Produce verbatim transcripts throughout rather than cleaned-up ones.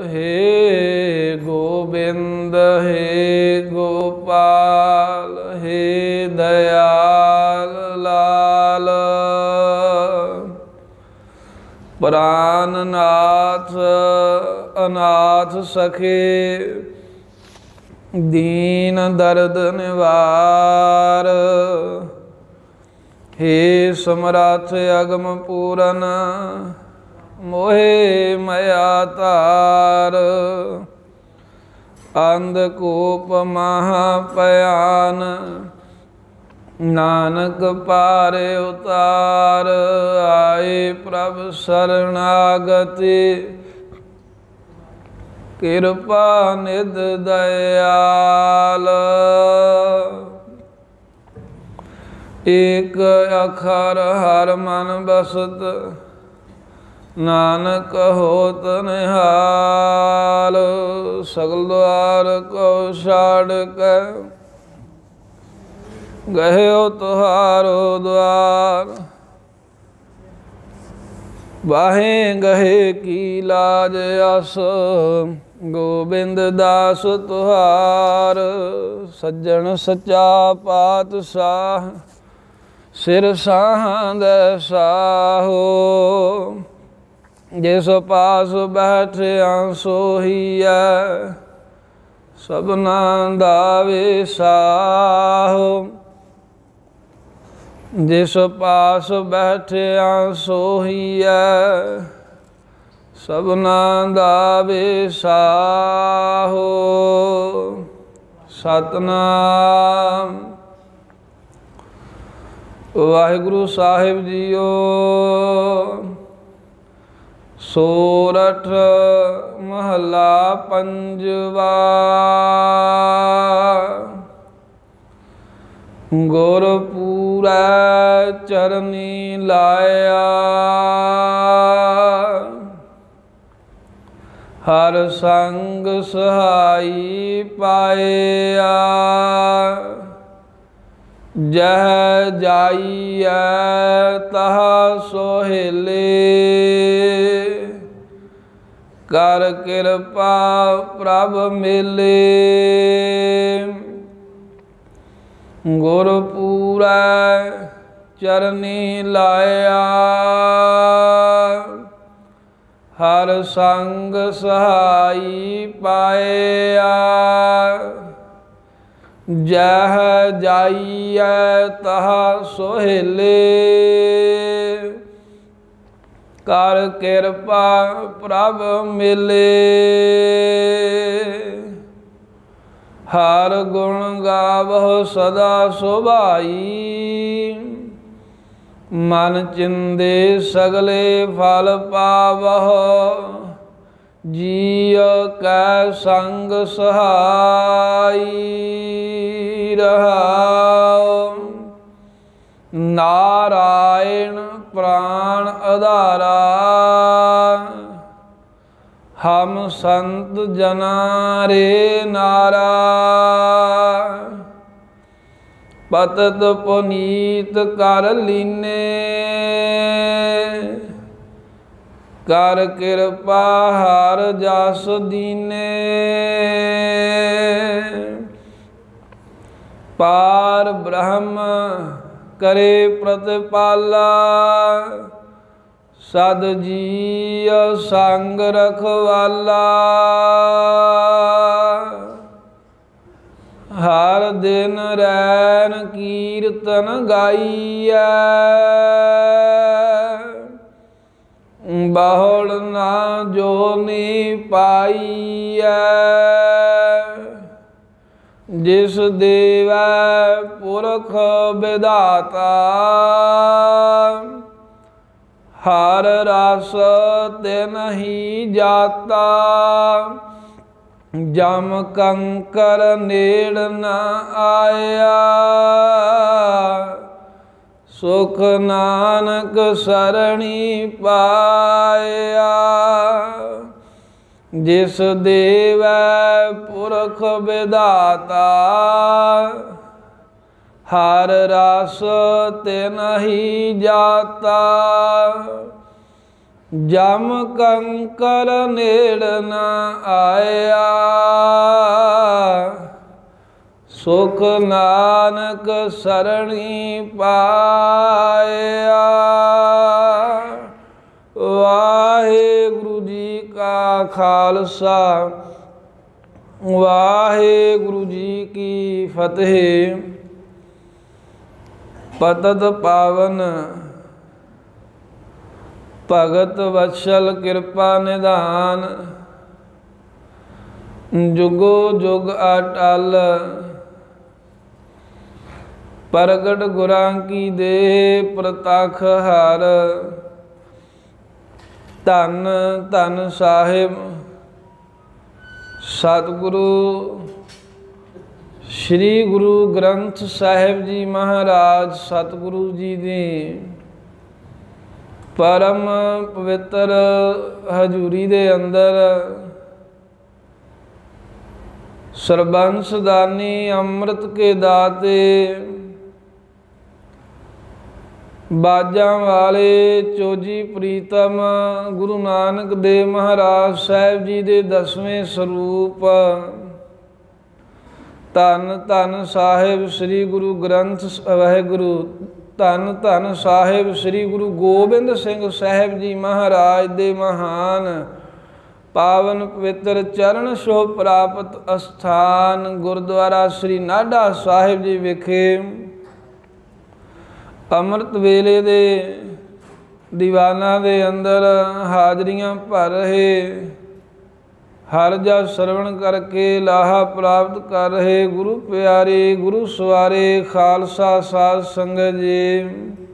हे गोबिंद हे गोपाल हे दयाल लाल। प्राणनाथ अनाथ सखे दीन दर्द निवार। हे समरथ अगम पूरन मोहे मया तार। अंधकूप महापयान नानक पारे उतार। आए प्रभु शरणागति कृपा निध दयाल। एक अखर हर मन बसत नानक होत निहाल। सगल द्वार को छाड़ के गए तुहारो द्वार। बाहे गहे की लाज अस गोबिंद दास तुहार। सज्जन सच्चा पातशाह सिर साहंद साहो। जिस पास बैठे सोहिया सबना दावे साहो। जिस पास बैठे सोहिया सबना दावे साहो। सतनाम वाहिगुरु साहिब जीओ। सोरठ महला पंजवा। गुरपूरा चरनी लाया हर संग सहाई पाया। जह जाइया तह सोहेले कर कृपा प्रभ मिले। गुरपूरा चरनी लाया हर संग सहाई पाया। जह जाइया तह सोहेले कर कृपा प्रभ मिले। हर गुण गावह सदा सुभाई। मन चिंदे सगले फल पावह। जिय कै संग सहाई रहाओ। नारायण प्राण आधारा हम संत जना रे नारा। पतत पुनीत कर लीने कर कृपा हर जस दीने। पार ब्रह्म करे प्रतिपाला सद जीय संग रखवाला। हर दिन रैन कीर्तन गाइया बहुल ना जोनी पाइया। जिस देवै पुरख विधाता हर रस तिन ही जाता। जम कंकर नेड़ न आया सुख नानक सरणी पाया। जिस देवै पुरख विधाता हर रस तिन ही जाता। ਜਮ ਕੰਕਰ ਨੇੜ ਨ ਆਇਆ, ਸੁਖ ਨਾਨਕ ਸਰਣੀ ਪਾਇਆ। ਵਾਹਿਗੁਰੂ ਜੀ ਕਾ ਖਾਲਸਾ, ਵਾਹਿਗੁਰੂ ਜੀ ਕੀ ਫਤਿਹ। ਪਤਿਤ ਪਾਵਨ ਭਗਤ ਵਤਸਲ ਕਿਰਪਾ ਨਿਧਾਨ, ਜੁਗੋ ਜੁਗ ਅਟਲ ਪ੍ਰਗਟ ਗੁਰਾਂ ਕੀ ਦੇਹ ਪ੍ਰਤੱਖ ਹਰ। ਧੰਨ ਧੰਨ ਸਾਹਿਬ ਸਤਿਗੁਰੂ ਸ੍ਰੀ ਗੁਰੂ ਗ੍ਰੰਥ ਸਾਹਿਬ ਜੀ ਮਹਾਰਾਜ ਸਤਿਗੁਰੂ ਜੀ ਦੀ ਪਰਮ ਪਵਿੱਤਰ ਹਜ਼ੂਰੀ ਦੇ ਅੰਦਰ ਸਰਬੰਸ ਦਾਨੀ ਅੰਮ੍ਰਿਤ ਕੇ ਦਾਤੇ ਬਾਜਾਂ ਵਾਲੇ ਚੋਜੀ ਪ੍ਰੀਤਮ ਗੁਰੂ ਨਾਨਕ ਦੇਵ ਮਹਾਰਾਜ ਸਾਹਿਬ ਜੀ ਦੇ ਦਸਵੇਂ ਸਰੂਪ ਧੰਨ ਧੰਨ ਸਾਹਿਬ ਸ੍ਰੀ ਗੁਰੂ ਗ੍ਰੰਥ ਵਾਹਿਗੁਰੂ ਧੰਨ ਧੰਨ ਸਾਹਿਬ ਸ੍ਰੀ ਗੁਰੂ ਗੋਬਿੰਦ ਸਿੰਘ ਸਾਹਿਬ ਜੀ ਮਹਾਰਾਜ ਦੇ ਮਹਾਨ ਪਾਵਨ ਪਵਿੱਤਰ ਚਰਨ ਛੋਹ ਪ੍ਰਾਪਤ ਅਸਥਾਨ ਗੁਰਦੁਆਰਾ ਸ੍ਰੀ ਨਾਢਾ ਸਾਹਿਬ ਜੀ ਵਿਖੇ ਅੰਮ੍ਰਿਤ ਵੇਲੇ ਦੇ ਦੀਵਾਨਾਂ ਦੇ ਅੰਦਰ ਹਾਜ਼ਰੀਆਂ ਭਰ ਰਹੇ, ਹਰ ਜਸ ਸਰਵਣ ਕਰਕੇ ਲਾਹਾ ਪ੍ਰਾਪਤ ਕਰ ਰਹੇ ਗੁਰੂ ਪਿਆਰੇ ਗੁਰੂ ਸਵਾਰੇ ਖਾਲਸਾ ਸਾਧ ਸੰਗਤ ਜੀ।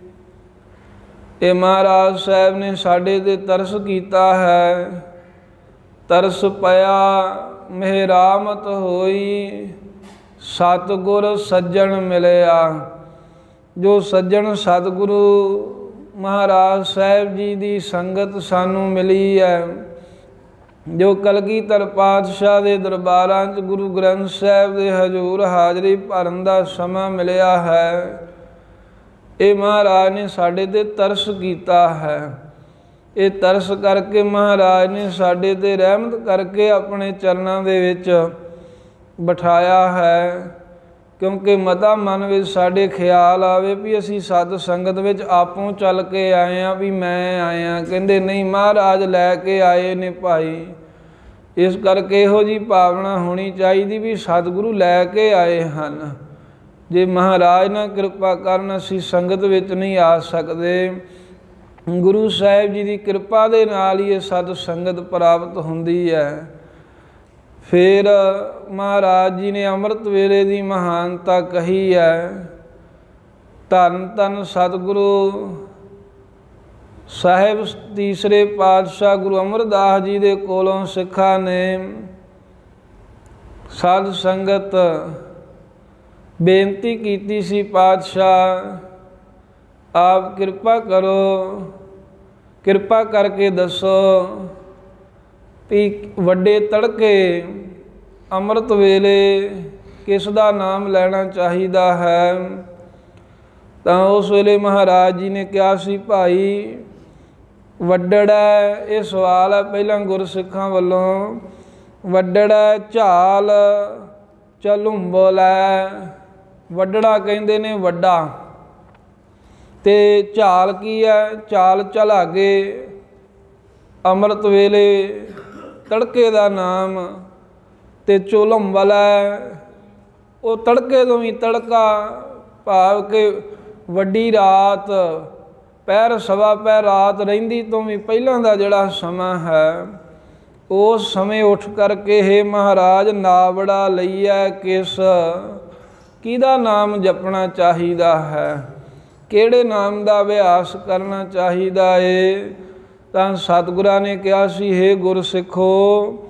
ਇਹ ਮਹਾਰਾਜ ਸਾਹਿਬ ਨੇ ਸਾਡੇ ਤੇ ਤਰਸ ਕੀਤਾ ਹੈ, ਤਰਸ ਪਿਆ ਮਿਹਰਾਮਤ ਹੋਈ, ਸਤਿਗੁਰ ਸੱਜਣ ਮਿਲਿਆ। ਜੋ ਸੱਜਣ ਸਤਿਗੁਰੂ ਮਹਾਰਾਜ ਸਾਹਿਬ ਜੀ ਦੀ ਸੰਗਤ ਸਾਨੂੰ ਮਿਲੀ ਹੈ, ਜੋ ਕਲਗੀਧਰ ਪਾਤਸ਼ਾਹ ਦੇ ਦਰਬਾਰਾਂ 'ਚ ਗੁਰੂ ਗ੍ਰੰਥ ਸਾਹਿਬ ਦੇ ਹਜ਼ੂਰ ਹਾਜ਼ਰੀ ਭਰਨ ਦਾ ਸਮਾਂ ਮਿਲਿਆ ਹੈ, ਇਹ ਮਹਾਰਾਜ ਨੇ ਸਾਡੇ 'ਤੇ ਤਰਸ ਕੀਤਾ ਹੈ। ਇਹ ਤਰਸ ਕਰਕੇ ਮਹਾਰਾਜ ਨੇ ਸਾਡੇ 'ਤੇ ਰਹਿਮਤ ਕਰਕੇ ਆਪਣੇ ਚਰਨਾਂ ਦੇ ਵਿੱਚ ਬਿਠਾਇਆ ਹੈ। ਕਿਉਂਕਿ ਮਤਾ ਮਨ ਵਿੱਚ ਸਾਡੇ ਖਿਆਲ ਆਵੇ ਵੀ ਅਸੀਂ ਸਤ ਸੰਗਤ ਵਿੱਚ ਆਪੋਂ ਚੱਲ ਕੇ ਆਏ ਹਾਂ, ਵੀ ਮੈਂ ਆਇਆ, ਕਹਿੰਦੇ ਨਹੀਂ ਮਹਾਰਾਜ ਲੈ ਕੇ ਆਏ ਨੇ ਭਾਈ। ਇਸ ਕਰਕੇ ਇਹੋ ਜਿਹੀ ਭਾਵਨਾ ਹੋਣੀ ਚਾਹੀਦੀ ਵੀ ਸਤਿਗੁਰੂ ਲੈ ਕੇ ਆਏ ਹਨ। ਜੇ ਮਹਾਰਾਜ ਨਾ ਕਿਰਪਾ ਕਰਨ ਅਸੀਂ ਸੰਗਤ ਵਿੱਚ ਨਹੀਂ ਆ ਸਕਦੇ। ਗੁਰੂ ਸਾਹਿਬ ਜੀ ਦੀ ਕਿਰਪਾ ਦੇ ਨਾਲ ਹੀ ਇਹ ਸਤ ਸੰਗਤ ਪ੍ਰਾਪਤ ਹੁੰਦੀ ਹੈ। ਫਿਰ ਮਹਾਰਾਜ ਜੀ ਨੇ ਅੰਮ੍ਰਿਤ ਵੇਲੇ ਦੀ ਮਹਾਨਤਾ ਕਹੀ ਹੈ। ਧੰਨ ਧੰਨ ਸਤਿਗੁਰੂ ਸਾਹਿਬ ਤੀਸਰੇ ਪਾਤਸ਼ਾਹ ਗੁਰੂ ਅਮਰਦਾਸ ਜੀ ਦੇ ਕੋਲੋਂ ਸਿੱਖਾਂ ਨੇ ਸਾਧ ਸੰਗਤ ਬੇਨਤੀ ਕੀਤੀ ਸੀ, ਪਾਤਸ਼ਾਹ ਆਪ ਕਿਰਪਾ ਕਰੋ, ਕਿਰਪਾ ਕਰਕੇ ਦੱਸੋ ਵੀ ਵੱਡੇ ਤੜਕੇ ਅੰਮ੍ਰਿਤ ਵੇਲੇ ਕਿਸ ਦਾ ਨਾਮ ਲੈਣਾ ਚਾਹੀਦਾ ਹੈ। ਤਾਂ ਉਸ ਵੇਲੇ ਮਹਾਰਾਜ ਜੀ ਨੇ ਕਿਹਾ ਸੀ, ਭਾਈ ਵੱਡੜਾ, ਇਹ ਸਵਾਲ ਹੈ ਪਹਿਲਾਂ ਗੁਰਸਿੱਖਾਂ ਵੱਲੋਂ, ਵੱਡੜਾ ਝਾਲ ਝਲੁੰਬਲ ਹੈ। ਵੱਡੜਾ ਕਹਿੰਦੇ ਨੇ ਵੱਡਾ, ਤੇ ਝਾਲ ਕੀ ਹੈ? ਝਾਲ ਝਲਾਗੇ ਅੰਮ੍ਰਿਤ ਵੇਲੇ ਤੜਕੇ ਦਾ ਨਾਮ, ਤੇ ਝੁਲੰਬਲ ਹੈ ਉਹ ਤੜਕੇ ਤੋਂ ਵੀ ਤੜਕਾ, ਭਾਵ ਕਿ ਵੱਡੀ ਰਾਤ, ਪਹਿਰ ਸਵਾ ਪਹਿਰ ਰਾਤ ਰਹਿੰਦੀ ਤੋਂ ਵੀ ਪਹਿਲਾਂ ਦਾ ਜਿਹੜਾ ਸਮਾਂ ਹੈ, ਉਸ ਸਮੇਂ ਉੱਠ ਕਰਕੇ ਹੇ ਮਹਾਰਾਜ ਨਾਵੜਾ ਲਈਐ ਕਿਸ, ਕਿਹਦਾ ਨਾਮ ਜਪਣਾ ਚਾਹੀਦਾ ਹੈ, ਕਿਹੜੇ ਨਾਮ ਦਾ ਅਭਿਆਸ ਕਰਨਾ ਚਾਹੀਦਾ ਏ। ਤਾਂ ਸਤਿਗੁਰਾਂ ਨੇ ਕਿਹਾ ਸੀ, ਹੇ ਗੁਰਸਿੱਖੋ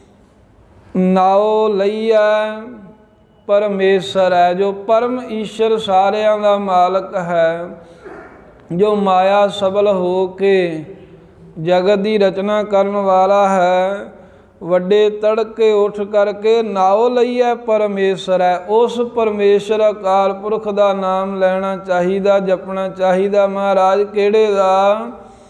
ਨਾਉ ਲਈਐ ਪਰਮੇਸ਼ਰ ਹੈ, ਜੋ ਪਰਮ ਈਸ਼ਰ ਸਾਰਿਆਂ ਦਾ ਮਾਲਕ ਹੈ, ਜੋ ਮਾਇਆ ਸਬਲ ਹੋ ਕੇ ਜਗਤ ਦੀ ਰਚਨਾ ਕਰਨ ਵਾਲਾ ਹੈ। ਵੱਡੇ ਤੜਕੇ ਉੱਠ ਕਰਕੇ ਨਾਉ ਲਈਐ ਪਰਮੇਸ਼ਰ ਹੈ, ਉਸ ਪਰਮੇਸ਼ਰ ਅਕਾਲ ਪੁਰਖ ਦਾ ਨਾਮ ਲੈਣਾ ਚਾਹੀਦਾ, ਜਪਣਾ ਚਾਹੀਦਾ। ਮਹਾਰਾਜ ਕਿਹੜੇ ਦਾ?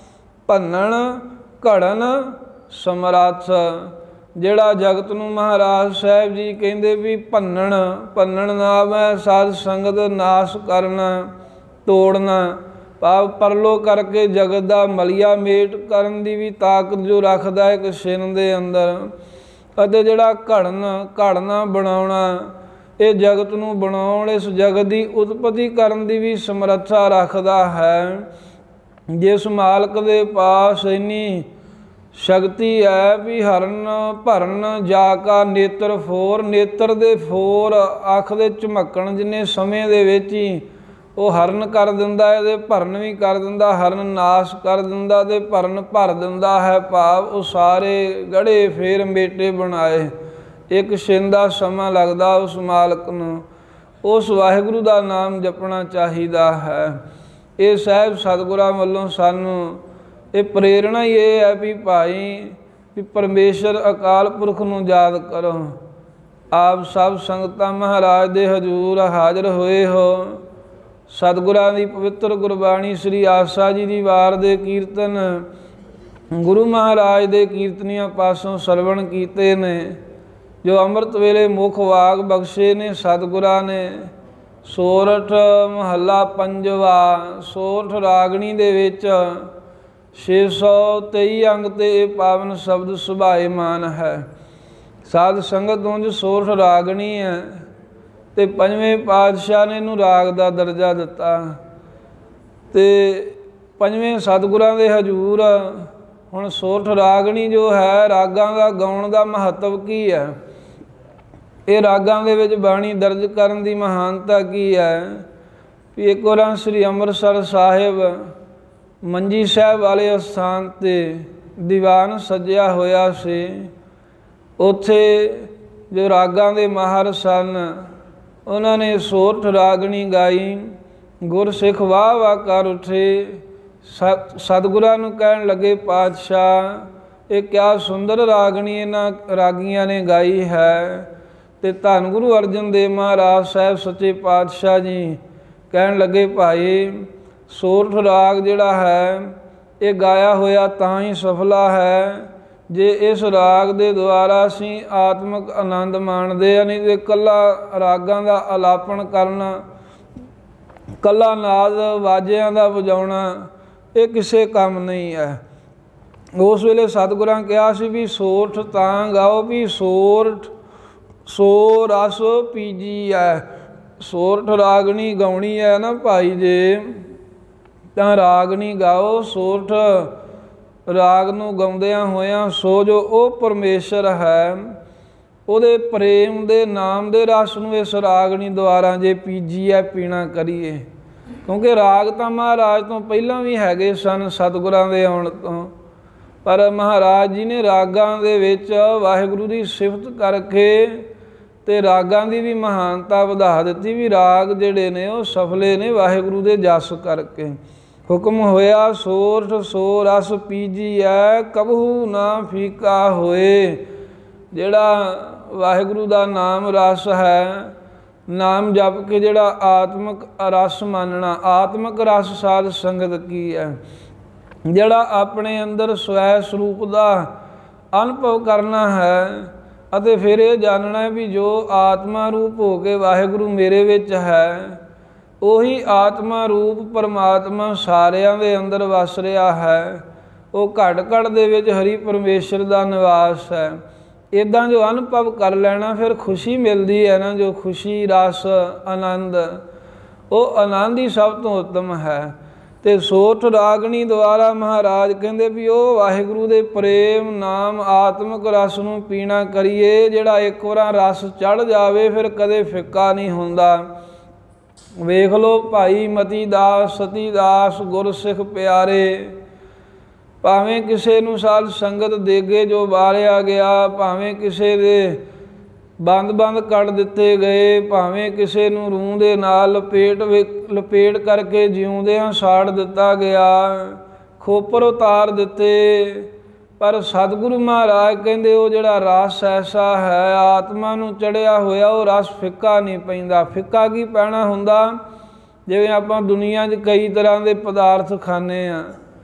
ਭੰਨਣ ਘੜਨ ਸਮਰੱਥ। ਜਿਹੜਾ ਜਗਤ ਨੂੰ ਮਹਾਰਾਜ ਸਾਹਿਬ ਜੀ ਕਹਿੰਦੇ ਵੀ ਭੰਨਣ ਭੰਨਣ ਨਾਮ ਹੈ ਸਾਧ ਸੰਗਤ ਨਾਸ਼ ਕਰਨਾ ਤੋੜਨਾ, ਭਾਵ ਪਰਲੋ ਕਰਕੇ ਜਗਤ ਦਾ ਮਲੀਆ ਮੇਟ ਕਰਨ ਦੀ ਵੀ ਤਾਕਤ ਜੋ ਰੱਖਦਾ ਇੱਕ ਛਿਨ ਦੇ ਅੰਦਰ। ਅਤੇ ਜਿਹੜਾ ਘੜਨ ਘੜਨਾ ਬਣਾਉਣਾ, ਇਹ ਜਗਤ ਨੂੰ ਬਣਾਉਣ ਇਸ ਜਗਤ ਦੀ ਉਤਪਤੀ ਕਰਨ ਦੀ ਵੀ ਸਮਰੱਥਾ ਰੱਖਦਾ ਹੈ। ਜਿਸ ਮਾਲਕ ਦੇ ਪਾਸ ਇੰਨੀ ਸ਼ਕਤੀ ਹੈ ਵੀ ਹਰਨ ਭਰਨ ਜਾ ਕਾ ਨੇਤਰ ਫੋਰ, ਨੇਤਰ ਦੇ ਫੋਰ ਅੱਖ ਦੇ ਝਮਕਣ ਜਿੰਨੇ ਸਮੇਂ ਦੇ ਵਿੱਚ ਹੀ ਉਹ ਹਰਨ ਕਰ ਦਿੰਦਾ, ਇਹਦੇ ਭਰਨ ਵੀ ਕਰ ਦਿੰਦਾ, ਹਰਨ ਨਾਸ਼ ਕਰ ਦਿੰਦਾ ਅਤੇ ਭਰਨ ਭਰ ਦਿੰਦਾ ਹੈ। ਭਾਵ ਉਹ ਸਾਰੇ ਗੜੇ ਫੇਰ ਮੇਟੇ ਬਣਾਏ। ਇੱਕ ਛਿਨ ਦਾ ਸਮਾਂ ਲੱਗਦਾ ਉਸ ਮਾਲਕ ਨੂੰ। ਉਸ ਵਾਹਿਗੁਰੂ ਦਾ ਨਾਮ ਜਪਣਾ ਚਾਹੀਦਾ ਹੈ। ਇਹ ਸਾਹਿਬ ਸਤਿਗੁਰਾਂ ਵੱਲੋਂ ਸਾਨੂੰ ਇਹ ਪ੍ਰੇਰਣਾ ਹੀ ਇਹ ਹੈ ਵੀ ਭਾਈ ਵੀ ਪਰਮੇਸ਼ਰ ਅਕਾਲ ਪੁਰਖ ਨੂੰ ਯਾਦ ਕਰੋ। ਆਪ ਸਭ ਸੰਗਤਾਂ ਮਹਾਰਾਜ ਦੇ ਹਜ਼ੂਰ ਹਾਜ਼ਰ ਹੋਏ ਹੋ। ਸਤਿਗੁਰਾਂ ਦੀ ਪਵਿੱਤਰ ਗੁਰਬਾਣੀ ਸ੍ਰੀ ਆਸਾ ਜੀ ਦੀ ਵਾਰ ਦੇ ਕੀਰਤਨ ਗੁਰੂ ਮਹਾਰਾਜ ਦੇ ਕੀਰਤਨੀਆਂ ਪਾਸੋਂ ਸਰਵਣ ਕੀਤੇ ਨੇ, ਜੋ ਅੰਮ੍ਰਿਤ ਵੇਲੇ ਮੁੱਖ ਵਾਗ ਬਖਸ਼ੇ ਨੇ ਸਤਿਗੁਰਾਂ ਨੇ। ਸੋਰਠ ਮਹੱਲਾ ਪੰਜਵਾ, ਸੋਰਠ ਰਾਗਣੀ ਦੇ ਵਿੱਚ ਛੇ ਸੌ ਤੇਈ ਅੰਗ 'ਤੇ ਇਹ ਪਾਵਨ ਸ਼ਬਦ ਸੁਭਾਏਮਾਨ ਹੈ। ਸਾਧ ਸੰਗਤ ਉਂਝ ਸੋਰਠ ਰਾਗਣੀ ਹੈ ਅਤੇ ਪੰਜਵੇਂ ਪਾਤਸ਼ਾਹ ਨੇ ਇਹਨੂੰ ਰਾਗ ਦਾ ਦਰਜਾ ਦਿੱਤਾ। ਅਤੇ ਪੰਜਵੇਂ ਸਤਿਗੁਰਾਂ ਦੇ ਹਜ਼ੂਰ ਹੁਣ ਸੋਰਠ ਰਾਗਣੀ ਜੋ ਹੈ, ਰਾਗਾਂ ਦਾ ਗਾਉਣ ਦਾ ਮਹੱਤਵ ਕੀ ਹੈ, ਇਹ ਰਾਗਾਂ ਦੇ ਵਿੱਚ ਬਾਣੀ ਦਰਜ ਕਰਨ ਦੀ ਮਹਾਨਤਾ ਕੀ ਹੈ। ਵੀ ਇੱਕ ਵਾਰ ਸ੍ਰੀ ਅੰਮ੍ਰਿਤਸਰ ਸਾਹਿਬ ਮੰਜੀ ਸਾਹਿਬ ਵਾਲੇ ਅਸਥਾਨ 'ਤੇ ਦੀਵਾਨ ਸੱਜਿਆ ਹੋਇਆ ਸੀ। ਉੱਥੇ ਜੋ ਰਾਗਾਂ ਦੇ ਮਾਹਰ ਸਨ ਉਹਨਾਂ ਨੇ ਸੋਰਠ ਰਾਗਣੀ ਗਾਈ। ਗੁਰਸਿੱਖ ਵਾਹ ਵਾਹ ਕਰ ਉੱਠੇ। ਸਤ ਸਤਿਗੁਰਾਂ ਨੂੰ ਕਹਿਣ ਲੱਗੇ, ਪਾਤਸ਼ਾਹ ਇਹ ਕਿਆ ਸੁੰਦਰ ਰਾਗਣੀ ਇਹਨਾਂ ਰਾਗੀਆਂ ਨੇ ਗਾਈ ਹੈ। ਅਤੇ ਧੰਨ ਗੁਰੂ ਅਰਜਨ ਦੇਵ ਮਹਾਰਾਜ ਸਾਹਿਬ ਸੱਚੇ ਪਾਤਸ਼ਾਹ ਜੀ ਕਹਿਣ ਲੱਗੇ, ਭਾਈ ਸੋਰਠ ਰਾਗ ਜਿਹੜਾ ਹੈ ਇਹ ਗਾਇਆ ਹੋਇਆ ਤਾਂ ਹੀ ਸਫਲਾ ਹੈ ਜੇ ਇਸ ਰਾਗ ਦੇ ਦੁਆਰਾ ਅਸੀਂ ਆਤਮਿਕ ਆਨੰਦ ਮਾਣਦੇ ਹਾਂ। ਨਹੀਂ ਤਾਂ ਇਕੱਲਾ ਰਾਗਾਂ ਦਾ ਅਲਾਪਨ ਕਰਨਾ, ਇਕੱਲਾ ਨਾਦ ਵਾਜਿਆਂ ਦਾ ਵਜਾਉਣਾ ਇਹ ਕਿਸੇ ਕੰਮ ਨਹੀਂ ਹੈ। ਉਸ ਵੇਲੇ ਸਤਿਗੁਰਾਂ ਕਿਹਾ ਸੀ ਵੀ ਸੋਰਠ ਤਾਂ ਗਾਓ ਵੀ ਸੋਰਠ ਸੋ ਰਸ ਪੀਜੀ ਹੈ। ਸੋਰਠ ਰਾਗਣੀ ਗਾਉਣੀ ਹੈ ਨਾ ਭਾਈ ਜੇ, ਤਾਂ ਰਾਗਣੀ ਗਾਓ। ਸੋਰਠ ਰਾਗ ਨੂੰ ਗਾਉਂਦਿਆਂ ਹੋਇਆਂ ਸੋ ਜੋ ਉਹ ਪਰਮੇਸ਼ਰ ਹੈ ਉਹਦੇ ਪ੍ਰੇਮ ਦੇ ਨਾਮ ਦੇ ਰਸ ਨੂੰ ਇਸ ਰਾਗਣੀ ਦੁਆਰਾ ਜੇ ਪੀਜੀ ਹੈ ਪੀਣਾ ਕਰੀਏ। ਕਿਉਂਕਿ ਰਾਗ ਤਾਂ ਮਹਾਰਾਜ ਤੋਂ ਪਹਿਲਾਂ ਵੀ ਹੈਗੇ ਸਨ ਸਤਿਗੁਰਾਂ ਦੇ ਆਉਣ ਤੋਂ, ਪਰ ਮਹਾਰਾਜ ਜੀ ਨੇ ਰਾਗਾਂ ਦੇ ਵਿੱਚ ਵਾਹਿਗੁਰੂ ਦੀ ਸਿਫਤ ਕਰਕੇ ਅਤੇ ਰਾਗਾਂ ਦੀ ਵੀ ਮਹਾਨਤਾ ਵਧਾ ਦਿੱਤੀ। ਵੀ ਰਾਗ ਜਿਹੜੇ ਨੇ ਉਹ ਸਫਲੇ ਨੇ ਵਾਹਿਗੁਰੂ ਦੇ ਜਸ ਕਰਕੇ। ਹੁਕਮ ਹੋਇਆ ਸੋਰਠ ਸੋ ਰਸ ਪੀਜੀਐ ਕਬਹੂ ਨਾ ਫੀਕਾ ਹੋਏ। ਜਿਹੜਾ ਵਾਹਿਗੁਰੂ ਦਾ ਨਾਮ ਰਸ ਹੈ, ਨਾਮ ਜਪ ਕੇ ਜਿਹੜਾ ਆਤਮਿਕ ਰਸ ਮੰਨਣਾ। ਆਤਮਿਕ ਰਸ ਸਾਧ ਸੰਗਤ ਕੀ ਹੈ, ਜਿਹੜਾ ਆਪਣੇ ਅੰਦਰ ਸਵੈ ਸਰੂਪ ਦਾ ਅਨੁਭਵ ਕਰਨਾ ਹੈ ਅਤੇ ਫਿਰ ਇਹ ਜਾਣਨਾ ਵੀ ਜੋ ਆਤਮਾ ਰੂਪ ਹੋ ਕੇ ਵਾਹਿਗੁਰੂ ਮੇਰੇ ਵਿੱਚ ਹੈ ਉਹੀ ਆਤਮਾ ਰੂਪ ਪਰਮਾਤਮਾ ਸਾਰਿਆਂ ਦੇ ਅੰਦਰ ਵਸ ਰਿਹਾ ਹੈ। ਉਹ ਘੜ ਘੜ ਦੇ ਵਿੱਚ ਹਰੀ ਪਰਮੇਸ਼ਰ ਦਾ ਨਿਵਾਸ ਹੈ। ਇੱਦਾਂ ਜੋ ਅਨੁਭਵ ਕਰ ਲੈਣਾ ਫਿਰ ਖੁਸ਼ੀ ਮਿਲਦੀ ਹੈ ਨਾ, ਜੋ ਖੁਸ਼ੀ ਰਸ ਆਨੰਦ, ਉਹ ਆਨੰਦ ਹੀ ਸਭ ਤੋਂ ਉੱਤਮ ਹੈ। ਅਤੇ ਸੋਰਠ ਰਾਗਣੀ ਦੁਆਰਾ ਮਹਾਰਾਜ ਕਹਿੰਦੇ ਵੀ ਉਹ ਵਾਹਿਗੁਰੂ ਦੇ ਪ੍ਰੇਮ ਨਾਮ ਆਤਮਿਕ ਰਸ ਨੂੰ ਪੀਣਾ ਕਰੀਏ। ਜਿਹੜਾ ਇੱਕ ਵਾਰ ਰਸ ਚੜ੍ਹ ਜਾਵੇ ਫਿਰ ਕਦੇ ਫਿੱਕਾ ਨਹੀਂ ਹੁੰਦਾ। ਵੇਖ ਲਓ ਭਾਈ ਮਤੀ ਦਾਸ ਸਤੀ ਦਾਸ ਗੁਰਸਿੱਖ ਪਿਆਰੇ, ਭਾਵੇਂ ਕਿਸੇ ਨੂੰ ਸਾਧ ਸੰਗਤ ਦੇਗੇ ਜੋ ਬਾਲਿਆ ਗਿਆ, ਭਾਵੇਂ ਕਿਸੇ ਦੇ ਬੰਦ ਬੰਦ ਕੱਢ ਦਿੱਤੇ ਗਏ, ਭਾਵੇਂ ਕਿਸੇ ਨੂੰ ਰੂੰ ਦੇ ਨਾਲ ਲਪੇਟ ਲਪੇਟ ਕਰਕੇ ਜਿਉਂਦਿਆਂ ਸਾੜ ਦਿੱਤਾ ਗਿਆ, ਖੋਪਰ ਉਤਾਰ ਦਿੱਤੇ, ਪਰ ਸਤਿਗੁਰੂ ਮਹਾਰਾਜ ਕਹਿੰਦੇ ਉਹ ਜਿਹੜਾ ਰਸ ਐਸਾ ਹੈ ਆਤਮਾ ਨੂੰ ਚੜ੍ਹਿਆ ਹੋਇਆ, ਉਹ ਰਸ ਫਿੱਕਾ ਨਹੀਂ ਪੈਂਦਾ। ਫਿੱਕਾ ਕੀ ਪੈਣਾ ਹੁੰਦਾ, ਜਿਵੇਂ ਆਪਾਂ ਦੁਨੀਆ 'ਚ ਕਈ ਤਰ੍ਹਾਂ ਦੇ ਪਦਾਰਥ ਖਾਂਦੇ ਹਾਂ,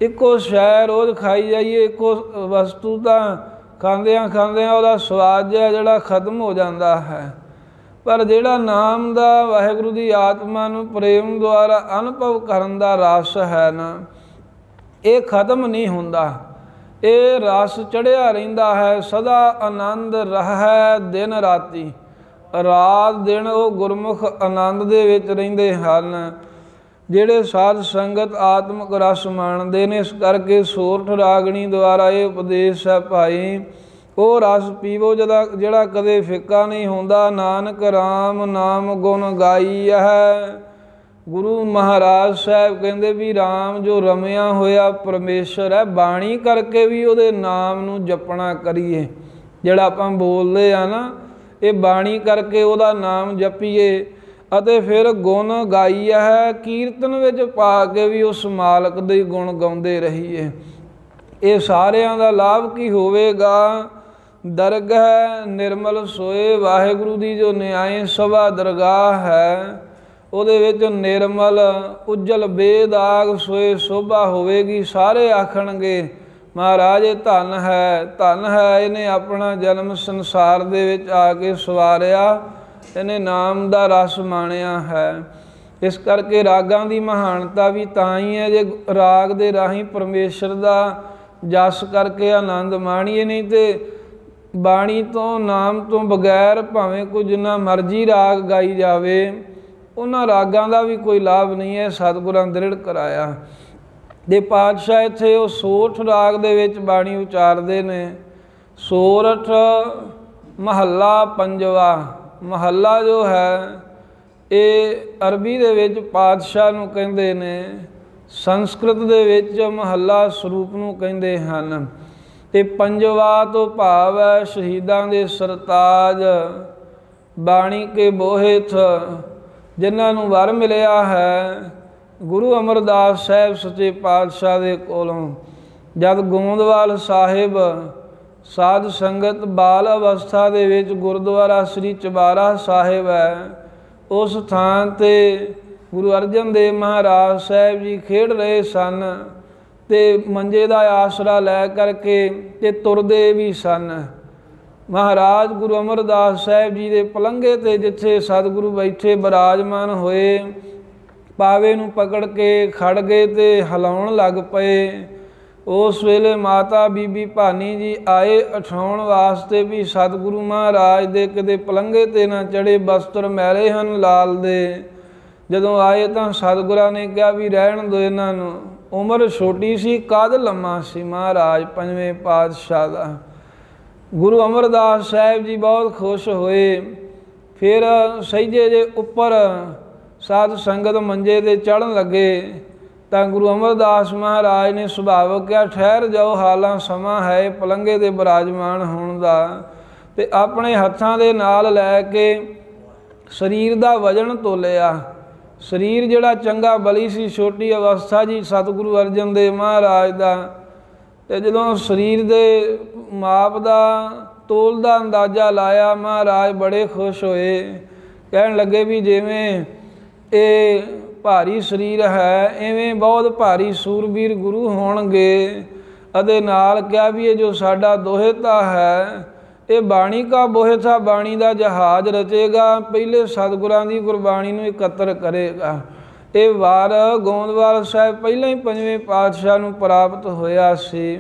ਇੱਕੋ ਸ਼ੈ ਰੋਜ਼ ਖਾਈ ਜਾਈਏ, ਇੱਕੋ ਵਸਤੂ ਤਾਂ ਖਾਂਦਿਆਂ ਖਾਂਦਿਆਂ ਉਹਦਾ ਸਵਾਦ ਜਿਹਾ ਜਿਹੜਾ ਖਤਮ ਹੋ ਜਾਂਦਾ ਹੈ। ਪਰ ਜਿਹੜਾ ਨਾਮ ਦਾ ਵਾਹਿਗੁਰੂ ਦੀ ਆਤਮਾ ਨੂੰ ਪ੍ਰੇਮ ਦੁਆਰਾ ਅਨੁਭਵ ਕਰਨ ਦਾ ਰਸ ਹੈ ਨਾ, ਇਹ ਖਤਮ ਨਹੀਂ ਹੁੰਦਾ, ਇਹ ਰਸ ਚੜ੍ਹਿਆ ਰਹਿੰਦਾ ਹੈ, ਸਦਾ ਆਨੰਦ ਰਹਿ ਦਿਨ ਰਾਤੀ। ਰਾਤ ਦਿਨ ਉਹ ਗੁਰਮੁਖ ਆਨੰਦ ਦੇ ਵਿੱਚ ਰਹਿੰਦੇ ਹਨ। ਜਿਹੜੇ ਸਾਧ ਸੰਗਤ ਆਤਮਿਕ ਰਸ ਮਾਣਦੇ ਨੇ, ਇਸ ਕਰਕੇ ਸੋਰਠ ਰਾਗਣੀ ਦੁਆਰਾ ਇਹ ਉਪਦੇਸ਼ ਹੈ ਭਾਈ, ਉਹ ਰਸ ਪੀਵੋ ਜਿਹੜਾ ਜਿਹੜਾ ਕਦੇ ਫਿੱਕਾ ਨਹੀਂ ਹੁੰਦਾ। ਨਾਨਕ ਰਾਮ ਨਾਮ ਗੁਣ ਗਾਈ ਹੈ। ਗੁਰੂ ਮਹਾਰਾਜ ਸਾਹਿਬ ਕਹਿੰਦੇ ਵੀ ਰਾਮ ਜੋ ਰਮਿਆ ਹੋਇਆ ਪਰਮੇਸ਼ਰ ਹੈ, ਬਾਣੀ ਕਰਕੇ ਵੀ ਉਹਦੇ ਨਾਮ ਨੂੰ ਜਪਣਾ ਕਰੀਏ। ਜਿਹੜਾ ਆਪਾਂ ਬੋਲਦੇ ਆ ਨਾ, ਇਹ ਬਾਣੀ ਕਰਕੇ ਉਹਦਾ ਨਾਮ ਜਪੀਏ ਅਤੇ ਫਿਰ ਗੁਣ ਗਾਈ ਹੈ, ਕੀਰਤਨ ਵਿੱਚ ਪਾ ਕੇ ਵੀ ਉਸ ਮਾਲਕ ਦੇ ਗੁਣ ਗਾਉਂਦੇ ਰਹੀਏ। ਇਹ ਸਾਰਿਆਂ ਦਾ ਲਾਭ ਕੀ ਹੋਵੇਗਾ? ਦਰਗਹ ਨਿਰਮਲ ਸੋਏ। ਵਾਹਿਗੁਰੂ ਦੀ ਜੋ ਨਿਆਏ ਸਭਾ ਦਰਗਾਹ ਹੈ, ਉਹਦੇ ਵਿੱਚ ਨਿਰਮਲ ਉਜਲ ਬੇਦਾਗ ਸੋਏ ਸ਼ੋਭਾ ਹੋਵੇਗੀ। ਸਾਰੇ ਆਖਣਗੇ ਮਹਾਰਾਜ ਇਹ ਧਨ ਹੈ, ਧਨ ਹੈ, ਇਹਨੇ ਆਪਣਾ ਜਨਮ ਸੰਸਾਰ ਦੇ ਵਿੱਚ ਆ ਕੇ ਸਵਾਰਿਆ, ਇਹਨੇ ਨਾਮ ਦਾ ਰਸ ਮਾਣਿਆ ਹੈ। ਇਸ ਕਰਕੇ ਰਾਗਾਂ ਦੀ ਮਹਾਨਤਾ ਵੀ ਤਾਂ ਹੀ ਹੈ ਜੇ ਰਾਗ ਦੇ ਰਾਹੀਂ ਪਰਮੇਸ਼ਰ ਦਾ ਜਸ ਕਰਕੇ ਆਨੰਦ ਮਾਣੀਏ। ਨਹੀਂ ਤੇ ਬਾਣੀ ਤੋਂ ਨਾਮ ਤੋਂ ਬਗੈਰ ਭਾਵੇਂ ਕੋਈ ਜਿੰਨਾ ਮਰਜ਼ੀ ਰਾਗ ਗਾਈ ਜਾਵੇ, ਉਹਨਾਂ ਰਾਗਾਂ ਦਾ ਵੀ ਕੋਈ ਲਾਭ ਨਹੀਂ ਹੈ। ਸਤਿਗੁਰਾਂ ਦ੍ਰਿੜ ਕਰਾਇਆ ਦੇ ਪਾਤਸ਼ਾਹ ਇੱਥੇ ਉਹ ਸੋਰਠ ਰਾਗ ਦੇ ਵਿੱਚ ਬਾਣੀ ਉਚਾਰਦੇ ਨੇ। ਸੋਰਠ ਮਹੱਲਾ ਪੰਜਵਾ। ਮਹੱਲਾ ਜੋ ਹੈ ਇਹ ਅਰਬੀ ਦੇ ਵਿੱਚ ਪਾਤਸ਼ਾਹ ਨੂੰ ਕਹਿੰਦੇ ਨੇ, ਸੰਸਕ੍ਰਿਤ ਦੇ ਵਿੱਚ ਮਹੱਲਾ ਸਰੂਪ ਨੂੰ ਕਹਿੰਦੇ ਹਨ। ਅਤੇ ਪੰਜਵਾ ਤੋਂ ਭਾਵ ਹੈ ਸ਼ਹੀਦਾਂ ਦੇ ਸਰਤਾਜ, ਬਾਣੀ ਕੇ ਬੋਹਿਥ, ਜਿਨ੍ਹਾਂ ਨੂੰ ਵਰ ਮਿਲਿਆ ਹੈ ਗੁਰੂ ਅਮਰਦਾਸ ਸਾਹਿਬ ਸੱਚੇ ਪਾਤਸ਼ਾਹ ਦੇ ਕੋਲੋਂ। ਜਦ ਗੋਂਦਵਾਲ ਸਾਹਿਬ ਸਾਧ ਸੰਗਤ ਬਾਲ ਅਵਸਥਾ ਦੇ ਵਿੱਚ ਗੁਰਦੁਆਰਾ ਸ੍ਰੀ ਚਬਾਰਾ ਸਾਹਿਬ ਹੈ, ਉਸ ਥਾਂ 'ਤੇ ਗੁਰੂ ਅਰਜਨ ਦੇਵ ਮਹਾਰਾਜ ਸਾਹਿਬ ਜੀ ਖੇਡ ਰਹੇ ਸਨ ਅਤੇ ਮੰਜੇ ਦਾ ਆਸਰਾ ਲੈ ਕਰਕੇ ਅਤੇ ਤੁਰਦੇ ਵੀ ਸਨ। ਮਹਾਰਾਜ ਗੁਰੂ ਅਮਰਦਾਸ ਸਾਹਿਬ ਜੀ ਦੇ ਪਲੰਘੇ 'ਤੇ ਜਿੱਥੇ ਸਤਿਗੁਰੂ ਬੈਠੇ ਬਿਰਾਜਮਾਨ ਹੋਏ, ਪਾਵੇ ਨੂੰ ਪਕੜ ਕੇ ਖੜ ਗਏ ਅਤੇ ਹਿਲਾਉਣ ਲੱਗ ਪਏ। ਉਸ ਵੇਲੇ ਮਾਤਾ ਬੀਬੀ ਭਾਨੀ ਜੀ ਆਏ ਉਠਾਉਣ ਵਾਸਤੇ ਵੀ ਸਤਿਗੁਰੂ ਮਹਾਰਾਜ ਦੇ ਕਿਤੇ ਪਲੰਘੇ 'ਤੇ ਨਾ ਚੜ੍ਹੇ, ਬਸਤਰ ਮੈਲੇ ਹਨ ਲਾਲ ਦੇ। ਜਦੋਂ ਆਏ ਤਾਂ ਸਤਿਗੁਰਾਂ ਨੇ ਕਿਹਾ ਵੀ ਰਹਿਣ ਦਿਓ ਇਹਨਾਂ ਨੂੰ, ਉਮਰ ਛੋਟੀ ਸੀ, ਕੱਦ ਲੰਮਾ ਸੀ ਮਹਾਰਾਜ ਪੰਜਵੇਂ ਪਾਤਸ਼ਾਹ ਦਾ। ਗੁਰੂ ਅਮਰਦਾਸ ਸਾਹਿਬ ਜੀ ਬਹੁਤ ਖੁਸ਼ ਹੋਏ। ਫਿਰ ਸਹਿਜੇ ਜੇ ਉੱਪਰ ਸਾਧ ਸੰਗਤ ਮੰਜੇ 'ਤੇ ਚੜ੍ਹਨ ਲੱਗੇ ਤਾਂ ਗੁਰੂ ਅਮਰਦਾਸ ਮਹਾਰਾਜ ਨੇ ਸੁਭਾਵਕ ਕਿਹਾ ਠਹਿਰ ਜਾਓ, ਹਾਲਾਂ ਸਮਾਂ ਹੈ ਪਲੰਘੇ 'ਤੇ ਬਿਰਾਜਮਾਨ ਹੋਣ ਦਾ। ਅਤੇ ਆਪਣੇ ਹੱਥਾਂ ਦੇ ਨਾਲ ਲੈ ਕੇ ਸਰੀਰ ਦਾ ਵਜ਼ਨ ਤੋਲਿਆ। ਸਰੀਰ ਜਿਹੜਾ ਚੰਗਾ ਬਲੀ ਸੀ, ਛੋਟੀ ਅਵਸਥਾ ਜੀ ਸਤਿਗੁਰੂ ਅਰਜਨ ਦੇਵ ਮਹਾਰਾਜ ਦਾ। ਅਤੇ ਜਦੋਂ ਸਰੀਰ ਦੇ ਮਾਪ ਦਾ ਤੋਲ ਦਾ ਅੰਦਾਜ਼ਾ ਲਾਇਆ, ਮਹਾਰਾਜ ਬੜੇ ਖੁਸ਼ ਹੋਏ। ਕਹਿਣ ਲੱਗੇ ਵੀ ਜਿਵੇਂ ਇਹ ਭਾਰੀ ਸਰੀਰ ਹੈ, ਇਵੇਂ ਬਹੁਤ ਭਾਰੀ ਸੂਰਬੀਰ ਗੁਰੂ ਹੋਣਗੇ। ਅਤੇ ਨਾਲ ਕਿਹਾ ਵੀ ਇਹ ਜੋ ਸਾਡਾ ਦੋਹਿਤਾ ਹੈ, ਇਹ ਬਾਣੀ ਕਾ ਬੋਹਿਥਾ, ਬਾਣੀ ਦਾ ਜਹਾਜ਼ ਰਚੇਗਾ, ਪਹਿਲੇ ਸਤਿਗੁਰਾਂ ਦੀ ਗੁਰਬਾਣੀ ਨੂੰ ਇਕੱਤਰ ਕਰੇਗਾ। ਇਹ ਵਾਰ ਗੋਂਦਵਾਲ ਸਾਹਿਬ ਪਹਿਲਾਂ ਹੀ ਪੰਜਵੇਂ ਪਾਤਸ਼ਾਹ ਨੂੰ ਪ੍ਰਾਪਤ ਹੋਇਆ ਸੀ।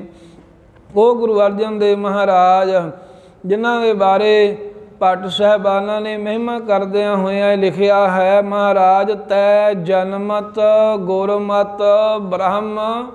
ਉਹ ਗੁਰੂ ਅਰਜਨ ਦੇਵ ਮਹਾਰਾਜ ਜਿਨ੍ਹਾਂ ਦੇ ਬਾਰੇ ਭੱਟ ਸਾਹਿਬਾਨਾਂ ਨੇ ਮਹਿਮਾ ਕਰਦਿਆਂ ਹੋਇਆਂ ਲਿਖਿਆ ਹੈ, ਮਹਾਰਾਜ ਤੈ ਜਨਮਤ ਗੁਰਮਤ ਬ੍ਰਹਮ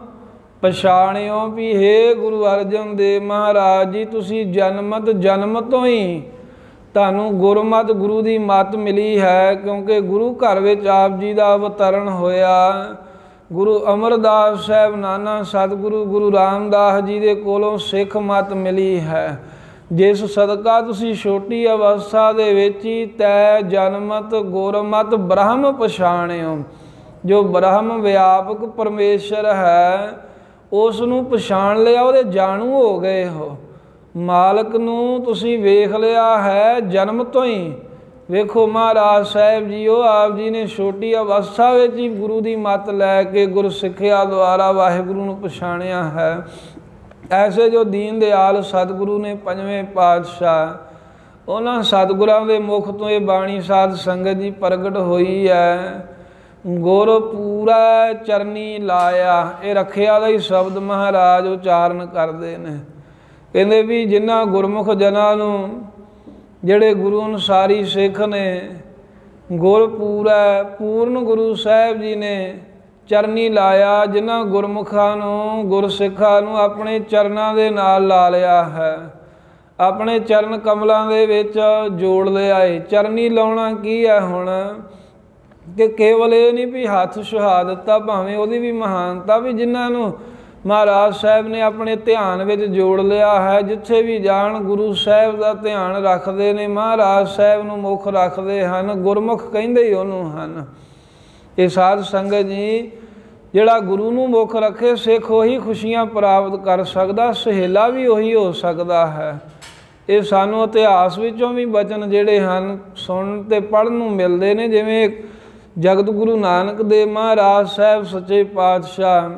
ਪਛਾਣਿਓ ਵੀ ਹੇ ਗੁਰੂ ਅਰਜਨ ਦੇਵ ਮਹਾਰਾਜ ਜੀ, ਤੁਸੀਂ ਜਨਮਤ ਜਨਮ ਤੋਂ ਹੀ ਤੁਹਾਨੂੰ ਗੁਰਮਤ ਗੁਰੂ ਦੀ ਮੱਤ ਮਿਲੀ ਹੈ, ਕਿਉਂਕਿ ਗੁਰੂ ਘਰ ਵਿੱਚ ਆਪ ਜੀ ਦਾ ਅਵਤਰਨ ਹੋਇਆ। ਗੁਰੂ ਅਮਰਦਾਸ ਸਾਹਿਬ ਨਾਨਾ ਸਤਿਗੁਰੂ ਗੁਰੂ ਰਾਮਦਾਸ ਜੀ ਦੇ ਕੋਲੋਂ ਸਿੱਖ ਮੱਤ ਮਿਲੀ ਹੈ, ਜਿਸ ਸਦਕਾ ਤੁਸੀਂ ਛੋਟੀ ਅਵਸਥਾ ਦੇ ਵਿੱਚ ਹੀ ਤੈ ਜਨਮਤ ਗੁਰਮਤ ਬ੍ਰਹਮ ਪਛਾਣਿਓ। ਜੋ ਬ੍ਰਹਮ ਵਿਆਪਕ ਪਰਮੇਸ਼ਰ ਹੈ, ਉਸ ਨੂੰ ਪਛਾਣ ਲਿਆ, ਉਹਦੇ ਜਾਣੂ ਹੋ ਗਏ ਹੋ। ਮਾਲਕ ਨੂੰ ਤੁਸੀਂ ਵੇਖ ਲਿਆ ਹੈ ਜਨਮ ਤੋਂ ਹੀ, ਵੇਖੋ ਮਹਾਰਾਜ ਸਾਹਿਬ ਜੀਓ ਆਪ ਜੀ ਨੇ ਛੋਟੀ ਅਵਸਥਾ ਵਿੱਚ ਹੀ ਗੁਰੂ ਦੀ ਮੱਤ ਲੈ ਕੇ ਗੁਰ ਸਿੱਖਿਆ ਦੁਆਰਾ ਵਾਹਿਗੁਰੂ ਨੂੰ ਪਛਾਣਿਆ ਹੈ। ਐਸੇ ਜੋ ਦੀਨ ਦਿਆਲ ਸਤਿਗੁਰੂ ਨੇ ਪੰਜਵੇਂ ਪਾਤਸ਼ਾਹ ਉਹਨਾਂ ਸਤਿਗੁਰਾਂ ਦੇ ਮੁਖ ਤੋਂ ਇਹ ਬਾਣੀ ਸਾਧ ਸੰਗਤ ਜੀ ਪ੍ਰਗਟ ਹੋਈ ਹੈ। ਗੁਰ ਪੂਰਾ ਚਰਨੀ ਲਾਇਆ, ਇਹ ਰੱਖਿਆ ਦਾ ਹੀ ਸ਼ਬਦ ਮਹਾਰਾਜ ਉਚਾਰਨ ਕਰਦੇ ਨੇ। ਕਹਿੰਦੇ ਵੀ ਜਿਨ੍ਹਾਂ ਗੁਰਮੁਖ ਜਨਾਂ ਨੂੰ ਜਿਹੜੇ ਗੁਰੂ ਅਨੁਸਾਰੀ ਸਿੱਖ ਨੇ ਗੁਰ ਪੂਰਾ ਪੂਰਨ ਗੁਰੂ ਸਾਹਿਬ ਜੀ ਨੇ ਚਰਨੀ ਲਾਇਆ, ਜਿਨ੍ਹਾਂ ਗੁਰਮੁਖਾਂ ਨੂੰ ਗੁਰਸਿੱਖਾਂ ਨੂੰ ਆਪਣੇ ਚਰਨਾਂ ਦੇ ਨਾਲ ਲਾ ਲਿਆ ਹੈ, ਆਪਣੇ ਚਰਨ ਕਮਲਾਂ ਦੇ ਵਿੱਚ ਜੋੜ ਲਿਆ ਏ। ਚਰਨੀ ਲਾਉਣਾ ਕੀ ਹੈ ਹੁਣ ਕਿ ਕੇਵਲ ਇਹ ਨਹੀਂ ਵੀ ਹੱਥ ਛੁਹਾ ਦਿੱਤਾ, ਭਾਵੇਂ ਉਹਦੀ ਵੀ ਮਹਾਨਤਾ ਵੀ ਜਿਨ੍ਹਾਂ ਨੂੰ ਮਹਾਰਾਜ ਸਾਹਿਬ ਨੇ ਆਪਣੇ ਧਿਆਨ ਵਿੱਚ ਜੋੜ ਲਿਆ ਹੈ, ਜਿੱਥੇ ਵੀ ਜਾਣ ਗੁਰੂ ਸਾਹਿਬ ਦਾ ਧਿਆਨ ਰੱਖਦੇ ਨੇ, ਮਹਾਰਾਜ ਸਾਹਿਬ ਨੂੰ ਮੁੱਖ ਰੱਖਦੇ ਹਨ, ਗੁਰਮੁਖ ਕਹਿੰਦੇ ਹੀ ਉਹਨੂੰ ਹਨ। ਇਹ ਸਾਧ ਸੰਗਤ ਜੀ ਜਿਹੜਾ ਗੁਰੂ ਨੂੰ ਮੁੱਖ ਰੱਖੇ ਸਿੱਖ ਉਹੀ ਖੁਸ਼ੀਆਂ ਪ੍ਰਾਪਤ ਕਰ ਸਕਦਾ, ਸਹੇਲਾ ਵੀ ਉਹੀ ਹੋ ਸਕਦਾ ਹੈ। ਇਹ ਸਾਨੂੰ ਇਤਿਹਾਸ ਵਿੱਚੋਂ ਵੀ ਬਚਨ ਜਿਹੜੇ ਹਨ ਸੁਣਨ ਅਤੇ ਪੜ੍ਹਨ ਨੂੰ ਮਿਲਦੇ ਨੇ। ਜਿਵੇਂ ਜਗਤ ਗੁਰੂ ਨਾਨਕ ਦੇਵ ਮਹਾਰਾਜ ਸਾਹਿਬ ਸੱਚੇ ਪਾਤਸ਼ਾਹ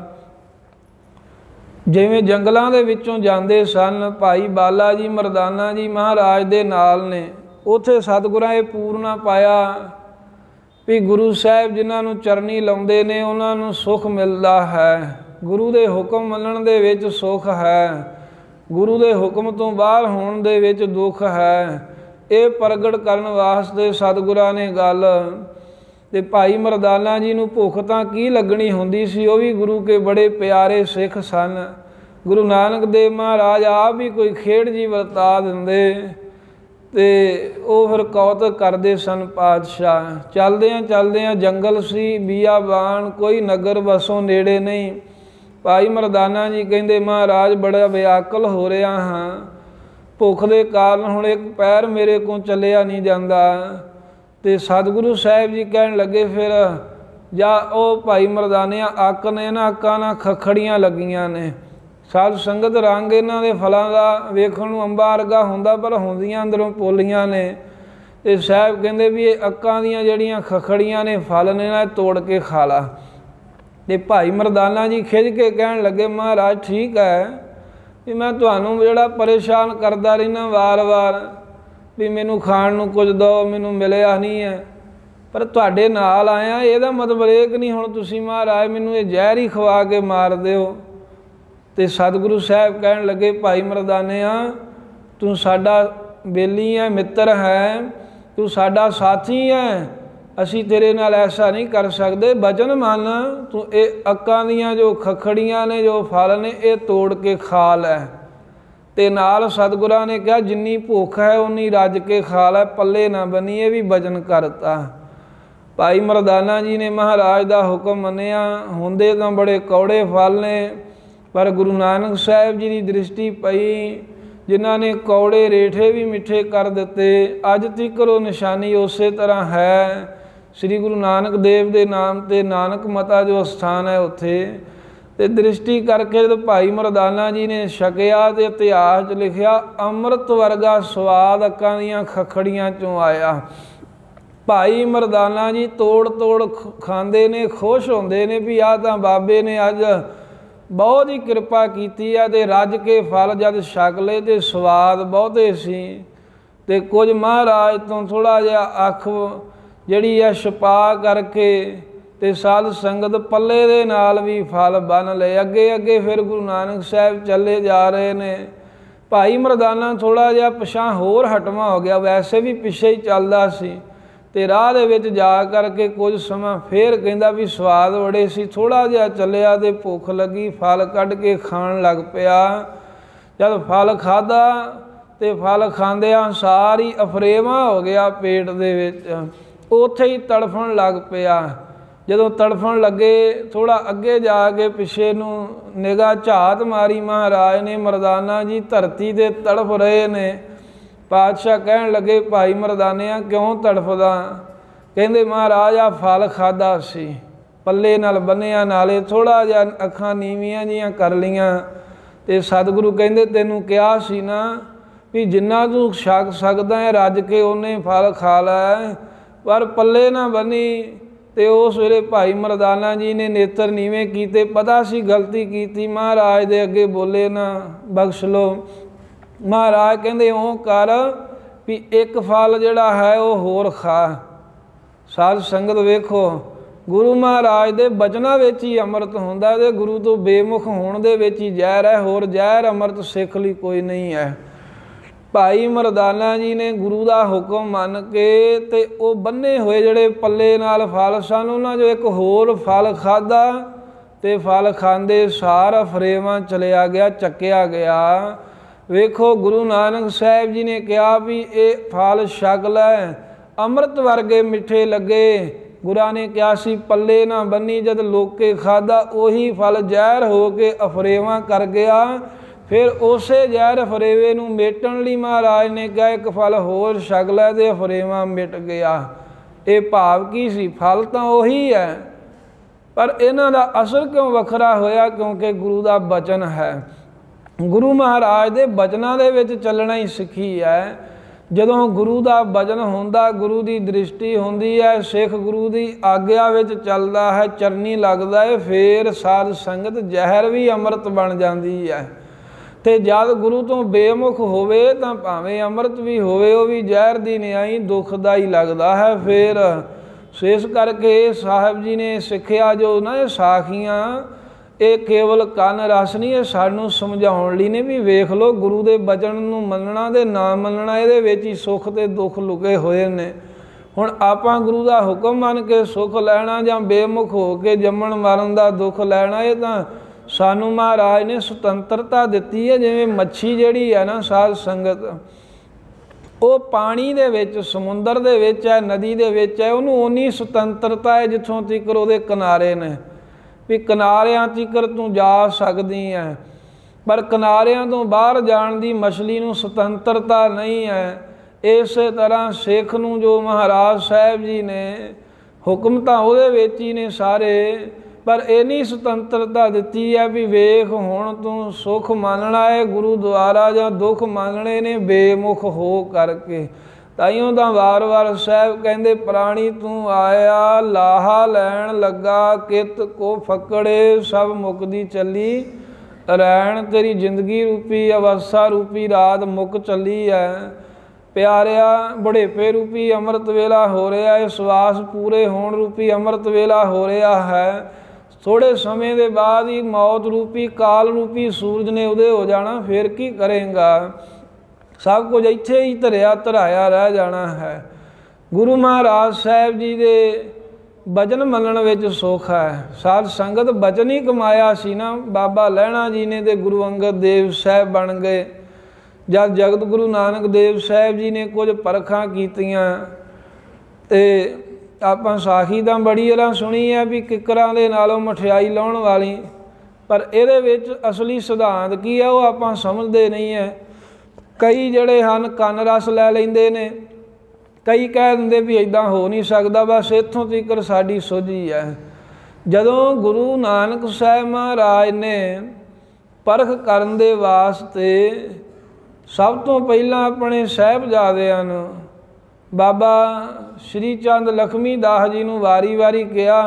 ਜਿਵੇਂ ਜੰਗਲਾਂ ਦੇ ਵਿੱਚੋਂ ਜਾਂਦੇ ਸਨ, ਭਾਈ ਬਾਲਾ ਜੀ ਮਰਦਾਨਾ ਜੀ ਮਹਾਰਾਜ ਦੇ ਨਾਲ ਨੇ, ਉੱਥੇ ਸਤਿਗੁਰਾਂ ਇਹ ਪੂਰਨਾ ਪਾਇਆ ਵੀ ਗੁਰੂ ਸਾਹਿਬ ਜਿਨ੍ਹਾਂ ਨੂੰ ਚਰਨੀ ਲਾਉਂਦੇ ਨੇ ਉਹਨਾਂ ਨੂੰ ਸੁੱਖ ਮਿਲਦਾ ਹੈ, ਗੁਰੂ ਦੇ ਹੁਕਮ ਮੰਨਣ ਦੇ ਵਿੱਚ ਸੁੱਖ ਹੈ, ਗੁਰੂ ਦੇ ਹੁਕਮ ਤੋਂ ਬਾਹਰ ਹੋਣ ਦੇ ਵਿੱਚ ਦੁੱਖ ਹੈ। ਇਹ ਪ੍ਰਗਟ ਕਰਨ ਵਾਸਤੇ ਸਤਿਗੁਰਾਂ ਨੇ ਗੱਲ ਤੇ ਭਾਈ ਮਰਦਾਨਾ ਜੀ ਨੂੰ ਭੁੱਖ ਤਾਂ ਕੀ ਲੱਗਣੀ ਹੁੰਦੀ ਸੀ, ਉਹ ਵੀ ਗੁਰੂ ਕੇ ਬੜੇ ਪਿਆਰੇ ਸਿੱਖ ਸਨ। ਗੁਰੂ ਨਾਨਕ ਦੇਵ ਮਹਾਰਾਜ ਆਪ ਵੀ ਕੋਈ ਖੇਡ ਜੀ ਵਰਤਾ ਦਿੰਦੇ ਤੇ ਉਹ ਫਿਰ ਕੌਤਕ ਕਰਦੇ ਸਨ ਪਾਤਸ਼ਾਹ। ਚੱਲਦਿਆਂ ਚੱਲਦਿਆਂ ਜੰਗਲ ਸੀ ਬੀਆਬਾਨ, ਕੋਈ ਨਗਰ ਵਸੋਂ ਨੇੜੇ ਨਹੀਂ। ਭਾਈ ਮਰਦਾਨਾ ਜੀ ਕਹਿੰਦੇ ਮਹਾਰਾਜ ਬੜਾ ਵਿਆਕਲ ਹੋ ਰਿਹਾ ਹਾਂ, ਭੁੱਖ ਦੇ ਕਾਰਨ ਹੁਣ ਇੱਕ ਪੈਰ ਮੇਰੇ ਕੋਲ ਚੱਲਿਆ ਨਹੀਂ ਜਾਂਦਾ। ਤੇ ਸਤਿਗੁਰੂ ਸਾਹਿਬ ਜੀ ਕਹਿਣ ਲੱਗੇ ਫਿਰ ਜਾਂ ਉਹ ਭਾਈ ਮਰਦਾਨਿਆਂ ਅੱਕ ਨੇ, ਇਹਨਾਂ ਅੱਕਾਂ ਨਾਲ ਖੱਖੜੀਆਂ ਲੱਗੀਆਂ ਨੇ। ਸਾਧ ਸੰਗਤ ਰੰਗ ਇਹਨਾਂ ਦੇ ਫਲਾਂ ਦਾ ਵੇਖਣ ਨੂੰ ਅੰਬਾਂ ਵਰਗਾ ਹੁੰਦਾ, ਪਰ ਹੁੰਦੀਆਂ ਅੰਦਰੋਂ ਪੋਲੀਆਂ ਨੇ। ਤੇ ਸਾਹਿਬ ਕਹਿੰਦੇ ਵੀ ਇਹ ਅੱਕਾਂ ਦੀਆਂ ਜਿਹੜੀਆਂ ਖੱਖੜੀਆਂ ਨੇ ਫਲ ਨੇ ਨਾ ਤੋੜ ਕੇ ਖਾ ਲਾ। ਤੇ ਭਾਈ ਮਰਦਾਨਾ ਜੀ ਖਿੱਝ ਕੇ ਕਹਿਣ ਲੱਗੇ ਮਹਾਰਾਜ ਠੀਕ ਹੈ ਵੀ ਮੈਂ ਤੁਹਾਨੂੰ ਜਿਹੜਾ ਪਰੇਸ਼ਾਨ ਕਰਦਾ ਰਹਿਣਾ ਵਾਰ ਵਾਰ ਵੀ ਮੈਨੂੰ ਖਾਣ ਨੂੰ ਕੁਝ ਦਿਓ, ਮੈਨੂੰ ਮਿਲਿਆ ਨਹੀਂ ਹੈ, ਪਰ ਤੁਹਾਡੇ ਨਾਲ ਆਇਆ ਇਹਦਾ ਮਤਲਬ ਇਹ ਕਿ ਨਹੀਂ ਹੁਣ ਤੁਸੀਂ ਮਹਾਰਾਜ ਮੈਨੂੰ ਇਹ ਜ਼ਹਿਰ ਹੀ ਖਵਾ ਕੇ ਮਾਰ ਦਿਓ। ਤੇ ਸਤਿਗੁਰੂ ਸਾਹਿਬ ਕਹਿਣ ਲੱਗੇ ਭਾਈ ਮਰਦਾਨਿਆ ਤੂੰ ਸਾਡਾ ਬੇਲੀ ਹੈ, ਮਿੱਤਰ ਹੈ, ਤੂੰ ਸਾਡਾ ਸਾਥੀ ਹੈ, ਅਸੀਂ ਤੇਰੇ ਨਾਲ ਐਸਾ ਨਹੀਂ ਕਰ ਸਕਦੇ, ਬਚਨ ਮੰਨ, ਤੂੰ ਇਹ ਅੱਕਾਂ ਦੀਆਂ ਜੋ ਖੱਖੜੀਆਂ ਨੇ ਜੋ ਫਲ ਨੇ ਇਹ ਤੋੜ ਕੇ ਖਾ ਲੈ। ਤੇ ਨਾਲ ਸਤਿਗੁਰਾਂ ਨੇ ਕਿਹਾ ਜਿੰਨੀ ਭੁੱਖ ਹੈ ਉਨੀ ਰੱਜ ਕੇ ਖਾ ਲੈ, ਪੱਲੇ ਨਾ ਬਣੀ। ਇਹ ਵੀ ਬਚਨ ਕਰਤਾ। ਭਾਈ ਮਰਦਾਨਾ ਜੀ ਨੇ ਮਹਾਰਾਜ ਦਾ ਹੁਕਮ ਮੰਨਿਆ। ਹੁੰਦੇ ਤਾਂ ਬੜੇ ਕੌੜੇ ਫਲ ਨੇ, ਪਰ ਗੁਰੂ ਨਾਨਕ ਸਾਹਿਬ ਜੀ ਦੀ ਦ੍ਰਿਸ਼ਟੀ ਪਈ, ਜਿਨ੍ਹਾਂ ਨੇ ਕੌੜੇ ਰੇਠੇ ਵੀ ਮਿੱਠੇ ਕਰ ਦਿੱਤੇ। ਅੱਜ ਤੱਕ ਉਹ ਨਿਸ਼ਾਨੀ ਉਸੇ ਤਰ੍ਹਾਂ ਹੈ। ਸ੍ਰੀ ਗੁਰੂ ਨਾਨਕ ਦੇਵ ਦੇ ਨਾਮ 'ਤੇ ਨਾਨਕ ਮਤਾ ਜੋ ਸਥਾਨ ਹੈ ਉੱਥੇ ਤੇ ਦ੍ਰਿਸ਼ਟੀ ਕਰਕੇ ਜਦੋਂ ਭਾਈ ਮਰਦਾਨਾ ਜੀ ਨੇ ਛਕਿਆ ਤੇ ਇਤਿਹਾਸ 'ਚ ਲਿਖਿਆ ਅੰਮ੍ਰਿਤ ਵਰਗਾ ਸਵਾਦ ਅੱਕਾਂ ਦੀਆਂ ਖੱਖੜੀਆਂ 'ਚੋਂ ਆਇਆ। ਭਾਈ ਮਰਦਾਨਾ ਜੀ ਤੋੜ ਤੋੜ ਖਾਂਦੇ ਨੇ, ਖੁਸ਼ ਹੁੰਦੇ ਨੇ ਵੀ ਆਹ ਤਾਂ ਬਾਬੇ ਨੇ ਅੱਜ ਬਹੁਤ ਹੀ ਕਿਰਪਾ ਕੀਤੀ ਆ। ਤੇ ਰੱਜ ਕੇ ਫਲ ਜਦ ਛਕ ਲਏ ਤੇ ਸਵਾਦ ਬਹੁਤੇ ਸੀ। ਤੇ ਕੁਝ ਮਹਾਰਾਜ ਤੋਂ ਥੋੜ੍ਹਾ ਜਿਹਾ ਅੱਖ ਜਿਹੜੀ ਆ ਛਪਾ ਕਰਕੇ ਤੇ ਸਾਧ ਸੰਗਤ ਪੱਲੇ ਦੇ ਨਾਲ ਵੀ ਫਲ ਬੰਨ ਲਏ। ਅੱਗੇ ਅੱਗੇ ਫਿਰ ਗੁਰੂ ਨਾਨਕ ਸਾਹਿਬ ਚੱਲੇ ਜਾ ਰਹੇ ਨੇ। ਭਾਈ ਮਰਦਾਨਾ ਥੋੜ੍ਹਾ ਜਿਹਾ ਪਿਛਾਂਹ ਹੋਰ ਹਟਵਾਂ ਹੋ ਗਿਆ, ਵੈਸੇ ਵੀ ਪਿੱਛੇ ਹੀ ਚੱਲਦਾ ਸੀ। ਤੇ ਰਾਹ ਦੇ ਵਿੱਚ ਜਾ ਕਰਕੇ ਕੁਝ ਸਮਾਂ ਫੇਰ ਕਹਿੰਦਾ ਵੀ ਸਵਾਦ ਬੜੇ ਸੀ। ਥੋੜ੍ਹਾ ਜਿਹਾ ਚੱਲਿਆ ਤੇ ਭੁੱਖ ਲੱਗੀ, ਫਲ ਕੱਢ ਕੇ ਖਾਣ ਲੱਗ ਪਿਆ। ਜਦ ਫਲ ਖਾਧਾ ਤੇ ਫਲ ਖਾਂਦਿਆਂ ਸਾਰੀ ਅਫਰੇਵਾ ਹੋ ਗਿਆ ਪੇਟ ਦੇ ਵਿੱਚ, ਉੱਥੇ ਹੀ ਤੜਫਣ ਲੱਗ ਪਿਆ। ਜਦੋਂ ਤੜਫਣ ਲੱਗੇ ਥੋੜ੍ਹਾ ਅੱਗੇ ਜਾ ਕੇ ਪਿੱਛੇ ਨੂੰ ਨਿਗਾਹ ਝਾਤ ਮਾਰੀ ਮਹਾਰਾਜ ਨੇ, ਮਰਦਾਨਾ ਜੀ ਧਰਤੀ 'ਤੇ ਤੜਫ ਰਹੇ ਨੇ। ਪਾਤਸ਼ਾਹ ਕਹਿਣ ਲੱਗੇ ਭਾਈ ਮਰਦਾਨਿਆਂ ਕਿਉਂ ਤੜਫਦਾ? ਕਹਿੰਦੇ ਮਹਾਰਾਜ ਆ ਫਲ ਖਾਧਾ ਸੀ, ਪੱਲੇ ਨਾਲ ਬੰਨਿਆ, ਨਾਲੇ ਥੋੜ੍ਹਾ ਜਿਹਾ ਅੱਖਾਂ ਨੀਵੀਆਂ ਜਿਹੀਆਂ ਕਰ ਲਈਆਂ। ਤੇ ਸਤਿਗੁਰੂ ਕਹਿੰਦੇ ਤੈਨੂੰ ਕਿਹਾ ਸੀ ਨਾ ਵੀ ਜਿੰਨਾ ਤੂੰ ਛਕ ਸਕਦਾ ਹੈ ਰੱਜ ਕੇ ਉਹਨੇ ਫਲ ਖਾ ਲੈ, ਪਰ ਪੱਲੇ ਨਾ ਬੰਨੀ। ਅਤੇ ਉਸ ਵੇਲੇ ਭਾਈ ਮਰਦਾਨਾ ਜੀ ਨੇ ਨੇਤਰ ਨੀਵੇਂ ਕੀਤੇ, ਪਤਾ ਸੀ ਗਲਤੀ ਕੀਤੀ, ਮਹਾਰਾਜ ਦੇ ਅੱਗੇ ਬੋਲੇ ਨਾ ਬਖਸ਼ ਲਓ। ਮਹਾਰਾਜ ਕਹਿੰਦੇ ਉਹ ਕਰ ਵੀ ਇੱਕ ਫਲ ਜਿਹੜਾ ਹੈ ਉਹ ਹੋਰ ਖਾ। ਸਾਧ ਸੰਗਤ ਵੇਖੋ, ਗੁਰੂ ਮਹਾਰਾਜ ਦੇ ਬਚਨਾਂ ਵਿੱਚ ਹੀ ਅੰਮ੍ਰਿਤ ਹੁੰਦਾ ਅਤੇ ਗੁਰੂ ਤੋਂ ਬੇਮੁਖ ਹੋਣ ਦੇ ਵਿੱਚ ਹੀ ਜ਼ਹਿਰ ਹੈ, ਹੋਰ ਜ਼ਹਿਰ ਅੰਮ੍ਰਿਤ ਸਿੱਖ ਲਈ ਕੋਈ ਨਹੀਂ ਹੈ। ਭਾਈ ਮਰਦਾਨਾ ਜੀ ਨੇ ਗੁਰੂ ਦਾ ਹੁਕਮ ਮੰਨ ਕੇ ਅਤੇ ਉਹ ਬੰਨੇ ਹੋਏ ਜਿਹੜੇ ਪੱਲੇ ਨਾਲ ਫਲ ਸਨ ਉਹਨਾਂ 'ਚੋਂ ਇੱਕ ਹੋਰ ਫਲ ਖਾਧਾ ਅਤੇ ਫਲ ਖਾਂਦੇ ਸਾਰ ਫਰੇਵਾਂ ਚਲਿਆ ਗਿਆ, ਚੱਕਿਆ ਗਿਆ। ਵੇਖੋ ਗੁਰੂ ਨਾਨਕ ਸਾਹਿਬ ਜੀ ਨੇ ਕਿਹਾ ਵੀ ਇਹ ਫਲ ਛਕ ਲੈ, ਅੰਮ੍ਰਿਤ ਵਰਗੇ ਮਿੱਠੇ ਲੱਗੇ। ਗੁਰਾਂ ਨੇ ਕਿਹਾ ਸੀ ਪੱਲੇ ਨਾ ਬੰਨੀ, ਜਦ ਲੋਕੇ ਖਾਧਾ ਉਹੀ ਫਲ ਜ਼ਹਿਰ ਹੋ ਕੇ ਅਫਰੇਵਾਂ ਕਰ ਗਿਆ। ਫਿਰ ਉਸੇ ਜ਼ਹਿਰ ਫਰੇਵੇ ਨੂੰ ਮੇਟਣ ਲਈ ਮਹਾਰਾਜ ਨੇ ਕਿਹਾ ਇੱਕ ਫਲ ਹੋਰ ਛਕ ਲੈ ਅਤੇ ਅਫਰੇਵਾਂ ਮਿਟ ਗਿਆ। ਇਹ ਭਾਵ ਕੀ ਸੀ? ਫਲ ਤਾਂ ਉਹੀ ਹੈ, ਪਰ ਇਹਨਾਂ ਦਾ ਅਸਰ ਕਿਉਂ ਵੱਖਰਾ ਹੋਇਆ? ਕਿਉਂਕਿ ਗੁਰੂ ਦਾ ਬਚਨ ਹੈ। ਗੁਰੂ ਮਹਾਰਾਜ ਦੇ ਬਚਨਾਂ ਦੇ ਵਿੱਚ ਚੱਲਣਾ ਹੀ ਸਿੱਖੀ ਹੈ। ਜਦੋਂ ਗੁਰੂ ਦਾ ਬਚਨ ਹੁੰਦਾ, ਗੁਰੂ ਦੀ ਦ੍ਰਿਸ਼ਟੀ ਹੁੰਦੀ ਹੈ, ਸਿੱਖ ਗੁਰੂ ਦੀ ਆਗਿਆ ਵਿੱਚ ਚੱਲਦਾ ਹੈ, ਚਰਨੀ ਲੱਗਦਾ ਹੈ, ਫਿਰ ਸਾਧ ਸੰਗਤ ਜ਼ਹਿਰ ਵੀ ਅੰਮ੍ਰਿਤ ਬਣ ਜਾਂਦੀ ਹੈ। ਅਤੇ ਜਦ ਗੁਰੂ ਤੋਂ ਬੇਮੁਖ ਹੋਵੇ ਤਾਂ ਭਾਵੇਂ ਅੰਮ੍ਰਿਤ ਵੀ ਹੋਵੇ ਉਹ ਵੀ ਜ਼ਹਿਰ ਦੀ ਨਿਆਈ ਦੁੱਖਦਾ ਹੀ ਲੱਗਦਾ ਹੈ। ਫਿਰ ਇਸ ਕਰਕੇ ਸਾਹਿਬ ਜੀ ਨੇ ਸਿੱਖਿਆ ਜੋ ਨਾ ਇਹ ਸਾਖੀਆਂ, ਇਹ ਕੇਵਲ ਕੰਨ ਰਸ ਨਹੀਂ, ਇਹ ਸਾਨੂੰ ਸਮਝਾਉਣ ਲਈ ਨੇ ਵੀ ਵੇਖ ਲਓ ਗੁਰੂ ਦੇ ਬਚਨ ਨੂੰ ਮੰਨਣਾ ਅਤੇ ਨਾ ਮੰਨਣਾ ਇਹਦੇ ਵਿੱਚ ਹੀ ਸੁੱਖ ਅਤੇ ਦੁੱਖ ਲੁਕੇ ਹੋਏ ਨੇ। ਹੁਣ ਆਪਾਂ ਗੁਰੂ ਦਾ ਹੁਕਮ ਮੰਨ ਕੇ ਸੁੱਖ ਲੈਣਾ ਜਾਂ ਬੇਮੁਖ ਹੋ ਕੇ ਜੰਮਣ ਮਰਨ ਦਾ ਦੁੱਖ ਲੈਣਾ, ਇਹ ਤਾਂ ਸਾਨੂੰ ਮਹਾਰਾਜ ਨੇ ਸੁਤੰਤਰਤਾ ਦਿੱਤੀ ਹੈ। ਜਿਵੇਂ ਮੱਛੀ ਜਿਹੜੀ ਹੈ ਨਾ ਸਾਧ ਸੰਗਤ, ਉਹ ਪਾਣੀ ਦੇ ਵਿੱਚ, ਸਮੁੰਦਰ ਦੇ ਵਿੱਚ ਹੈ, ਨਦੀ ਦੇ ਵਿੱਚ ਹੈ, ਉਹਨੂੰ ਓਨੀ ਸੁਤੰਤਰਤਾ ਹੈ ਜਿੱਥੋਂ ਤੀਕਰ ਉਹਦੇ ਕਿਨਾਰੇ ਨੇ, ਵੀ ਕਿਨਾਰਿਆਂ ਤੀਕਰ ਤੂੰ ਜਾ ਸਕਦੀ ਹੈ। ਪਰ ਕਿਨਾਰਿਆਂ ਤੋਂ ਬਾਹਰ ਜਾਣ ਦੀ ਮਛਲੀ ਨੂੰ ਸੁਤੰਤਰਤਾ ਨਹੀਂ ਹੈ। ਇਸੇ ਤਰ੍ਹਾਂ ਸਿੱਖ ਨੂੰ ਜੋ ਮਹਾਰਾਜ ਸਾਹਿਬ ਜੀ ਨੇ ਹੁਕਮ ਤਾਂ ਉਹਦੇ ਵਿੱਚ ਹੀ ਨੇ ਸਾਰੇ, ਪਰ ਇੰਨੀ ਸੁਤੰਤਰਤਾ ਦਿੱਤੀ ਹੈ ਵੀ ਵੇਖ ਹੁਣ ਤੂੰ ਸੁੱਖ ਮੰਨਣਾ ਹੈ ਗੁਰੂ ਦੁਆਰਾ ਜਾਂ ਦੁੱਖ ਮੰਨਣੇ ਨੇ ਬੇਮੁਖ ਹੋ ਕਰਕੇ। ਤਾਈਓ ਤਾਂ ਵਾਰ ਵਾਰ ਸਾਹਿਬ ਕਹਿੰਦੇ ਪ੍ਰਾਣੀ ਤੂੰ ਆਇਆ ਲਾਹਾ ਲੈਣ ਲੱਗਾ, ਕਿਤ ਕੋ ਫਕੜੇ ਸਭ ਮੁੱਕਦੀ ਚੱਲੀ ਰਹਿਣ। ਤੇਰੀ ਜ਼ਿੰਦਗੀ ਰੂਪੀ ਅਵਸਥਾ ਰੂਪੀ ਰਾਤ ਮੁੱਕ ਚੱਲੀ ਹੈ ਪਿਆਰਿਆ। ਬੁਢੇਪੇ ਰੂਪੀ ਅੰਮ੍ਰਿਤ ਵੇਲਾ ਹੋ ਰਿਹਾ ਹੈ, ਸਵਾਸ ਪੂਰੇ ਹੋਣ ਰੂਪੀ ਅੰਮ੍ਰਿਤ ਵੇਲਾ ਹੋ ਰਿਹਾ ਹੈ। ਥੋੜ੍ਹੇ ਸਮੇਂ ਦੇ ਬਾਅਦ ਹੀ ਮੌਤ ਰੂਪੀ ਕਾਲ ਰੂਪੀ ਸੂਰਜ ਨੇ ਉਦੇ ਹੋ ਜਾਣਾ। ਫਿਰ ਕੀ ਕਰੇਗਾ? ਸਭ ਕੁਝ ਇੱਥੇ ਹੀ ਧਰਿਆ ਧਰਾਇਆ ਰਹਿ ਜਾਣਾ ਹੈ। ਗੁਰੂ ਮਹਾਰਾਜ ਸਾਹਿਬ ਜੀ ਦੇ ਬਚਨ ਮੰਨਣ ਵਿੱਚ ਸੁੱਖ ਹੈ। ਸਾਧ ਸੰਗਤ ਬਚਨ ਹੀ ਕਮਾਇਆ ਸੀ ਨਾ। ਬਾਬਾ ਲਹਿਣਾ ਜੀ ਨੇ ਅਤੇ ਗੁਰੂ ਅੰਗਦ ਦੇਵ ਸਾਹਿਬ ਬਣ ਗਏ। ਜਦ ਜਗਤ ਗੁਰੂ ਨਾਨਕ ਦੇਵ ਸਾਹਿਬ ਜੀ ਨੇ ਕੁਝ ਪਰਖਾਂ ਕੀਤੀਆਂ ਅਤੇ ਆਪਾਂ ਸਾਖੀ ਤਾਂ ਬੜੀ ਵਾਰ ਸੁਣੀ ਹੈ ਵੀ ਕਿੱਕਰਾਂ ਦੇ ਨਾਲੋਂ ਮਠਿਆਈ ਲਾਉਣ ਵਾਲੀ, ਪਰ ਇਹਦੇ ਵਿੱਚ ਅਸਲੀ ਸਿਧਾਂਤ ਕੀ ਹੈ ਉਹ ਆਪਾਂ ਸਮਝਦੇ ਨਹੀਂ ਹੈ। ਕਈ ਜਿਹੜੇ ਹਨ ਕੰਨ ਰਸ ਲੈ ਲੈਂਦੇ ਨੇ, ਕਈ ਕਹਿ ਦਿੰਦੇ ਵੀ ਇੱਦਾਂ ਹੋ ਨਹੀਂ ਸਕਦਾ, ਬਸ ਇੱਥੋਂ ਤੀਕਰ ਸਾਡੀ ਸੋਝੀ ਹੈ। ਜਦੋਂ ਗੁਰੂ ਨਾਨਕ ਸਾਹਿਬ ਮਹਾਰਾਜ ਨੇ ਪਰਖ ਕਰਨ ਦੇ ਵਾਸਤੇ ਸਭ ਤੋਂ ਪਹਿਲਾਂ ਆਪਣੇ ਸਾਹਿਬਜ਼ਾਦਿਆਂ ਨੂੰ ਬਾਬਾ ਸ਼੍ਰੀ ਚੰਦ ਲਖਮੀ ਦਾਸ ਜੀ ਨੂੰ ਵਾਰੀ ਵਾਰੀ ਕਿਹਾ।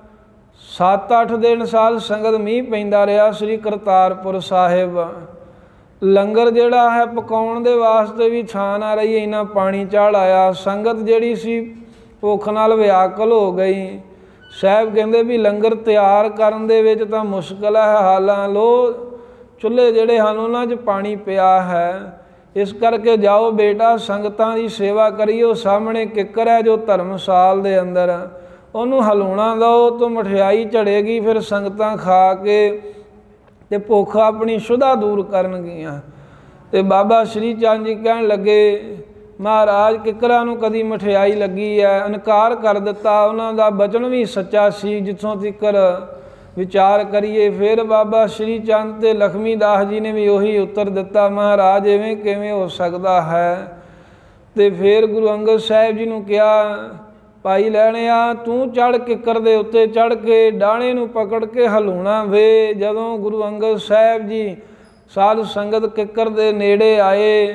ਸੱਤ ਅੱਠ ਦਿਨ ਸਾਧ ਸੰਗਤ ਮੀਂਹ ਪੈਂਦਾ ਰਿਹਾ ਸ਼੍ਰੀ ਕਰਤਾਰਪੁਰ ਸਾਹਿਬ। ਲੰਗਰ ਜਿਹੜਾ ਹੈ ਪਕਾਉਣ ਦੇ ਵਾਸਤੇ ਵੀ ਥਾਂ ਨਾ ਰਹੀ, ਇੰਨਾ ਪਾਣੀ ਚੜ੍ਹ ਆਇਆ। ਸੰਗਤ ਜਿਹੜੀ ਸੀ ਭੁੱਖ ਨਾਲ ਵਿਆਕੁਲ ਹੋ ਗਈ। ਸਾਹਿਬ ਕਹਿੰਦੇ ਵੀ ਲੰਗਰ ਤਿਆਰ ਕਰਨ ਦੇ ਵਿੱਚ ਤਾਂ ਮੁਸ਼ਕਿਲ ਹੈ, ਹਾਲਾਂ ਲੋ ਚੁੱਲ੍ਹੇ ਜਿਹੜੇ ਹਨ ਉਹਨਾਂ 'ਚ ਪਾਣੀ ਪਿਆ ਹੈ। ਇਸ ਕਰਕੇ ਜਾਓ ਬੇਟਾ ਸੰਗਤਾਂ ਦੀ ਸੇਵਾ ਕਰੀਓ। ਸਾਹਮਣੇ ਕਿੱਕਰ ਹੈ ਜੋ ਧਰਮਸਾਲ ਦੇ ਅੰਦਰ, ਉਹਨੂੰ ਹਲਾਉਣਾ ਦਿਓ ਤੋਂ ਮਠਿਆਈ ਝੜੇਗੀ। ਫਿਰ ਸੰਗਤਾਂ ਖਾ ਕੇ ਅਤੇ ਭੁੱਖ ਆਪਣੀ ਸ਼ੁੱਧਾ ਦੂਰ ਕਰਨਗੀਆਂ। ਅਤੇ ਬਾਬਾ ਸ਼੍ਰੀ ਚੰਦ ਜੀ ਕਹਿਣ ਲੱਗੇ ਮਹਾਰਾਜ ਕਿੱਕਰਾਂ ਨੂੰ ਕਦੀ ਮਠਿਆਈ ਲੱਗੀ ਹੈ? ਇਨਕਾਰ ਕਰ ਦਿੱਤਾ। ਉਹਨਾਂ ਦਾ ਬਚਨ ਵੀ ਸੱਚਾ ਸੀ ਜਿੱਥੋਂ ਤੀਕਰ ਵਿਚਾਰ ਕਰੀਏ। ਫਿਰ ਬਾਬਾ ਸ਼੍ਰੀ ਚੰਦ ਅਤੇ ਲਖਮੀ ਦਾਸ ਜੀ ਨੇ ਵੀ ਉਹੀ ਉੱਤਰ ਦਿੱਤਾ ਮਹਾਰਾਜ ਇਵੇਂ ਕਿਵੇਂ ਹੋ ਸਕਦਾ ਹੈ। ਅਤੇ ਫਿਰ ਗੁਰੂ ਅੰਗਦ ਸਾਹਿਬ ਜੀ ਨੂੰ ਕਿਹਾ ਭਾਈ ਲੈਣਿਆ ਤੂੰ ਚੜ੍ਹ ਕਿੱਕਰ ਦੇ ਉੱਤੇ ਚੜ੍ਹ ਕੇ ਡਾਹਣੇ ਨੂੰ ਪਕੜ ਕੇ ਹਲਾਉਣਾ ਵੇ। ਜਦੋਂ ਗੁਰੂ ਅੰਗਦ ਸਾਹਿਬ ਜੀ ਸਾਧ ਸੰਗਤ ਕਿੱਕਰ ਦੇ ਨੇੜੇ ਆਏ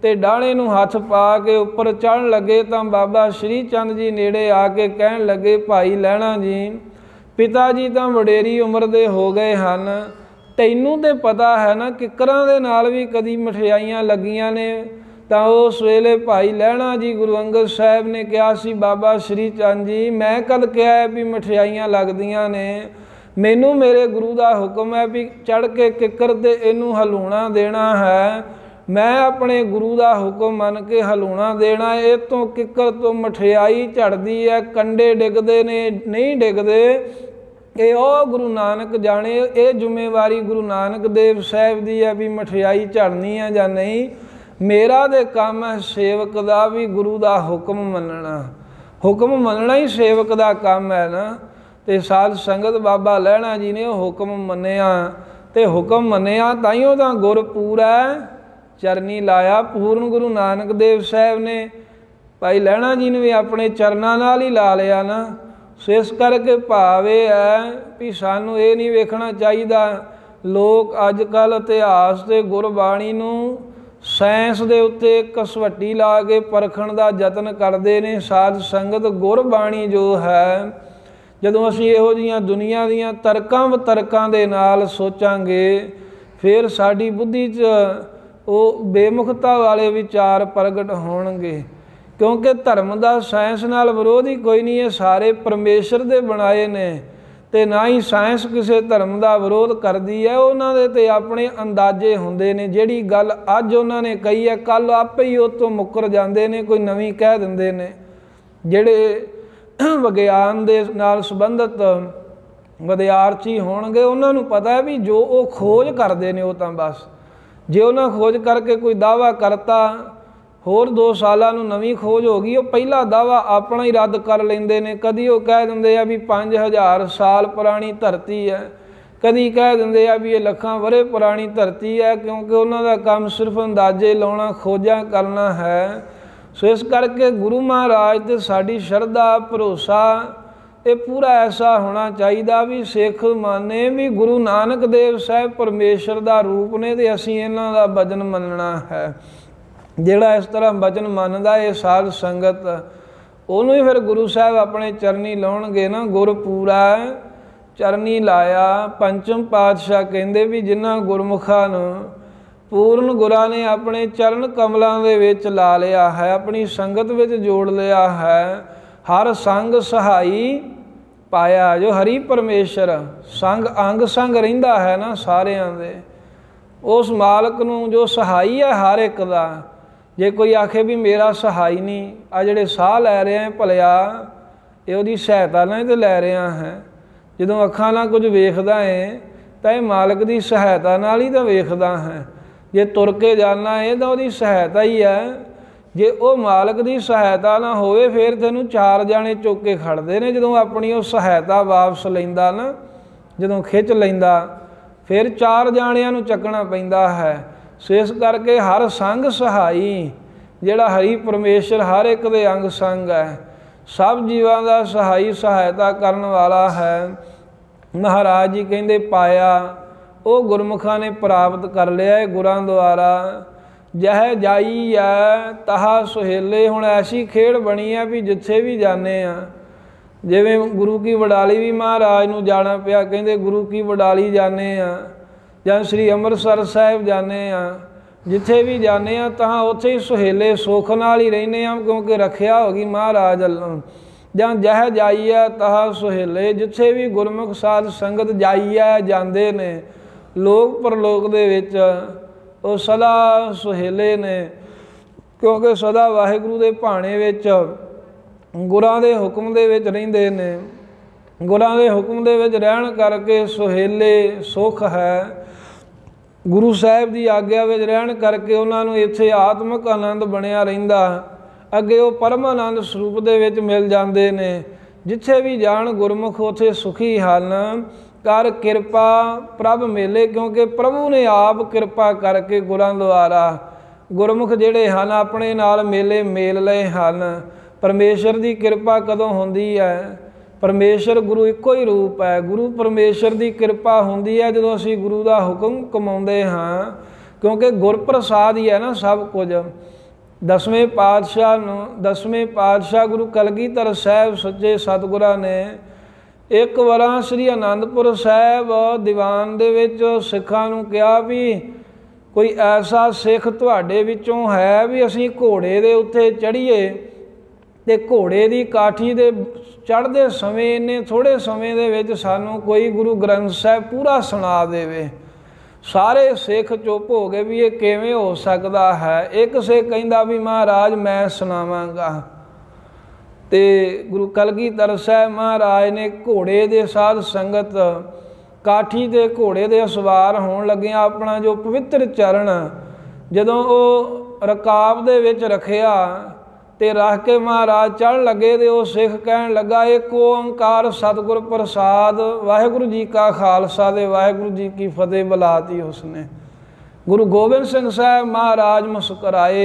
ਤੇ ਡਾਹਣੇ ਨੂੰ ਹੱਥ ਪਾ ਕੇ ਉੱਪਰ ਚੜ੍ਹਨ ਲੱਗੇ ਤਾਂ ਬਾਬਾ ਸ਼੍ਰੀ ਚੰਦ ਜੀ ਨੇੜੇ ਆ ਕੇ ਕਹਿਣ ਲੱਗੇ, ਭਾਈ ਲਹਿਣਾ ਜੀ, ਪਿਤਾ ਜੀ ਤਾਂ ਵਡੇਰੀ ਉਮਰ ਦੇ ਹੋ ਗਏ ਹਨ, ਤੈਨੂੰ ਤੇ ਪਤਾ ਹੈ ਨਾ ਕਿੱਕਰਾਂ ਦੇ ਨਾਲ ਵੀ ਕਦੀ ਮਠਿਆਈਆਂ ਲੱਗੀਆਂ ਨੇ। ਤਾਂ ਉਸ ਵੇਲੇ ਭਾਈ ਲਹਿਣਾ ਜੀ ਗੁਰੂ ਅੰਗਦ ਸਾਹਿਬ ਨੇ ਕਿਹਾ ਸੀ, ਬਾਬਾ ਸ਼੍ਰੀ ਚੰਦ ਜੀ, ਮੈਂ ਕਦ ਕਿਹਾ ਹੈ ਵੀ ਮਠਿਆਈਆਂ ਲੱਗਦੀਆਂ ਨੇ? ਮੈਨੂੰ ਮੇਰੇ ਗੁਰੂ ਦਾ ਹੁਕਮ ਹੈ ਵੀ ਚੜ੍ਹ ਕੇ ਕਿੱਕਰ 'ਤੇ ਇਹਨੂੰ ਹਲੂਣਾ ਦੇਣਾ ਹੈ। ਮੈਂ ਆਪਣੇ ਗੁਰੂ ਦਾ ਹੁਕਮ ਮੰਨ ਕੇ ਹਲੂਣਾ ਦੇਣਾ। ਇਹ ਤੋਂ ਕਿੱਕਰ ਤੋਂ ਮਠਿਆਈ ਝੜਦੀ ਹੈ, ਕੰਡੇ ਡਿੱਗਦੇ ਨੇ, ਨਹੀਂ ਡਿੱਗਦੇ, ਇਹ ਉਹ ਗੁਰੂ ਨਾਨਕ ਜਾਣੇ। ਇਹ ਜ਼ਿੰਮੇਵਾਰੀ ਗੁਰੂ ਨਾਨਕ ਦੇਵ ਸਾਹਿਬ ਦੀ ਹੈ ਵੀ ਮਠਿਆਈ ਝੜਨੀ ਹੈ ਜਾਂ ਨਹੀਂ। ਮੇਰਾ ਤਾਂ ਕੰਮ ਹੈ ਸੇਵਕ ਦਾ ਵੀ ਗੁਰੂ ਦਾ ਹੁਕਮ ਮੰਨਣਾ। ਹੁਕਮ ਮੰਨਣਾ ਹੀ ਸੇਵਕ ਦਾ ਕੰਮ ਹੈ ਨਾ। ਅਤੇ ਸਾਧ ਸੰਗਤ ਬਾਬਾ ਲਹਿਣਾ ਜੀ ਨੇ ਉਹ ਹੁਕਮ ਮੰਨਿਆ, ਅਤੇ ਹੁਕਮ ਮੰਨਿਆ ਤਾਈਓ ਤਾਂ ਗੁਰਪੂਰੈ ਚਰਨੀ ਲਾਇਆ। ਪੂਰਨ ਗੁਰੂ ਨਾਨਕ ਦੇਵ ਸਾਹਿਬ ਨੇ ਭਾਈ ਲਹਿਣਾ ਜੀ ਨੂੰ ਵੀ ਆਪਣੇ ਚਰਨਾਂ ਨਾਲ ਹੀ ਲਾ ਲਿਆ ਨਾ। ਸੋ ਇਸ ਕਰਕੇ ਭਾਵ ਇਹ ਹੈ ਵੀ ਸਾਨੂੰ ਇਹ ਨਹੀਂ ਵੇਖਣਾ ਚਾਹੀਦਾ ਲੋਕ ਅੱਜ ਕੱਲ੍ਹ ਇਤਿਹਾਸ ਅਤੇ ਗੁਰਬਾਣੀ ਨੂੰ ਸਾਇੰਸ ਦੇ ਉੱਤੇ ਕਸਵੱਟੀ ਲਾ ਕੇ ਪਰਖਣ ਦਾ ਯਤਨ ਕਰਦੇ ਨੇ। ਸਾਧ ਸੰਗਤ ਗੁਰਬਾਣੀ ਜੋ ਹੈ, ਜਦੋਂ ਅਸੀਂ ਇਹੋ ਜਿਹੀਆਂ ਦੁਨੀਆ ਦੀਆਂ ਤਰਕਾਂ ਵਿਤਰਕਾਂ ਦੇ ਨਾਲ ਸੋਚਾਂਗੇ ਫਿਰ ਸਾਡੀ ਬੁੱਧੀ 'ਚ ਉਹ ਬੇਮੁਖਤਾ ਵਾਲੇ ਵਿਚਾਰ ਪ੍ਰਗਟ ਹੋਣਗੇ। ਕਿਉਂਕਿ ਧਰਮ ਦਾ ਸਾਇੰਸ ਨਾਲ ਵਿਰੋਧ ਹੀ ਕੋਈ ਨਹੀਂ। ਇਹ ਸਾਰੇ ਪਰਮੇਸ਼ਰ ਦੇ ਬਣਾਏ ਨੇ ਅਤੇ ਨਾ ਹੀ ਸਾਇੰਸ ਕਿਸੇ ਧਰਮ ਦਾ ਵਿਰੋਧ ਕਰਦੀ ਹੈ। ਉਹਨਾਂ ਦੇ ਤਾਂ ਆਪਣੇ ਅੰਦਾਜ਼ੇ ਹੁੰਦੇ ਨੇ। ਜਿਹੜੀ ਗੱਲ ਅੱਜ ਉਹਨਾਂ ਨੇ ਕਹੀ ਹੈ ਕੱਲ੍ਹ ਆਪੇ ਹੀ ਉਹ ਤੋਂ ਮੁੱਕਰ ਜਾਂਦੇ ਨੇ, ਕੋਈ ਨਵੀਂ ਕਹਿ ਦਿੰਦੇ ਨੇ। ਜਿਹੜੇ ਵਿਗਿਆਨ ਦੇ ਨਾਲ ਸੰਬੰਧਿਤ ਵਿਦਿਆਰਥੀ ਹੋਣਗੇ ਉਹਨਾਂ ਨੂੰ ਪਤਾ ਹੈ ਵੀ ਜੋ ਉਹ ਖੋਜ ਕਰਦੇ ਨੇ ਉਹ ਤਾਂ ਬਸ ਜੇ ਉਹਨਾਂ ਖੋਜ ਕਰਕੇ ਕੋਈ ਦਾਅਵਾ ਕਰਤਾ, ਹੋਰ ਦੋ ਸਾਲਾਂ ਨੂੰ ਨਵੀਂ ਖੋਜ ਹੋ ਗਈ, ਉਹ ਪਹਿਲਾ ਦਾਅਵਾ ਆਪਣਾ ਹੀ ਰੱਦ ਕਰ ਲੈਂਦੇ ਨੇ। ਕਦੀ ਉਹ ਕਹਿ ਦਿੰਦੇ ਆ ਵੀ ਪੰਜ ਹਜ਼ਾਰ ਸਾਲ ਪੁਰਾਣੀ ਧਰਤੀ ਹੈ, ਕਦੀ ਕਹਿ ਦਿੰਦੇ ਆ ਵੀ ਇਹ ਲੱਖਾਂ ਵਰ੍ਹੇ ਪੁਰਾਣੀ ਧਰਤੀ ਹੈ, ਕਿਉਂਕਿ ਉਹਨਾਂ ਦਾ ਕੰਮ ਸਿਰਫ ਅੰਦਾਜ਼ੇ ਲਾਉਣਾ, ਖੋਜਾਂ ਕਰਨਾ ਹੈ। ਸੋ ਇਸ ਕਰਕੇ ਗੁਰੂ ਮਹਾਰਾਜ 'ਤੇ ਸਾਡੀ ਸ਼ਰਧਾ ਭਰੋਸਾ ਇਹ ਪੂਰਾ ਐਸਾ ਹੋਣਾ ਚਾਹੀਦਾ ਵੀ ਸਿੱਖ ਮੰਨੇ ਵੀ ਗੁਰੂ ਨਾਨਕ ਦੇਵ ਸਾਹਿਬ ਪਰਮੇਸ਼ਰ ਦਾ ਰੂਪ ਨੇ ਅਤੇ ਅਸੀਂ ਇਹਨਾਂ ਦਾ ਵਚਨ ਮੰਨਣਾ ਹੈ। ਜਿਹੜਾ ਇਸ ਤਰ੍ਹਾਂ ਵਚਨ ਮੰਨਦਾ ਇਹ ਸਾਧ ਸੰਗਤ ਉਹਨੂੰ ਹੀ ਫਿਰ ਗੁਰੂ ਸਾਹਿਬ ਆਪਣੇ ਚਰਨੀ ਲਾਉਣਗੇ ਨਾ। ਗੁਰਪੂਰਾ ਚਰਨੀ ਲਾਇਆ। ਪੰਚਮ ਪਾਤਸ਼ਾਹ ਕਹਿੰਦੇ ਵੀ ਜਿਨ੍ਹਾਂ ਗੁਰਮੁਖਾਂ ਨੂੰ ਪੂਰਨ ਗੁਰਾਂ ਨੇ ਆਪਣੇ ਚਰਨ ਕਮਲਾਂ ਦੇ ਵਿੱਚ ਲਾ ਲਿਆ ਹੈ, ਆਪਣੀ ਸੰਗਤ ਵਿੱਚ ਜੋੜ ਲਿਆ ਹੈ, ਹਰ ਸੰਗ ਸਹਾਈ ਪਾਇਆ। ਜੋ ਹਰੀ ਪਰਮੇਸ਼ਰ ਸੰਗ ਅੰਗ ਸੰਗ ਰਹਿੰਦਾ ਹੈ ਨਾ ਸਾਰਿਆਂ ਦੇ, ਉਸ ਮਾਲਕ ਨੂੰ ਜੋ ਸਹਾਈ ਹੈ ਹਰ ਇੱਕ ਦਾ। ਜੇ ਕੋਈ ਆਖੇ ਵੀ ਮੇਰਾ ਸਹਾਈ ਨਹੀਂ, ਆ ਜਿਹੜੇ ਸਾਹ ਲੈ ਰਹੇ ਭਲਿਆ ਇਹ ਉਹਦੀ ਸਹਾਇਤਾ ਨਾਲ ਹੀ ਤਾਂ ਲੈ ਰਿਹਾ ਹੈ। ਜਦੋਂ ਅੱਖਾਂ ਨਾਲ ਕੁਝ ਵੇਖਦਾ ਹੈ ਤਾਂ ਇਹ ਮਾਲਕ ਦੀ ਸਹਾਇਤਾ ਨਾਲ ਹੀ ਤਾਂ ਵੇਖਦਾ ਹੈ। ਜੇ ਤੁਰ ਕੇ ਜਾਣਾ ਹੈ ਤਾਂ ਉਹਦੀ ਸਹਾਇਤਾ ਹੀ ਹੈ। ਜੇ ਉਹ ਮਾਲਕ ਦੀ ਸਹਾਇਤਾ ਨਾ ਹੋਵੇ ਫਿਰ ਤੈਨੂੰ ਚਾਰ ਜਾਣੇ ਚੁੱਕ ਕੇ ਖੜਦੇ ਨੇ। ਜਦੋਂ ਆਪਣੀ ਉਹ ਸਹਾਇਤਾ ਵਾਪਸ ਲੈਂਦਾ ਨਾ, ਜਦੋਂ ਖਿੱਚ ਲੈਂਦਾ ਫਿਰ ਚਾਰ ਜਾਣਿਆਂ ਨੂੰ ਚੱਕਣਾ ਪੈਂਦਾ ਹੈ। ਸੋ ਇਸ ਕਰਕੇ ਹਰ ਸੰਗ ਸਹਾਈ, ਜਿਹੜਾ ਹਰੀ ਪਰਮੇਸ਼ਰ ਹਰ ਇੱਕ ਦੇ ਅੰਗ ਸੰਗ ਹੈ, ਸਭ ਜੀਵਾਂ ਦਾ ਸਹਾਈ ਸਹਾਇਤਾ ਕਰਨ ਵਾਲਾ ਹੈ। ਮਹਾਰਾਜ ਜੀ ਕਹਿੰਦੇ ਪਾਇਆ ਉਹ ਗੁਰਮੁਖਾਂ ਨੇ ਪ੍ਰਾਪਤ ਕਰ ਲਿਆ ਹੈ ਗੁਰਾਂ ਦੁਆਰਾ। ਜਹ ਜਾਈ ਹੈ ਤਹਾ ਸੁਹੇਲੇ। ਹੁਣ ਐਸੀ ਖੇਡ ਬਣੀ ਹੈ ਵੀ ਜਿੱਥੇ ਵੀ ਜਾਂਦੇ ਹਾਂ, ਜਿਵੇਂ ਗੁਰੂ ਕੀ ਵਡਾਲੀ ਵੀ ਮਹਾਰਾਜ ਨੂੰ ਜਾਣਾ ਪਿਆ, ਕਹਿੰਦੇ ਗੁਰੂ ਕੀ ਵਡਾਲੀ ਜਾਂਦੇ ਹਾਂ ਜਾਂ ਸ਼੍ਰੀ ਅੰਮ੍ਰਿਤਸਰ ਸਾਹਿਬ ਜਾਂਦੇ ਹਾਂ, ਜਿੱਥੇ ਵੀ ਜਾਂਦੇ ਹਾਂ ਤਾਂ ਉੱਥੇ ਹੀ ਸੁਹੇਲੇ ਸੁੱਖ ਨਾਲ ਹੀ ਰਹਿੰਦੇ ਹਾਂ, ਕਿਉਂਕਿ ਰੱਖਿਆ ਹੋ ਗਈ ਮਹਾਰਾਜ ਵੱਲੋਂ। ਜਾਂ ਜਹ ਜਾਈਐ ਤਹਾ ਸੁਹੇਲੇ, ਜਿੱਥੇ ਵੀ ਗੁਰਮੁਖ ਸਾਧ ਸੰਗਤ ਜਾਈਐ ਜਾਂਦੇ ਨੇ ਲੋਕ ਪਰਲੋਕ ਦੇ ਵਿੱਚ ਉਹ ਸਦਾ ਸੁਹੇਲੇ ਨੇ, ਕਿਉਂਕਿ ਸਦਾ ਵਾਹਿਗੁਰੂ ਦੇ ਭਾਣੇ ਵਿੱਚ ਗੁਰਾਂ ਦੇ ਹੁਕਮ ਦੇ ਵਿੱਚ ਰਹਿੰਦੇ ਨੇ। ਗੁਰਾਂ ਦੇ ਹੁਕਮ ਦੇ ਵਿੱਚ ਰਹਿਣ ਕਰਕੇ ਸੁਹੇਲੇ ਸੁੱਖ ਹੈ। ਗੁਰੂ ਸਾਹਿਬ ਦੀ ਆਗਿਆ ਵਿੱਚ ਰਹਿਣ ਕਰਕੇ ਉਹਨਾਂ ਨੂੰ ਇੱਥੇ ਆਤਮਿਕ ਆਨੰਦ ਬਣਿਆ ਰਹਿੰਦਾ, ਅੱਗੇ ਉਹ ਪਰਮ ਆਨੰਦ ਸਰੂਪ ਦੇ ਵਿੱਚ ਮਿਲ ਜਾਂਦੇ ਨੇ। ਜਿੱਥੇ ਵੀ ਜਾਣ ਗੁਰਮੁਖ ਉੱਥੇ ਸੁਖੀ ਹਨ। ਕਰ ਕਿਰਪਾ ਪ੍ਰਭ ਮੇਲੇ, ਕਿਉਂਕਿ ਪ੍ਰਭੂ ਨੇ ਆਪ ਕਿਰਪਾ ਕਰਕੇ ਗੁਰਾਂ ਦੁਆਰਾ ਗੁਰਮੁਖ ਜਿਹੜੇ ਹਨ ਆਪਣੇ ਨਾਲ ਮੇਲੇ ਮੇਲ ਲਏ ਹਨ। ਪਰਮੇਸ਼ਰ ਦੀ ਕਿਰਪਾ ਕਦੋਂ ਹੁੰਦੀ ਹੈ? ਪਰਮੇਸ਼ਰ ਗੁਰੂ ਇੱਕੋ ਹੀ ਰੂਪ ਹੈ। ਗੁਰੂ ਪਰਮੇਸ਼ਰ ਦੀ ਕਿਰਪਾ ਹੁੰਦੀ ਹੈ ਜਦੋਂ ਅਸੀਂ ਗੁਰੂ ਦਾ ਹੁਕਮ ਕਮਾਉਂਦੇ ਹਾਂ। क्योंकि गुरप्रसाद ही है ना सब कुछ। दसवें पातशाह नूं दसवें पातशाह गुरु कलगीधर साहब सच्चे सतगुरां ने एक वार श्री आनंदपुर साहब दीवान दे विच सिखां नूं कहा भी कोई ऐसा सिख तुहाडे विचों है भी असीं घोड़े दे उत्ते चढ़ीए ते घोड़े दी काठी दे चढ़दे समय इन्ने थोड़े समय दे विच सानूं कोई गुरु ग्रंथ साहिब पूरा सुना देवे। सारे सिख चुप हो गए भी ये किवें हो सकदा है। एक सिख कहंदा भी महाराज मैं सुनावांगा। ते गुरु कलगीधर साहब महाराज ने घोड़े दे साध संगत काठी दे घोड़े दे सवार होण लगे अपना जो पवित्र चरण जदों वो रकाब दे विच रखिया ते रख के महाराज चढ़ लगे तो वह सिख कहन लगा एक ओंकार सतगुर प्रसाद वाहिगुरु जी का खालसा दे वाहिगुरु जी की फतेह बुलाती उसने। गुरु गोबिंद सिंह साहब महाराज मुस्कुराए।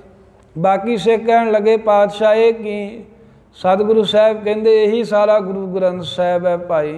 बाकी सिख कहन लगे पातशाह ये की? सतगुरु साहब कहते यही सारा गुरु ग्रंथ साहब है भाई।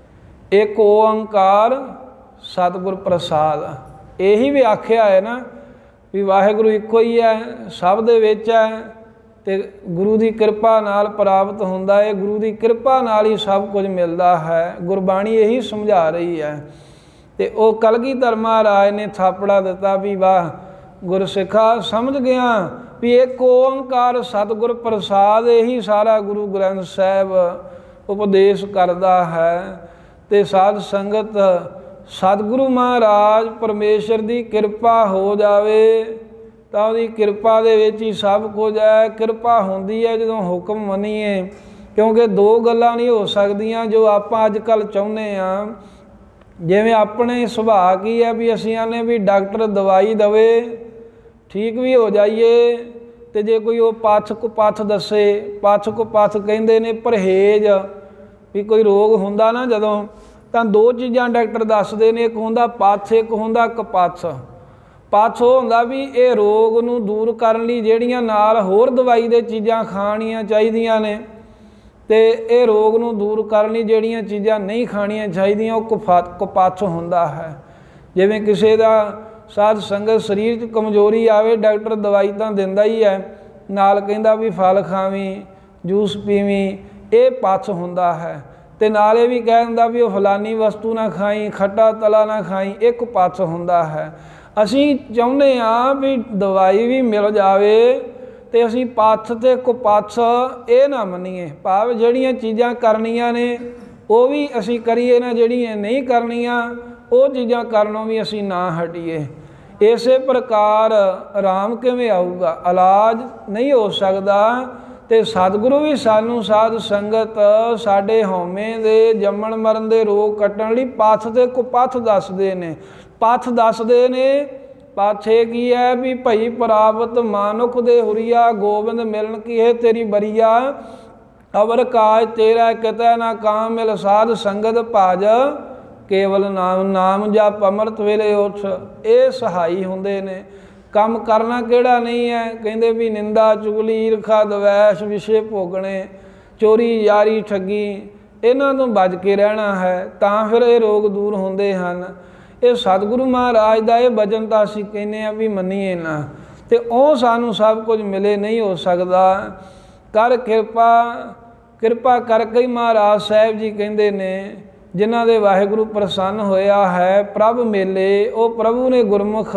एक ओंकार सतगुर प्रसाद यही भी आख्या है ना भी वाहिगुरु इको ही है सब दे विच है ते गुरु की कृपा नाल प्राप्त होंदा है। गुरु की कृपा नाल ही सब कुछ मिलता है। गुरबाणी यही समझा रही है। ते ओ कलगीधर महाराज ने थापड़ा दिता भी वाह गुरसिखा समझ गया भी एक ओंकार सतगुर प्रसाद यही सारा गुरु ग्रंथ साहिब उपदेश करता है। ते साध संगत सतगुरु महाराज परमेश्वर की कृपा हो जावे तो उसकी कृपा दे विच ही सब कुछ है। कृपा होंदी है जदों हुक्म मनीए क्योंकि दो गल्लां नहीं हो सकदियां जो आपां अजकल चाहुंदे आ। जिवें अपने सुभाअ की है भी असीं आने भी डॉक्टर दवाई दवे ठीक भी हो जाइए तो जे कोई वो पथ को पथ दसे पथ को पथ कहिंदे ने परहेज भी कोई रोग हुंदा ना जदों तां दो चीज़ां डॉक्टर दसदे ने एक हुंदा पथ एक हुंदा कपथ। पथ हो हुंदा भी ये रोग नूं दूर करन लई जिहड़ियां नाल होर दवाई दे चीज़ां खाणियां चाहीदियां ने ते ये रोग नूं दूर करन लई जिहड़ियां चीज़ां नहीं खाणियां चाहीदियां वो कपथ कपथ हुंदा है। जिवें किसी दा साध संगत शरीर च कमजोरी आवे डॉक्टर दवाई तां दिंदा ही है नाल कहिंदा भी फल खावीं जूस पीवीं ये पथ हुंदा है। ते नाल ये भी कह दिंदा भी फलानी वस्तु ना खाई खट्टा तला ना खाई एक पथ हुंदा है। असीं चाहुंदे आ भी दवाई भी मिल जावे ते असीं पथ ते कुपथ ये ना मनीए भाव जिहड़ियां चीज़ां करनियां ने वो भी असीं करिए ना जिहड़ियां नहीं करनियां वो चीज़ां करनों भी असीं ना हटीए। इसे प्रकार आराम किवें आऊगा इलाज नहीं हो सकदा। ते सतगुरु भी सानू साध संगत साडे हौमे दे जम्मण मरण दे रोग कट्टण लई पथ ते कुपथ दसदे ने। पथ दसदे ने पथ ये की है भी भई प्राप्त मानुख दे हुरिया गोबिंद मिलन की है तेरी बरिया अवर काज तेरा कितै ना काम मिल साध संगत भाज केवल नाम नाम जप अमृत वेले उठ ये सहाई हुंदे ने। काम करना किहड़ा नहीं है कहंदे भी निंदा चुगली ईरखा दवैश विषे भोगणे चोरी यारी ठगी इन्हां तों बच के रहना है तां फिर ये रोग दूर हुंदे हन। ये सतगुरु महाराज का ये वचन तो असीं कहने आ भी मनीए ना तो वह सानू सब कुछ मिले नहीं हो सकता। कर कृपा कृपा करके ही महाराज साहब जी कहते ने जिन्हां दे वाहिगुरु प्रसन्न होया है प्रभ मेले वो प्रभु ने गुरमुख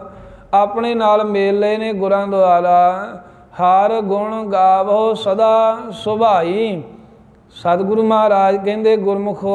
अपने नाल मेल लए ने गुरां द्वारा हार गुण गावो सदा सुभाई। सतगुरु महाराज कहते गुरमुखो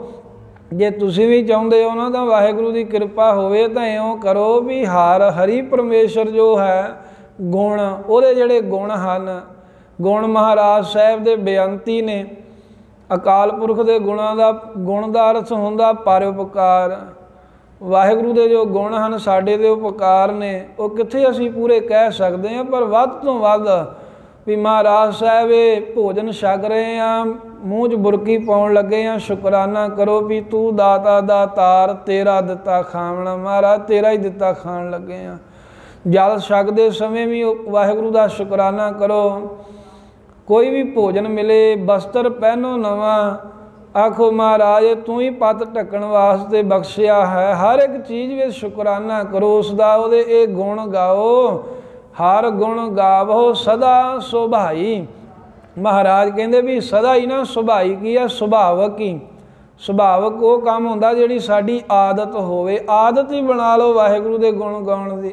जे तुसीं भी चाहुंदे हो ना तो वाहिगुरु की कृपा होवे तो इउं करो भी हार हरि परमेश्वर जो है गुण उहदे जिहड़े गुण हन गुण महाराज साहब दे बेअंती ने। अकाल पुरख के गुणों का गुण का अर्थ हुंदा परोपकार। वाहिगुरु के जो गुण हैं साडे दे उपकार ने वो कित्थे असीं पूरे कह सकते हैं पर वध तो वध भी महाराज साहब भोजन छक रहे हैं मूँह च बुरकी पाउण लगे हैं शुकराना करो भी तू दाता दातार तेरा दिता खावना महाराज तेरा ही दिता खाण लगे हैं। जल छकते समय भी वाहिगुरु का शुकराना करो। कोई भी भोजन मिले वस्त्र पहनो नवा ਆਖੋ ਮਹਾਰਾਜ ਤੂੰ ਹੀ ਪੱਤ ਢੱਕਣ ਵਾਸਤੇ ਬਖਸ਼ਿਆ ਹੈ। ਹਰ ਇੱਕ ਚੀਜ਼ ਵਿੱਚ ਸ਼ੁਕਰਾਨਾ ਕਰੋ ਉਸਦਾ, ਉਹਦੇ ਇਹ ਗੁਣ ਗਾਓ। ਹਰ ਗੁਣ ਗਾਵੋ ਸਦਾ ਸੁਭਾਈ। ਮਹਾਰਾਜ ਕਹਿੰਦੇ ਵੀ ਸਦਾ ਹੀ ਨਾ ਸੁਭਾਈ ਕੀ ਆ, ਸੁਭਾਵਕ ਹੀ। ਸੁਭਾਵਕ ਉਹ ਕੰਮ ਹੁੰਦਾ ਜਿਹੜੀ ਸਾਡੀ ਆਦਤ ਹੋਵੇ। ਆਦਤ ਹੀ ਬਣਾ ਲਓ ਵਾਹਿਗੁਰੂ ਦੇ ਗੁਣ ਗਾਉਣ ਦੀ।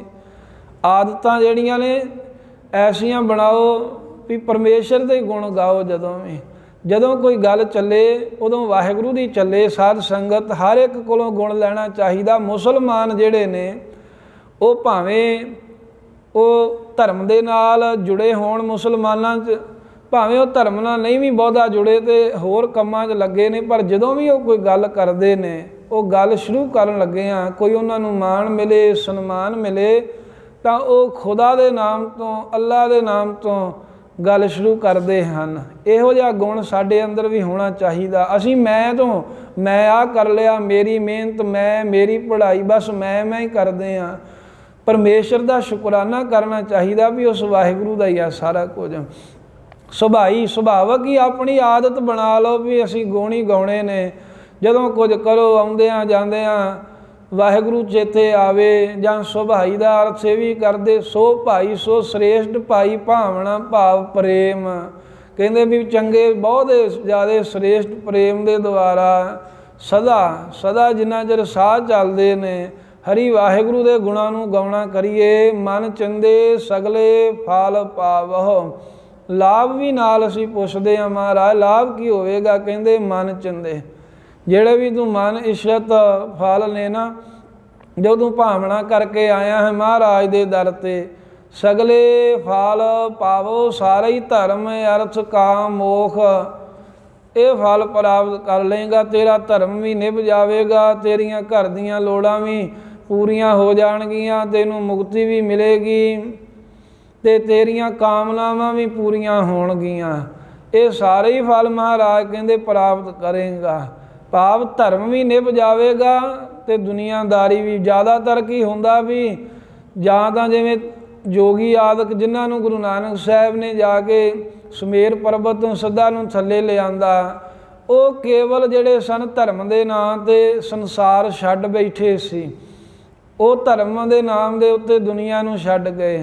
ਆਦਤਾਂ ਜਿਹੜੀਆਂ ਨੇ ਐਸੀਆਂ ਬਣਾਓ ਵੀ ਪਰਮੇਸ਼ਰ ਦੇ ਗੁਣ ਗਾਓ। ਜਦੋਂ ਵੀ ਜਦੋਂ ਕੋਈ ਗੱਲ ਚੱਲੇ ਉਦੋਂ ਵਾਹਿਗੁਰੂ ਦੀ ਚੱਲੇ। ਸਾਧ ਸੰਗਤ ਹਰ ਇੱਕ ਕੋਲੋਂ ਗੁਣ ਲੈਣਾ ਚਾਹੀਦਾ। ਮੁਸਲਮਾਨ ਜਿਹੜੇ ਨੇ ਉਹ ਭਾਵੇਂ ਉਹ ਧਰਮ ਦੇ ਨਾਲ ਜੁੜੇ ਹੋਣ, ਮੁਸਲਮਾਨਾਂ 'ਚ ਭਾਵੇਂ ਉਹ ਧਰਮ ਨਾਲ ਨਹੀਂ ਵੀ ਬਹੁਤਾ ਜੁੜੇ ਅਤੇ ਹੋਰ ਕੰਮਾਂ 'ਚ ਲੱਗੇ ਨੇ, ਪਰ ਜਦੋਂ ਵੀ ਉਹ ਕੋਈ ਗੱਲ ਕਰਦੇ ਨੇ, ਉਹ ਗੱਲ ਸ਼ੁਰੂ ਕਰਨ ਲੱਗੇ ਆ, ਕੋਈ ਉਹਨਾਂ ਨੂੰ ਮਾਣ ਮਿਲੇ, ਸਨਮਾਨ ਮਿਲੇ, ਤਾਂ ਉਹ ਖੁਦਾ ਦੇ ਨਾਮ ਤੋਂ, ਅੱਲਾ ਦੇ ਨਾਮ ਤੋਂ ਗੱਲ ਸ਼ੁਰੂ ਕਰਦੇ ਹਨ। ਇਹੋ ਜਿਹਾ ਗੁਣ ਸਾਡੇ ਅੰਦਰ ਵੀ ਹੋਣਾ ਚਾਹੀਦਾ। ਅਸੀਂ ਮੈਂ ਤੋਂ ਮੈਂ ਆਹ ਕਰ ਲਿਆ, ਮੇਰੀ ਮਿਹਨਤ, ਮੈਂ ਮੇਰੀ ਪੜ੍ਹਾਈ, ਬਸ ਮੈਂ ਮੈਂ ਹੀ ਕਰਦੇ ਹਾਂ। ਪਰਮੇਸ਼ਰ ਦਾ ਸ਼ੁਕਰਾਨਾ ਕਰਨਾ ਚਾਹੀਦਾ ਵੀ ਉਸ ਵਾਹਿਗੁਰੂ ਦਾ ਹੀ ਆ ਸਾਰਾ ਕੁਝ। ਸੁਭਾਈ ਸੁਭਾਵਕ ਹੀ ਆਪਣੀ ਆਦਤ ਬਣਾ ਲਓ ਵੀ ਅਸੀਂ ਗੁਣ ਹੀ ਗਾਉਣੇ ਨੇ। ਜਦੋਂ ਕੁਝ ਕਰੋ ਆਉਂਦਿਆਂ ਜਾਂਦਿਆਂ ਵਾਹਿਗੁਰੂ ਚੇਤੇ ਆਵੇ, ਜਾਂ ਸੁਭਾਈ ਦਾ ਅਰਥ ਇਹ ਵੀ ਕਰਦੇ ਸੋ ਭਾਈ ਸੋ ਸ੍ਰੇਸ਼ਟ ਭਾਈ ਭਾਵਨਾ ਭਾਵ ਪ੍ਰੇਮ। ਕਹਿੰਦੇ ਵੀ ਚੰਗੇ ਬਹੁਤ ਜ਼ਿਆਦਾ ਸ੍ਰੇਸ਼ਟ ਪ੍ਰੇਮ ਦੇ ਦੁਆਰਾ ਸਦਾ ਸਦਾ ਜਿੰਨਾ ਚਿਰ ਸਾਹ ਚੱਲਦੇ ਨੇ ਹਰੀ ਵਾਹਿਗੁਰੂ ਦੇ ਗੁਣਾਂ ਨੂੰ ਗਾਉਣਾ ਕਰੀਏ। ਮਨ ਚੰਦੇ ਸਗਲੇ ਫਲ ਪਾਵਹੁ। ਲਾਭ ਵੀ ਨਾਲ ਅਸੀਂ ਪੁੱਛਦੇ ਹਾਂ ਮਹਾਰਾਜ ਲਾਭ ਕੀ ਹੋਵੇਗਾ? ਕਹਿੰਦੇ ਮਨ ਚੰਦੇ। ਜਿਹੜੇ ਵੀ ਤੂੰ ਮਨ ਇੱਛਤ ਫਲ ਨੇ ਨਾ, ਜੋ ਤੂੰ ਭਾਵਨਾ ਕਰਕੇ ਆਇਆ ਹੈ ਮਹਾਰਾਜ ਦੇ ਦਰ 'ਤੇ, ਸਗਲੇ ਫਲ ਪਾਵੋ। ਸਾਰੇ ਹੀ ਧਰਮ ਅਰਥ ਕਾਮ ਮੋਖ ਇਹ ਫਲ ਪ੍ਰਾਪਤ ਕਰ ਲਏਗਾ। ਤੇਰਾ ਧਰਮ ਵੀ ਨਿਭ ਜਾਵੇਗਾ, ਤੇਰੀਆਂ ਘਰ ਦੀਆਂ ਲੋੜਾਂ ਵੀ ਪੂਰੀਆਂ ਹੋ ਜਾਣਗੀਆਂ, ਤੈਨੂੰ ਮੁਕਤੀ ਵੀ ਮਿਲੇਗੀ ਅਤੇ ਤੇਰੀਆਂ ਕਾਮਨਾਵਾਂ ਵੀ ਪੂਰੀਆਂ ਹੋਣਗੀਆਂ। ਇਹ ਸਾਰੇ ਹੀ ਫਲ ਮਹਾਰਾਜ ਕਹਿੰਦੇ ਪ੍ਰਾਪਤ ਕਰੇਗਾ। ਭਾਵ ਧਰਮ ਵੀ ਨਿਭ ਜਾਵੇਗਾ ਅਤੇ ਦੁਨੀਆਦਾਰੀ ਵੀ। ਜ਼ਿਆਦਾਤਰ ਕੀ ਹੁੰਦਾ ਵੀ ਜਾਂ ਤਾਂ ਜਿਵੇਂ ਜੋਗੀ ਆਦਿਕ ਜਿਨ੍ਹਾਂ ਨੂੰ ਗੁਰੂ ਨਾਨਕ ਸਾਹਿਬ ਨੇ ਜਾ ਕੇ ਸੁਮੇਰ ਪਰਬਤ ਤੋਂ ਸਿੱਧਾ ਨੂੰ ਥੱਲੇ ਲਿਆਂਦਾ, ਉਹ ਕੇਵਲ ਜਿਹੜੇ ਸਨ ਧਰਮ ਦੇ ਨਾਂ 'ਤੇ ਸੰਸਾਰ ਛੱਡ ਬੈਠੇ ਸੀ। ਉਹ ਧਰਮ ਦੇ ਨਾਮ ਦੇ ਉੱਤੇ ਦੁਨੀਆ ਨੂੰ ਛੱਡ ਗਏ।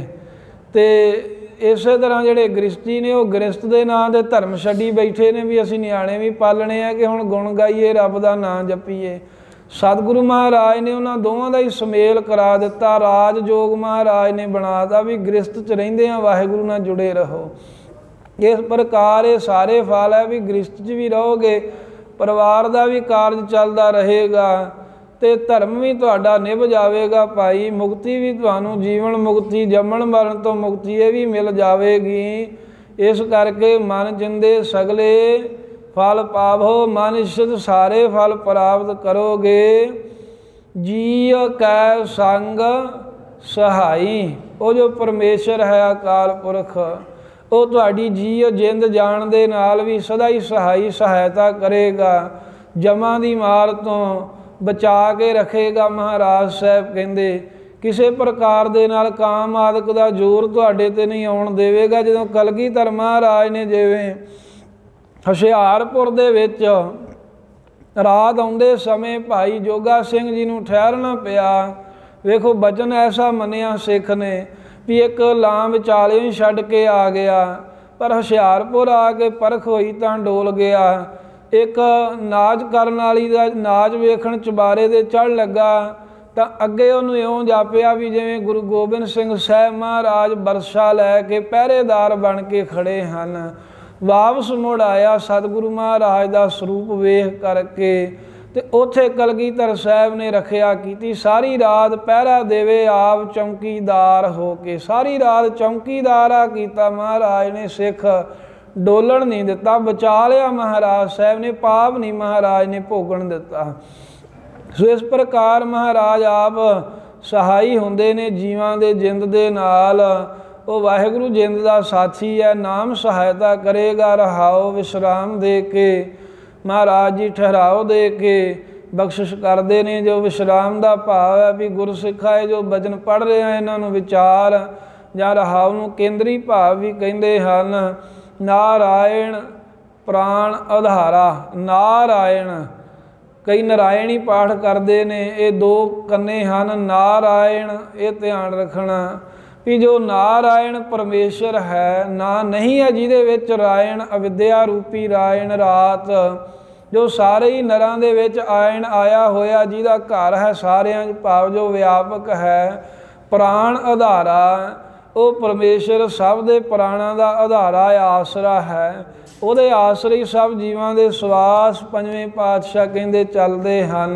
ਅਤੇ ਇਸੇ ਤਰ੍ਹਾਂ ਜਿਹੜੇ ਗ੍ਰਸਤੀ ਨੇ ਉਹ ਗ੍ਰਸਤ ਦੇ ਨਾਂ ਦੇ ਧਰਮ ਛੱਡੀ ਬੈਠੇ ਨੇ ਵੀ ਅਸੀਂ ਨਿਆਣੇ ਵੀ ਪਾਲਣੇ ਆ ਕਿ ਹੁਣ ਗੁਣ ਗਾਈਏ, ਰੱਬ ਦਾ ਨਾਂ ਜਪੀਏ। ਸਤਿਗੁਰੂ ਮਹਾਰਾਜ ਨੇ ਉਹਨਾਂ ਦੋਵਾਂ ਦਾ ਹੀ ਸੁਮੇਲ ਕਰਾ ਦਿੱਤਾ। ਰਾਜ ਜੋਗ ਮਹਾਰਾਜ ਨੇ ਬਣਾ ਤਾ ਵੀ ਗ੍ਰਸਤ 'ਚ ਰਹਿੰਦੇ ਆ ਵਾਹਿਗੁਰੂ ਨਾਲ ਜੁੜੇ ਰਹੋ। ਇਸ ਪ੍ਰਕਾਰ ਇਹ ਸਾਰੇ ਫਲ ਹੈ ਵੀ ਗ੍ਰਸਤ 'ਚ ਵੀ ਰਹੋਗੇ, ਪਰਿਵਾਰ ਦਾ ਵੀ ਕਾਰਜ ਚੱਲਦਾ ਰਹੇਗਾ ਅਤੇ ਧਰਮ ਵੀ ਤੁਹਾਡਾ ਨਿਭ ਜਾਵੇਗਾ ਭਾਈ। ਮੁਕਤੀ ਵੀ ਤੁਹਾਨੂੰ ਜੀਵਨ ਮੁਕਤੀ, ਜੰਮਣ ਮਰਨ ਤੋਂ ਮੁਕਤੀ ਇਹ ਵੀ ਮਿਲ ਜਾਵੇਗੀ। ਇਸ ਕਰਕੇ ਮਨ ਜਿੰਦੇ ਸਗਲੇ ਫਲ ਪਾਵੋ। ਮਨ ਇੱਛਤ ਸਾਰੇ ਫਲ ਪ੍ਰਾਪਤ ਕਰੋਗੇ। ਜੀ ਕੈ ਸੰਗ ਸਹਾਈ। ਉਹ ਜੋ ਪਰਮੇਸ਼ਰ ਹੈ ਅਕਾਲ ਪੁਰਖ, ਉਹ ਤੁਹਾਡੀ ਜੀਅ ਜਿੰਦ ਜਾਣ ਦੇ ਨਾਲ ਵੀ ਸਦਾ ਹੀ ਸਹਾਈ ਸਹਾਇਤਾ ਕਰੇਗਾ। ਜਮਾਂ ਦੀ ਮਾਰ ਤੋਂ ਬਚਾ ਕੇ ਰੱਖੇਗਾ। ਮਹਾਰਾਜ ਸਾਹਿਬ ਕਹਿੰਦੇ ਕਿਸੇ ਪ੍ਰਕਾਰ ਦੇ ਨਾਲ ਕਾਮ ਆਦਿਕ ਦਾ ਜ਼ੋਰ ਤੁਹਾਡੇ 'ਤੇ ਨਹੀਂ ਆਉਣ ਦੇਵੇਗਾ। ਜਦੋਂ ਕਲਗੀਧਰ ਮਹਾਰਾਜ ਨੇ ਜਿਵੇਂ ਹੁਸ਼ਿਆਰਪੁਰ ਦੇ ਵਿੱਚ ਰਾਤ ਆਉਂਦੇ ਸਮੇਂ ਭਾਈ ਜੋਗਾ ਸਿੰਘ ਜੀ ਨੂੰ ਠਹਿਰਨਾ ਪਿਆ। ਵੇਖੋ ਬਚਨ ਐਸਾ ਮੰਨਿਆ ਸਿੱਖ ਨੇ ਵੀ ਇੱਕ ਲਾਂ ਵਿਚਾਲੇ ਹੀ ਛੱਡ ਕੇ ਆ ਗਿਆ, ਪਰ ਹੁਸ਼ਿਆਰਪੁਰ ਆ ਕੇ ਪਰਖ ਹੋਈ ਤਾਂ ਡੋਲ ਗਿਆ। ਇੱਕ ਨਾਚ ਕਰਨ ਵਾਲੀ ਦਾ ਨਾਚ ਵੇਖਣ ਚੁਬਾਰੇ ਦੇ ਚੜ੍ਹ ਲੱਗਾ ਤਾਂ ਅੱਗੇ ਉਹਨੂੰ ਇਉਂ ਜਾਪਿਆ ਵੀ ਜਿਵੇਂ ਗੁਰੂ ਗੋਬਿੰਦ ਸਿੰਘ ਸਾਹਿਬ ਮਹਾਰਾਜ ਬਰਛਾ ਲੈ ਕੇ ਪਹਿਰੇਦਾਰ ਬਣ ਕੇ ਖੜ੍ਹੇ ਹਨ। ਵਾਪਸ ਮੁੜ ਆਇਆ ਸਤਿਗੁਰੂ ਮਹਾਰਾਜ ਦਾ ਸਰੂਪ ਵੇਖ ਕਰਕੇ, ਅਤੇ ਉੱਥੇ ਕਲਗੀਧਰ ਸਾਹਿਬ ਨੇ ਰੱਖਿਆ ਕੀਤੀ। ਸਾਰੀ ਰਾਤ ਪਹਿਰਾ ਦੇਵੇ ਆਪ ਚੌਂਕੀਦਾਰ ਹੋ ਕੇ, ਸਾਰੀ ਰਾਤ ਚੌਂਕੀਦਾਰਾ ਕੀਤਾ ਮਹਾਰਾਜ ਨੇ। ਸਿੱਖ ਡੋਲਣ ਨਹੀਂ ਦਿੱਤਾ, ਬਚਾ ਲਿਆ ਮਹਾਰਾਜ ਸਾਹਿਬ ਨੇ। ਪਾਪ ਨਹੀਂ ਮਹਾਰਾਜ ਨੇ ਭੋਗਣ ਦਿੱਤਾ। ਸੋ ਇਸ ਪ੍ਰਕਾਰ ਮਹਾਰਾਜ ਆਪ ਸਹਾਈ ਹੁੰਦੇ ਨੇ ਜੀਵਾਂ ਦੇ ਜਿੰਦ ਦੇ ਨਾਲ। ਉਹ ਵਾਹਿਗੁਰੂ ਜਿੰਦ ਦਾ ਸਾਥੀ ਹੈ, ਨਾਮ ਸਹਾਇਤਾ ਕਰੇਗਾ। ਰਹਾਓ ਵਿਸ਼ਰਾਮ ਦੇ ਕੇ ਮਹਾਰਾਜ ਜੀ ਠਹਿਰਾਓ ਦੇ ਕੇ ਬਖਸ਼ਿਸ਼ ਕਰਦੇ ਨੇ। ਜੋ ਵਿਸ਼ਰਾਮ ਦਾ ਭਾਵ ਹੈ ਵੀ ਗੁਰਸਿੱਖਾ ਹੈ ਜੋ ਬਚਨ ਪੜ੍ਹ ਰਿਹਾ ਇਹਨਾਂ ਨੂੰ ਵਿਚਾਰ, ਜਾਂ ਰਹਾਓ ਨੂੰ ਕੇਂਦਰੀ ਭਾਵ ਵੀ ਕਹਿੰਦੇ ਹਨ। ਨਾਰਾਇਣ ਪ੍ਰਾਣ ਆਧਾਰਾ ਨਾਰਾਇਣ। ਕਈ ਨਾਰਾਇਣੀ ਪਾਠ ਕਰਦੇ ਨੇ, ਇਹ ਦੋ ਕੰਨੇ ਹਨ ਨਾਰਾਇਣ। ਇਹ ਧਿਆਨ ਰੱਖਣਾ ਵੀ ਜੋ ਨਾਰਾਇਣ ਪਰਮੇਸ਼ਰ ਹੈ, ਨਾ ਨਹੀਂ ਹੈ ਜਿਹਦੇ ਵਿੱਚ ਰਾਇਣ ਅਵਿਦਿਆ ਰੂਪੀ ਰਾਇਣ ਰਾਤ, ਜੋ ਸਾਰੇ ਹੀ ਨਰਾਂ ਦੇ ਵਿੱਚ ਆਇਣ ਆਇਆ ਹੋਇਆ, ਜਿਹਦਾ ਘਰ ਹੈ ਸਾਰਿਆਂ 'ਚ, ਭਾਵ ਜੋ ਵਿਆਪਕ ਹੈ। ਪ੍ਰਾਣ ਆਧਾਰਾ, ਉਹ ਪਰਮੇਸ਼ਰ ਸਭ ਦੇ ਪ੍ਰਾਣਾਂ ਦਾ ਆਧਾਰਾ ਆਸਰਾ ਹੈ। ਉਹਦੇ ਆਸਰੇ ਹੀ ਸਭ ਜੀਵਾਂ ਦੇ ਸਵਾਸ ਪੰਜਵੇਂ ਪਾਤਸ਼ਾਹ ਕਹਿੰਦੇ ਚੱਲਦੇ ਹਨ।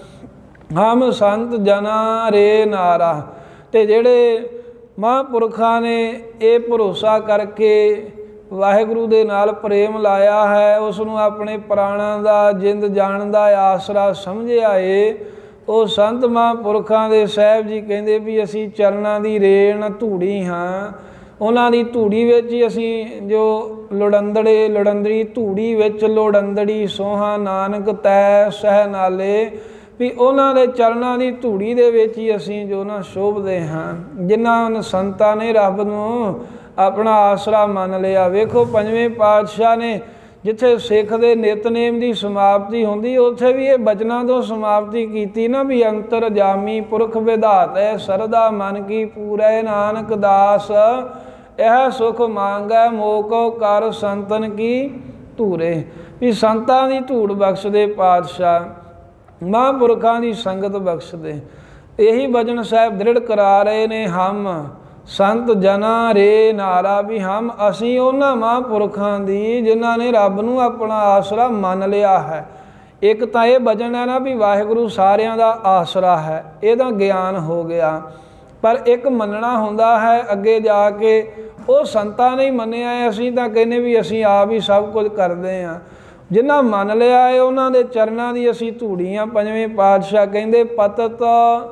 ਹਮ ਸੰਤ ਜਨਾ ਰੇ ਨਾਰਾ। ਤੇ ਜਿਹੜੇ ਮਹਾਂਪੁਰਖਾਂ ਨੇ ਇਹ ਭਰੋਸਾ ਕਰਕੇ ਵਾਹਿਗੁਰੂ ਦੇ ਨਾਲ ਪ੍ਰੇਮ ਲਾਇਆ ਹੈ, ਉਸ ਨੂੰ ਆਪਣੇ ਪ੍ਰਾਣਾਂ ਦਾ ਜਿੰਦ ਜਾਣ ਦਾ ਆਸਰਾ ਸਮਝਿਆ ਏ, ਉਹ ਸੰਤ ਮਹਾਂਪੁਰਖਾਂ ਦੇ ਸਾਹਿਬ ਜੀ ਕਹਿੰਦੇ ਵੀ ਅਸੀਂ ਚਰਨਾਂ ਦੀ ਰੇਣ ਧੂੜੀ ਹਾਂ। ਉਹਨਾਂ ਦੀ ਧੂੜੀ ਵਿੱਚ ਹੀ ਅਸੀਂ ਜੋ ਲੋੜੰਦੜੇ ਲੋੜੰਦੜੀ ਧੂੜੀ ਵਿੱਚ ਲੋੜੰਦੜੀ ਸੋਹਾ ਨਾਨਕ ਤੈ ਸਹਿ ਨਾਲੇ, ਵੀ ਉਹਨਾਂ ਦੇ ਚਰਨਾਂ ਦੀ ਧੂੜੀ ਦੇ ਵਿੱਚ ਹੀ ਅਸੀਂ ਜੋ ਨਾ ਸ਼ੋਭਦੇ ਹਾਂ। ਜਿਨ੍ਹਾਂ ਸੰਤਾਂ ਨੇ ਰੱਬ ਨੂੰ ਆਪਣਾ ਆਸਰਾ ਮੰਨ ਲਿਆ। ਵੇਖੋ ਪੰਜਵੇਂ ਪਾਤਸ਼ਾਹ ਨੇ ਜਿੱਥੇ ਸਿੱਖ ਦੇ ਨਿਤਨੇਮ ਦੀ ਸਮਾਪਤੀ ਹੁੰਦੀ, ਉੱਥੇ ਵੀ ਇਹ ਬਚਨਾਂ ਤੋਂ ਸਮਾਪਤੀ ਕੀਤੀ ਨਾ ਵੀ ਅੰਤਰ ਜਾਮੀ ਪੁਰਖ ਵਿਧਾਤੈ ਸਰਦਾ ਮਨ ਕੀ ਪੂਰੈ ਨਾਨਕ ਦਾਸ, ਇਹ ਸੁਖ ਮੰਗੈ ਮੋਕੋ ਕਰ ਸੰਤਨ ਕੀ ਧੂਰੇ। ਵੀ ਸੰਤਾਂ ਦੀ ਧੂੜ ਬਖਸ਼ਦੇ ਪਾਤਸ਼ਾਹ, ਮਹਾਂਪੁਰਖਾਂ ਦੀ ਸੰਗਤ ਬਖਸ਼ਦੇ। ਇਹੀ ਬਚਨ ਸਾਹਿਬ ਦ੍ਰਿੜ ਕਰਾ ਰਹੇ ਨੇ, ਹਮ ਸੰਤ ਜਨਾ ਰੇ ਨਾਰਾ, ਵੀ ਹਮ ਅਸੀਂ ਉਹਨਾਂ ਮਹਾਂਪੁਰਖਾਂ ਦੀ ਜਿਨ੍ਹਾਂ ਨੇ ਰੱਬ ਨੂੰ ਆਪਣਾ ਆਸਰਾ ਮੰਨ ਲਿਆ ਹੈ। ਇੱਕ ਤਾਂ ਇਹ ਬਚਨ ਹੈ ਨਾ ਵੀ ਵਾਹਿਗੁਰੂ ਸਾਰਿਆਂ ਦਾ ਆਸਰਾ ਹੈ, ਇਹਦਾ ਗਿਆਨ ਹੋ ਗਿਆ। ਪਰ ਇੱਕ ਮੰਨਣਾ ਹੁੰਦਾ ਹੈ ਅੱਗੇ ਜਾ ਕੇ, ਉਹ ਸੰਤਾਂ ਨੇ ਹੀ ਮੰਨਿਆ ਹੈ, ਅਸੀਂ ਤਾਂ ਕਹਿੰਦੇ ਵੀ ਅਸੀਂ ਆਪ ਹੀ ਸਭ ਕੁਝ ਕਰਦੇ ਹਾਂ। ਜਿਨ੍ਹਾਂ ਮੰਨ ਲਿਆ ਹੈ ਉਹਨਾਂ ਦੇ ਚਰਨਾਂ ਦੀ ਅਸੀਂ ਧੂੜੀਆਂ। ਪੰਜਵੇਂ ਪਾਤਸ਼ਾਹ ਕਹਿੰਦੇ ਪਤਤ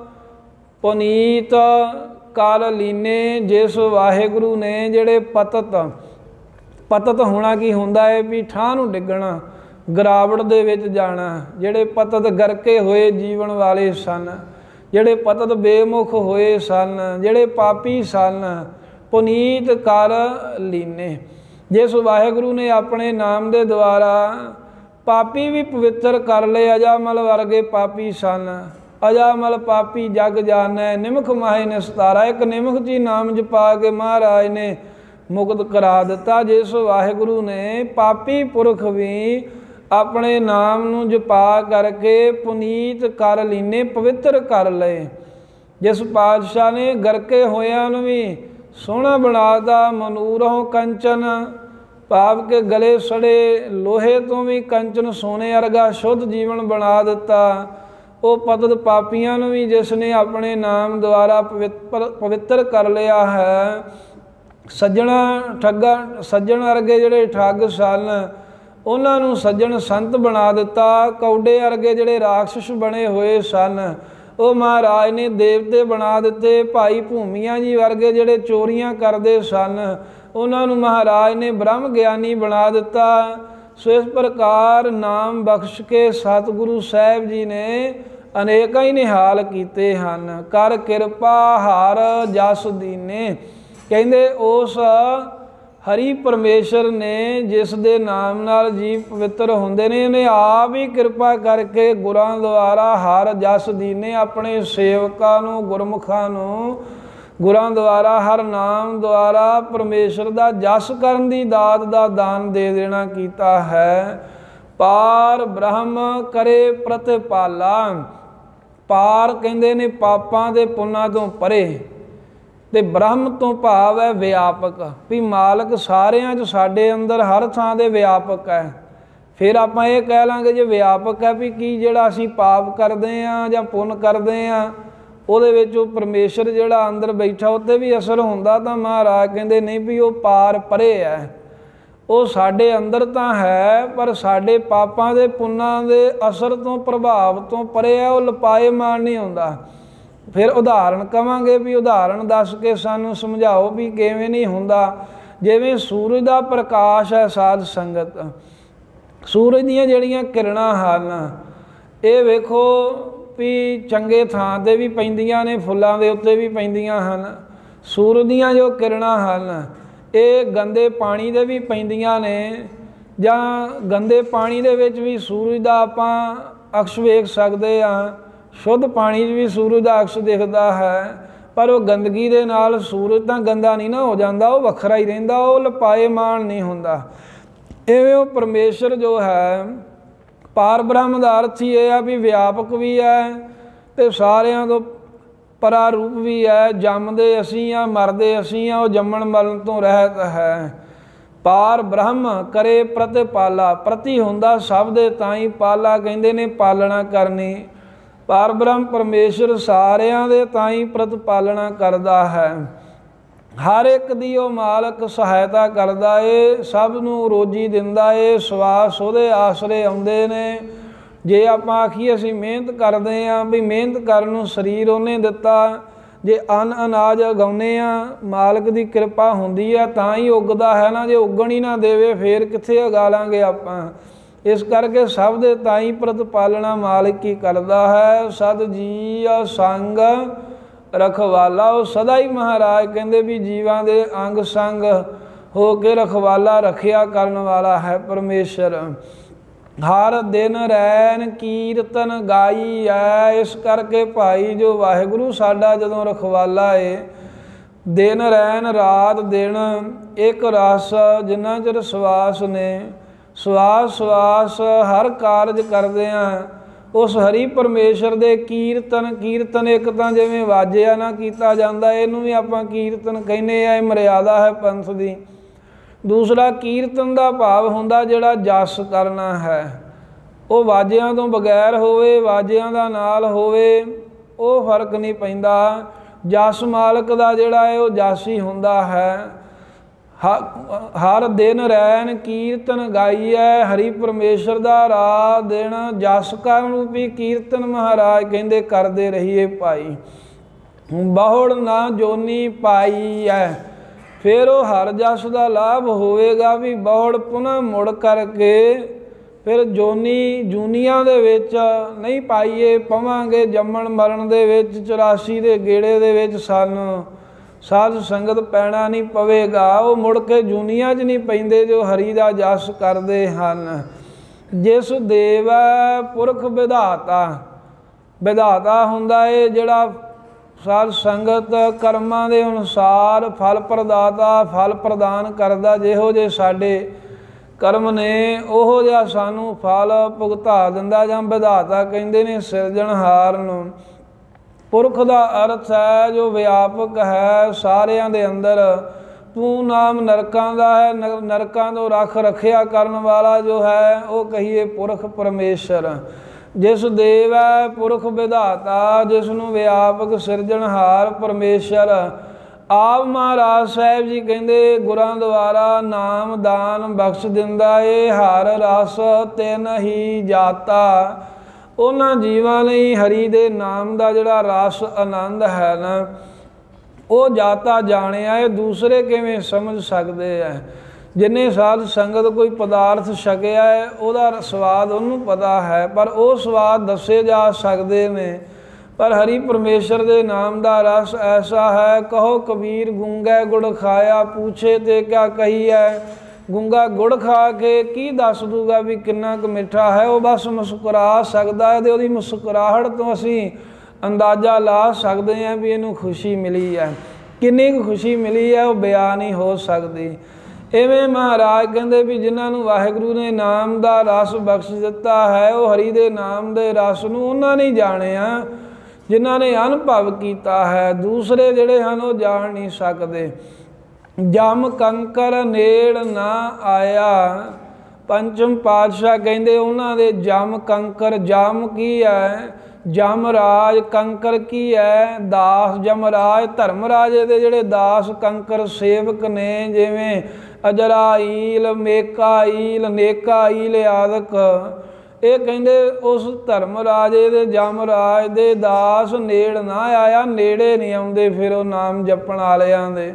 ਪੁਨੀਤ ਕਾਲ ਲੀਨੇ। ਜਿਸ ਵਾਹਿਗੁਰੂ ਨੇ ਜਿਹੜੇ ਪਤਤ, ਪਤਤ ਹੋਣਾ ਕੀ ਹੁੰਦਾ ਹੈ ਵੀ ਠਾਹ ਨੂੰ ਡਿੱਗਣਾ, ਗਿਰਾਵਟ ਦੇ ਵਿੱਚ ਜਾਣਾ। ਜਿਹੜੇ ਪਤਤ ਗਰਕੇ ਹੋਏ ਜੀਵਨ ਵਾਲੇ ਸਨ, ਜਿਹੜੇ ਪਤਤ ਬੇਮੁਖ ਹੋਏ ਸਨ, ਜਿਹੜੇ ਪਾਪੀ ਸਨ, ਪੁਨੀਤ ਕਰ ਲੀਨੇ। ਜਿਸ ਵਾਹਿਗੁਰੂ ਨੇ ਆਪਣੇ ਨਾਮ ਦੇ ਦੁਆਰਾ ਪਾਪੀ ਵੀ ਪਵਿੱਤਰ ਕਰ ਲਏ। ਅਜਾਮਲ ਵਰਗੇ ਪਾਪੀ ਸਨ, ਅਜਾਮਲ ਪਾਪੀ ਜਗ ਜਾਣੈ ਨਿਮਖ ਮਾਹੇ ਨਿਸਤਾਰਾ। ਇੱਕ ਨਿਮਖ ਜੀ ਨਾਮ ਜਪਾ ਕੇ ਮਹਾਰਾਜ ਨੇ ਮੁਕਤ ਕਰਾ ਦਿੱਤਾ। ਜਿਸ ਵਾਹਿਗੁਰੂ ਨੇ ਪਾਪੀ ਪੁਰਖ ਵੀ ਆਪਣੇ ਨਾਮ ਨੂੰ ਜਪਾ ਕਰਕੇ ਪੁਨੀਤ ਕਰ ਲੀਨੇ, ਪਵਿੱਤਰ ਕਰ ਲਏ। ਜਿਸ ਪਾਤਸ਼ਾਹ ਨੇ ਗਰਕੇ ਹੋਇਆਂ ਨੂੰ ਵੀ ਸੋਹਣਾ ਬਣਾਤਾ, ਮਨੂਰੋਂ ਕੰਚਨ, ਭਾਵ ਕੇ ਗਲੇ ਸੜੇ ਲੋਹੇ ਤੋਂ ਵੀ ਕੰਚਨ ਸੋਨੇ ਵਰਗਾ ਸ਼ੁੱਧ ਜੀਵਨ ਬਣਾ ਦਿੱਤਾ। ਉਹ ਪਤਤ ਪਾਪੀਆਂ ਨੂੰ ਵੀ ਜਿਸ ਨੇ ਆਪਣੇ ਨਾਮ ਦੁਆਰਾ ਪਵਿੱਤਰ ਪਵਿੱਤਰ ਕਰ ਲਿਆ ਹੈ। ਸੱਜਣਾ ਠੱਗਾ, ਸੱਜਣ ਵਰਗੇ ਜਿਹੜੇ ਠੱਗ ਸਨ ਉਹਨਾਂ ਨੂੰ ਸੱਜਣ ਸੰਤ ਬਣਾ ਦਿੱਤਾ। ਕੌਡੇ ਵਰਗੇ ਜਿਹੜੇ ਰਾਖਸ਼ ਬਣੇ ਹੋਏ ਸਨ ਉਹ ਮਹਾਰਾਜ ਨੇ ਦੇਵਤੇ ਬਣਾ ਦਿੱਤੇ। ਭਾਈ ਭੂਮੀਆਂ ਜੀ ਵਰਗੇ ਜਿਹੜੇ ਚੋਰੀਆਂ ਕਰਦੇ ਸਨ ਉਹਨਾਂ ਨੂੰ ਮਹਾਰਾਜ ਨੇ ਬ੍ਰਹਮ ਗਿਆਨੀ ਬਣਾ ਦਿੱਤਾ। ਸੋ ਇਸ ਪ੍ਰਕਾਰ ਨਾਮ ਬਖਸ਼ ਕੇ ਸਤਿਗੁਰੂ ਸਾਹਿਬ ਜੀ ਨੇ ਅਨੇਕਾਂ ਹੀ ਨਿਹਾਲ ਕੀਤੇ ਹਨ। ਕਰ ਕਿਰਪਾ ਹਰ ਜਸ ਦੀਨੇ। ਕਹਿੰਦੇ ਉਸ ਹਰੀ ਪਰਮੇਸ਼ਰ ਨੇ ਜਿਸ ਦੇ ਨਾਮ ਨਾਲ ਜੀਵ ਪਵਿੱਤਰ ਹੁੰਦੇ ਨੇ, ਇਹਨੇ ਆਪ ਹੀ ਕਿਰਪਾ ਕਰਕੇ ਗੁਰਾਂ ਦੁਆਰਾ ਹਰ ਜਸ ਦੀਨੇ, ਆਪਣੇ ਸੇਵਕਾਂ ਨੂੰ ਗੁਰਮੁਖਾਂ ਨੂੰ ਗੁਰਾਂ ਦੁਆਰਾ ਹਰ ਨਾਮ ਦੁਆਰਾ ਪਰਮੇਸ਼ਰ ਦਾ ਜਸ ਕਰਨ ਦੀ ਦਾਤ ਦਾ ਦਾਨ ਦੇ ਦੇਣਾ ਕੀਤਾ ਹੈ। ਪਾਰ ਬ੍ਰਹਮ ਕਰੇ ਪ੍ਰਤਿਪਾਲਾ। ਪਾਰ ਕਹਿੰਦੇ ਨੇ ਪਾਪਾਂ ਦੇ ਪੁੰਨਾਂ ਤੋਂ ਪਰੇ, ਤੇ ਬ੍ਰਹਮ ਤੋਂ ਭਾਵ ਹੈ ਵਿਆਪਕ, ਵੀ ਮਾਲਕ ਸਾਰਿਆਂ 'ਚ ਸਾਡੇ ਅੰਦਰ ਹਰ ਥਾਂ ਦੇ ਵਿਆਪਕ ਹੈ। ਫਿਰ ਆਪਾਂ ਇਹ ਕਹਿ ਲਾਂਗੇ ਜੇ ਵਿਆਪਕ ਹੈ ਵੀ ਕੀ ਜਿਹੜਾ ਅਸੀਂ ਪਾਪ ਕਰਦੇ ਹਾਂ ਜਾਂ ਪੁੰਨ ਕਰਦੇ ਹਾਂ ਉਹਦੇ ਵਿੱਚ ਉਹ ਪਰਮੇਸ਼ਰ ਜਿਹੜਾ ਅੰਦਰ ਬੈਠਾ ਉੱਤੇ ਵੀ ਅਸਰ ਹੁੰਦਾ, ਤਾਂ ਮਹਾਰਾਜ ਕਹਿੰਦੇ ਨਹੀਂ ਵੀ ਉਹ ਪਾਰ ਪਰੇ ਹੈ। ਉਹ ਸਾਡੇ ਅੰਦਰ ਤਾਂ ਹੈ ਪਰ ਸਾਡੇ ਪਾਪਾਂ ਦੇ ਪੁੰਨਾਂ ਦੇ ਅਸਰ ਤੋਂ ਪ੍ਰਭਾਵ ਤੋਂ ਪਰੇ ਹੈ, ਉਹ ਲਪਾਏਮਾਨ ਨਹੀਂ ਹੁੰਦਾ। ਫਿਰ ਉਦਾਹਰਣ ਕਵਾਂਗੇ ਵੀ ਉਦਾਹਰਣ ਦੱਸ ਕੇ ਸਾਨੂੰ ਸਮਝਾਓ ਵੀ ਕਿਵੇਂ ਨਹੀਂ ਹੁੰਦਾ। ਜਿਵੇਂ ਸੂਰਜ ਦਾ ਪ੍ਰਕਾਸ਼ ਹੈ ਸਾਧ ਸੰਗਤ, ਸੂਰਜ ਦੀਆਂ ਜਿਹੜੀਆਂ ਕਿਰਨਾਂ ਹਨ ਇਹ ਵੇਖੋ ਵੀ ਚੰਗੇ ਥਾਂ 'ਤੇ ਵੀ ਪੈਂਦੀਆਂ ਨੇ, ਫੁੱਲਾਂ ਦੇ ਉੱਤੇ ਵੀ ਪੈਂਦੀਆਂ ਹਨ। ਸੂਰਜ ਦੀਆਂ ਜੋ ਕਿਰਨਾਂ ਹਨ ਇਹ ਗੰਦੇ ਪਾਣੀ ਦੇ ਵੀ ਪੈਂਦੀਆਂ ਨੇ। ਜਾਂ ਗੰਦੇ ਪਾਣੀ ਦੇ ਵਿੱਚ ਵੀ ਸੂਰਜ ਦਾ ਆਪਾਂ ਅਕਸ਼ ਵੇਖ ਸਕਦੇ ਹਾਂ। ਸ਼ੁੱਧ ਪਾਣੀ 'ਚ ਵੀ ਸੂਰਜ ਦਾ ਅਕਸ਼ ਦਿਖਦਾ ਹੈ, ਪਰ ਉਹ ਗੰਦਗੀ ਦੇ ਨਾਲ ਸੂਰਜ ਤਾਂ ਗੰਦਾ ਨਹੀਂ ਨਾ ਹੋ ਜਾਂਦਾ, ਉਹ ਵੱਖਰਾ ਹੀ ਰਹਿੰਦਾ, ਉਹ ਲਪਾਏਮਾਨ ਨਹੀਂ ਹੁੰਦਾ। ਇਵੇਂ ਉਹ ਪਰਮੇਸ਼ਰ ਜੋ ਹੈ ਪਾਰ ਬ੍ਰਹਮ ਦਾ ਅਰਥ ਹੀ ਇਹ ਆ ਵੀ ਵਿਆਪਕ ਵੀ ਹੈ ਅਤੇ ਸਾਰਿਆਂ ਤੋਂ ਪਰਾ ਰੂਪ ਵੀ ਹੈ। ਜੰਮਦੇ ਅਸੀਂ ਹਾਂ, ਮਰਦੇ ਅਸੀਂ ਹਾਂ, ਉਹ ਜੰਮਣ ਮਰਨ ਤੋਂ ਰਹਿਤ ਹੈ। ਪਾਰ ਬ੍ਰਹਮ ਕਰੇ ਪ੍ਰਤਿਪਾਲਾ, ਪ੍ਰਤੀ ਹੁੰਦਾ ਸਭ ਦੇ ਤਾਂ ਹੀ, ਪਾਲਾ ਕਹਿੰਦੇ ਨੇ ਪਾਲਣਾ ਕਰਨੀ। ਪਾਰ ਬ੍ਰਹਮ ਪਰਮੇਸ਼ਰ ਸਾਰਿਆਂ ਦੇ ਤਾਂ ਹੀ ਪ੍ਰਤਿਪਾਲਣਾ ਕਰਦਾ ਹੈ। ਹਰ ਇੱਕ ਦੀ ਉਹ ਮਾਲਕ ਸਹਾਇਤਾ ਕਰਦਾ ਏ, ਸਭ ਨੂੰ ਰੋਜੀ ਦਿੰਦਾ ਏ, ਸਵਾਸ ਉਹਦੇ ਆਸਰੇ ਆਉਂਦੇ ਨੇ। ਜੇ ਆਪਾਂ ਆਖੀਏ ਅਸੀਂ ਮਿਹਨਤ ਕਰਦੇ ਹਾਂ, ਵੀ ਮਿਹਨਤ ਕਰਨ ਨੂੰ ਸਰੀਰ ਉਹਨੇ ਦਿੱਤਾ। ਜੇ ਅੰਨ ਅਨਾਜ ਉਗਾਉਂਦੇ ਹਾਂ, ਮਾਲਕ ਦੀ ਕਿਰਪਾ ਹੁੰਦੀ ਹੈ ਤਾਂ ਹੀ ਉੱਗਦਾ ਹੈ ਨਾ, ਜੇ ਉੱਗਣ ਹੀ ਨਾ ਦੇਵੇ ਫਿਰ ਕਿੱਥੇ ਉਗਾ ਲਾਂਗੇ ਆਪਾਂ। ਇਸ ਕਰਕੇ ਸਭ ਦੇ ਤਾਂ ਹੀ ਪ੍ਰਤਿਪਾਲਣਾ ਮਾਲਕ ਹੀ ਕਰਦਾ ਹੈ। ਸਦ ਜੀ ਸੰਗ ਰਖਵਾਲਾ, ਉਹ ਸਦਾ ਹੀ ਮਹਾਰਾਜ ਕਹਿੰਦੇ ਵੀ ਜੀਵਾਂ ਦੇ ਅੰਗ ਸੰਗ ਹੋ ਕੇ ਰਖਵਾਲਾ ਰੱਖਿਆ ਕਰਨ ਵਾਲਾ ਹੈ ਪਰਮੇਸ਼ਰ। ਹਰ ਦਿਨ ਰੈਨ ਕੀਰਤਨ ਗਾਈ ਹੈ। ਇਸ ਕਰਕੇ ਭਾਈ ਜੋ ਵਾਹਿਗੁਰੂ ਸਾਡਾ ਜਦੋਂ ਰਖਵਾਲਾ ਏ, ਦਿਨ ਰੈਨ ਰਾਤ ਦਿਨ ਇੱਕ ਰਸ, ਜਿੰਨਾ ਚਿਰ ਸਵਾਸ ਨੇ, ਸਵਾਸ ਸਵਾਸ ਹਰ ਕਾਰਜ ਕਰਦੇ ਹਾਂ ਉਸ ਹਰੀ ਪਰਮੇਸ਼ਰ ਦੇ ਕੀਰਤਨ। ਕੀਰਤਨ ਇੱਕ ਤਾਂ ਜਿਵੇਂ ਵਾਜਿਆ ਨਾ ਕੀਤਾ ਜਾਂਦਾ, ਇਹਨੂੰ ਵੀ ਆਪਾਂ ਕੀਰਤਨ ਕਹਿੰਦੇ ਆ, ਇਹ ਮਰਿਆਦਾ ਹੈ ਪੰਥ ਦੀ। ਦੂਸਰਾ ਕੀਰਤਨ ਦਾ ਭਾਵ ਹੁੰਦਾ ਜਿਹੜਾ ਜਸ ਕਰਨਾ ਹੈ, ਉਹ ਵਾਜਿਆਂ ਤੋਂ ਬਗੈਰ ਹੋਵੇ, ਵਾਜਿਆਂ ਦਾ ਨਾਲ ਹੋਵੇ, ਉਹ ਫਰਕ ਨਹੀਂ ਪੈਂਦਾ। ਜਸ ਮਾਲਕ ਦਾ ਜਿਹੜਾ ਹੈ ਉਹ ਜਸ ਹੀ ਹੁੰਦਾ ਹੈ। ਹਰ ਦਿਨ ਰੈਨ ਕੀਰਤਨ ਗਾਈਐ, ਹਰੀ ਪਰਮੇਸ਼ਰ ਦਾ ਰਾਤ ਦਿਨ ਜਸ ਕਰਨ ਰੂਪੀ ਕੀਰਤਨ ਮਹਾਰਾਜ ਕਹਿੰਦੇ ਕਰਦੇ ਰਹੀਏ ਭਾਈ। ਬਹੁੜ ਨਾ ਜੋਨੀ ਪਾਈ ਹੈ, ਫਿਰ ਉਹ ਹਰ ਜਸ ਦਾ ਲਾਭ ਹੋਵੇਗਾ ਵੀ ਬਹੁੜ ਪੁਨः ਮੁੜ ਕਰਕੇ ਫਿਰ ਜੋਨੀ ਜੂਨੀਆਂ ਦੇ ਵਿੱਚ ਨਹੀਂ ਪਾਈਏ, ਪਵਾਂਗੇ ਜੰਮਣ ਮਰਨ ਦੇ ਵਿੱਚ, ਚੁਰਾਸੀ ਦੇ ਗੇੜੇ ਦੇ ਵਿੱਚ ਸਾਨੂੰ ਸਾਧ ਸੰਗਤ ਪੈਣਾ ਨਹੀਂ ਪਵੇਗਾ। ਉਹ ਮੁੜ ਕੇ ਜੂਨੀਆਂ 'ਚ ਨਹੀਂ ਪੈਂਦੇ ਜੋ ਹਰੀ ਦਾ ਜਸ ਕਰਦੇ ਹਨ। ਜਿਸ ਦੇਵ ਪੁਰਖ ਵਿਧਾਤਾ, ਵਿਧਾਤਾ ਹੁੰਦਾ ਏ ਜਿਹੜਾ ਸਾਧ ਸੰਗਤ ਕਰਮਾਂ ਦੇ ਅਨੁਸਾਰ ਫਲ ਪ੍ਰਦਾਤਾ, ਫਲ ਪ੍ਰਦਾਨ ਕਰਦਾ। ਜਿਹੋ ਜਿਹੇ ਸਾਡੇ ਕਰਮ ਨੇ ਉਹੋ ਜਿਹਾ ਸਾਨੂੰ ਫਲ ਭੁਗਤਾ ਦਿੰਦਾ, ਜਾਂ ਵਿਧਾਤਾ ਕਹਿੰਦੇ ਨੇ ਸਿਰਜਣਹਾਰ ਨੂੰ। ਪੁਰਖ ਦਾ ਅਰਥ ਹੈ ਜੋ ਵਿਆਪਕ ਹੈ ਸਾਰਿਆਂ ਦੇ ਅੰਦਰ। ਤੂੰ ਨਾਮ ਨਰਕਾਂ ਦਾ ਹੈ, ਨਰਕਾਂ ਤੋਂ ਰੱਖ ਰੱਖਿਆ ਕਰਨ ਵਾਲਾ ਜੋ ਹੈ ਉਹ ਕਹੀਏ ਪੁਰਖ ਪਰਮੇਸ਼ਰ। ਜਿਸ ਦੇਵ ਹੈ ਪੁਰਖ ਵਿਧਾਤਾ, ਜਿਸ ਨੂੰ ਵਿਆਪਕ ਸਿਰਜਣਹਾਰ ਪਰਮੇਸ਼ਰ। ਆਪ ਮਹਾਰਾਜ ਸਾਹਿਬ ਜੀ ਕਹਿੰਦੇ ਗੁਰਾਂ ਦੁਆਰਾ ਨਾਮ ਦਾਨ ਬਖਸ਼ ਦਿੰਦਾ ਏ। ਹਰ ਰਸ ਤਿਨ ਹੀ ਜਾਤਾ, ਉਹਨਾਂ ਜੀਵਾਂ ਲਈ ਹਰੀ ਦੇ ਨਾਮ ਦਾ ਜਿਹੜਾ ਰਸ ਆਨੰਦ ਹੈ ਨਾ, ਉਹ ਜਾਤਾ ਜਾਣਿਆ ਏ। ਦੂਸਰੇ ਕਿਵੇਂ ਸਮਝ ਸਕਦੇ ਹੈ? ਜਿੰਨੇ ਸਾਧ ਸੰਗਤ ਕੋਈ ਪਦਾਰਥ ਛਕਿਆ ਹੈ ਉਹਦਾ ਸਵਾਦ ਉਹਨੂੰ ਪਤਾ ਹੈ, ਪਰ ਉਹ ਸਵਾਦ ਦੱਸੇ ਜਾ ਸਕਦੇ ਨੇ। ਪਰ ਹਰੀ ਪਰਮੇਸ਼ਰ ਦੇ ਨਾਮ ਦਾ ਰਸ ਐਸਾ ਹੈ, ਕਹੋ ਕਬੀਰ ਗੂੰਗਾ ਗੁੜ ਖਾਇਆ, ਪੁੱਛੇ ਤੇ ਕਿਆ ਕਹੀ ਹੈ। ਗੂੰਗਾ ਗੁੜ ਖਾ ਕੇ ਕੀ ਦੱਸ ਦੂਗਾ ਵੀ ਕਿੰਨਾ ਕੁ ਮਿੱਠਾ ਹੈ? ਉਹ ਬਸ ਮੁਸਕਰਾ ਸਕਦਾ ਹੈ, ਅਤੇ ਉਹਦੀ ਮੁਸਕਰਾਹਟ ਤੋਂ ਅਸੀਂ ਅੰਦਾਜ਼ਾ ਲਾ ਸਕਦੇ ਹਾਂ ਵੀ ਇਹਨੂੰ ਖੁਸ਼ੀ ਮਿਲੀ ਹੈ। ਕਿੰਨੀ ਕੁ ਖੁਸ਼ੀ ਮਿਲੀ ਹੈ ਉਹ ਬਿਆਨ ਨਹੀਂ ਹੋ ਸਕਦੀ। ਇਵੇਂ ਮਹਾਰਾਜ ਕਹਿੰਦੇ ਵੀ ਜਿਨ੍ਹਾਂ ਨੂੰ ਵਾਹਿਗੁਰੂ ਨੇ ਨਾਮ ਦਾ ਰਸ ਬਖਸ਼ ਦਿੱਤਾ ਹੈ, ਉਹ ਹਰੀ ਦੇ ਨਾਮ ਦੇ ਰਸ ਨੂੰ ਉਹਨਾਂ ਨੇ ਜਾਣਿਆ ਜਿਨ੍ਹਾਂ ਨੇ ਅਨੁਭਵ ਕੀਤਾ ਹੈ। ਦੂਸਰੇ ਜਿਹੜੇ ਹਨ ਉਹ ਜਾਣ ਨਹੀਂ ਸਕਦੇ। ਜਮ ਕੰਕਰ ਨੇੜ ਨਾ ਆਇਆ, ਪੰਚਮ ਪਾਤਸ਼ਾਹ ਕਹਿੰਦੇ ਉਹਨਾਂ ਦੇ ਜਮ ਕੰਕਰ। ਜਮ ਕੀ ਹੈ? ਜਮਰਾਜ। ਕੰਕਰ ਕੀ ਹੈ? ਦਾਸ। ਜਮਰਾਜ ਧਰਮ ਰਾਜੇ ਦੇ ਜਿਹੜੇ ਦਾਸ ਕੰਕਰ ਸੇਵਕ ਨੇ, ਜਿਵੇਂ ਅਜਰਾਈਲ, ਮੇਕਾਈਲ, ਨੇਕਾਈਲ ਆਦਿਕ। ਇਹ ਕਹਿੰਦੇ ਉਸ ਧਰਮ ਰਾਜੇ ਦੇ ਜਮਰਾਜ ਦੇ ਦਾਸ ਨੇੜ ਨਾ ਆਇਆ, ਨੇੜੇ ਨਹੀਂ ਆਉਂਦੇ ਫਿਰ ਉਹ ਨਾਮ ਜਪਣ ਵਾਲਿਆਂ ਦੇ।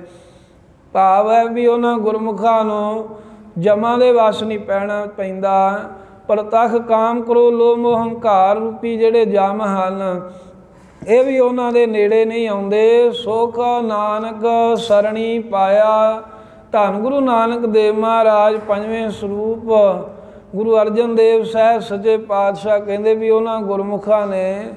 ਭਾਵ ਹੈ ਵੀ ਉਹਨਾਂ ਗੁਰਮੁਖਾਂ ਨੂੰ ਜਮਾਂ ਦੇ ਵਸ ਨਹੀਂ ਪੈਣਾ ਪੈਂਦਾ। ਪ੍ਰਤੱਖ ਕਾਮ ਕਰੋ ਲੋਭ ਮੋਹ ਹੰਕਾਰ ਰੂਪੀ ਜਿਹੜੇ ਜਮ ਹਨ, ਇਹ ਵੀ ਉਹਨਾਂ ਦੇ ਨੇੜੇ ਨਹੀਂ ਆਉਂਦੇ। ਸੁਖ ਨਾਨਕ ਸਰਣੀ ਪਾਇਆ, ਧੰਨ ਗੁਰੂ ਨਾਨਕ ਦੇਵ ਮਹਾਰਾਜ ਪੰਜਵੇਂ ਸਰੂਪ ਗੁਰੂ ਅਰਜਨ ਦੇਵ ਸਾਹਿਬ ਸੱਚੇ ਪਾਤਸ਼ਾਹ ਕਹਿੰਦੇ ਵੀ ਉਹਨਾਂ ਗੁਰਮੁਖਾਂ ਨੇ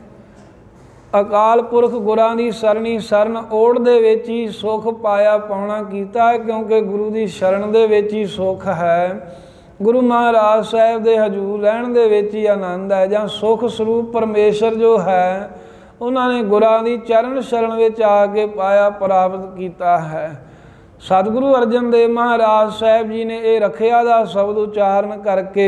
ਅਕਾਲ ਪੁਰਖ ਗੁਰਾਂ ਦੀ ਸਰਣੀ ਸਰਨ ਓੜ ਦੇ ਵਿੱਚ ਹੀ ਸੁੱਖ ਪਾਇਆ ਪਾਉਣਾ ਕੀਤਾ, ਕਿਉਂਕਿ ਗੁਰੂ ਦੀ ਸ਼ਰਨ ਦੇ ਵਿੱਚ ਹੀ ਸੁੱਖ ਹੈ। ਗੁਰੂ ਮਹਾਰਾਜ ਸਾਹਿਬ ਦੇ ਹਜ਼ੂਰ ਰਹਿਣ ਦੇ ਵਿੱਚ ਹੀ ਆਨੰਦ ਹੈ, ਜਾਂ ਸੁੱਖ ਸਰੂਪ ਪਰਮੇਸ਼ਰ ਜੋ ਹੈ ਉਹਨਾਂ ਨੇ ਗੁਰਾਂ ਦੀ ਚਰਨ ਸ਼ਰਨ ਵਿੱਚ ਆ ਕੇ ਪਾਇਆ ਪ੍ਰਾਪਤ ਕੀਤਾ ਹੈ। ਸਤਿਗੁਰੂ ਅਰਜਨ ਦੇਵ ਮਹਾਰਾਜ ਸਾਹਿਬ ਜੀ ਨੇ ਇਹ ਰੱਖਿਆ ਦਾ ਸ਼ਬਦ ਉਚਾਰਨ ਕਰਕੇ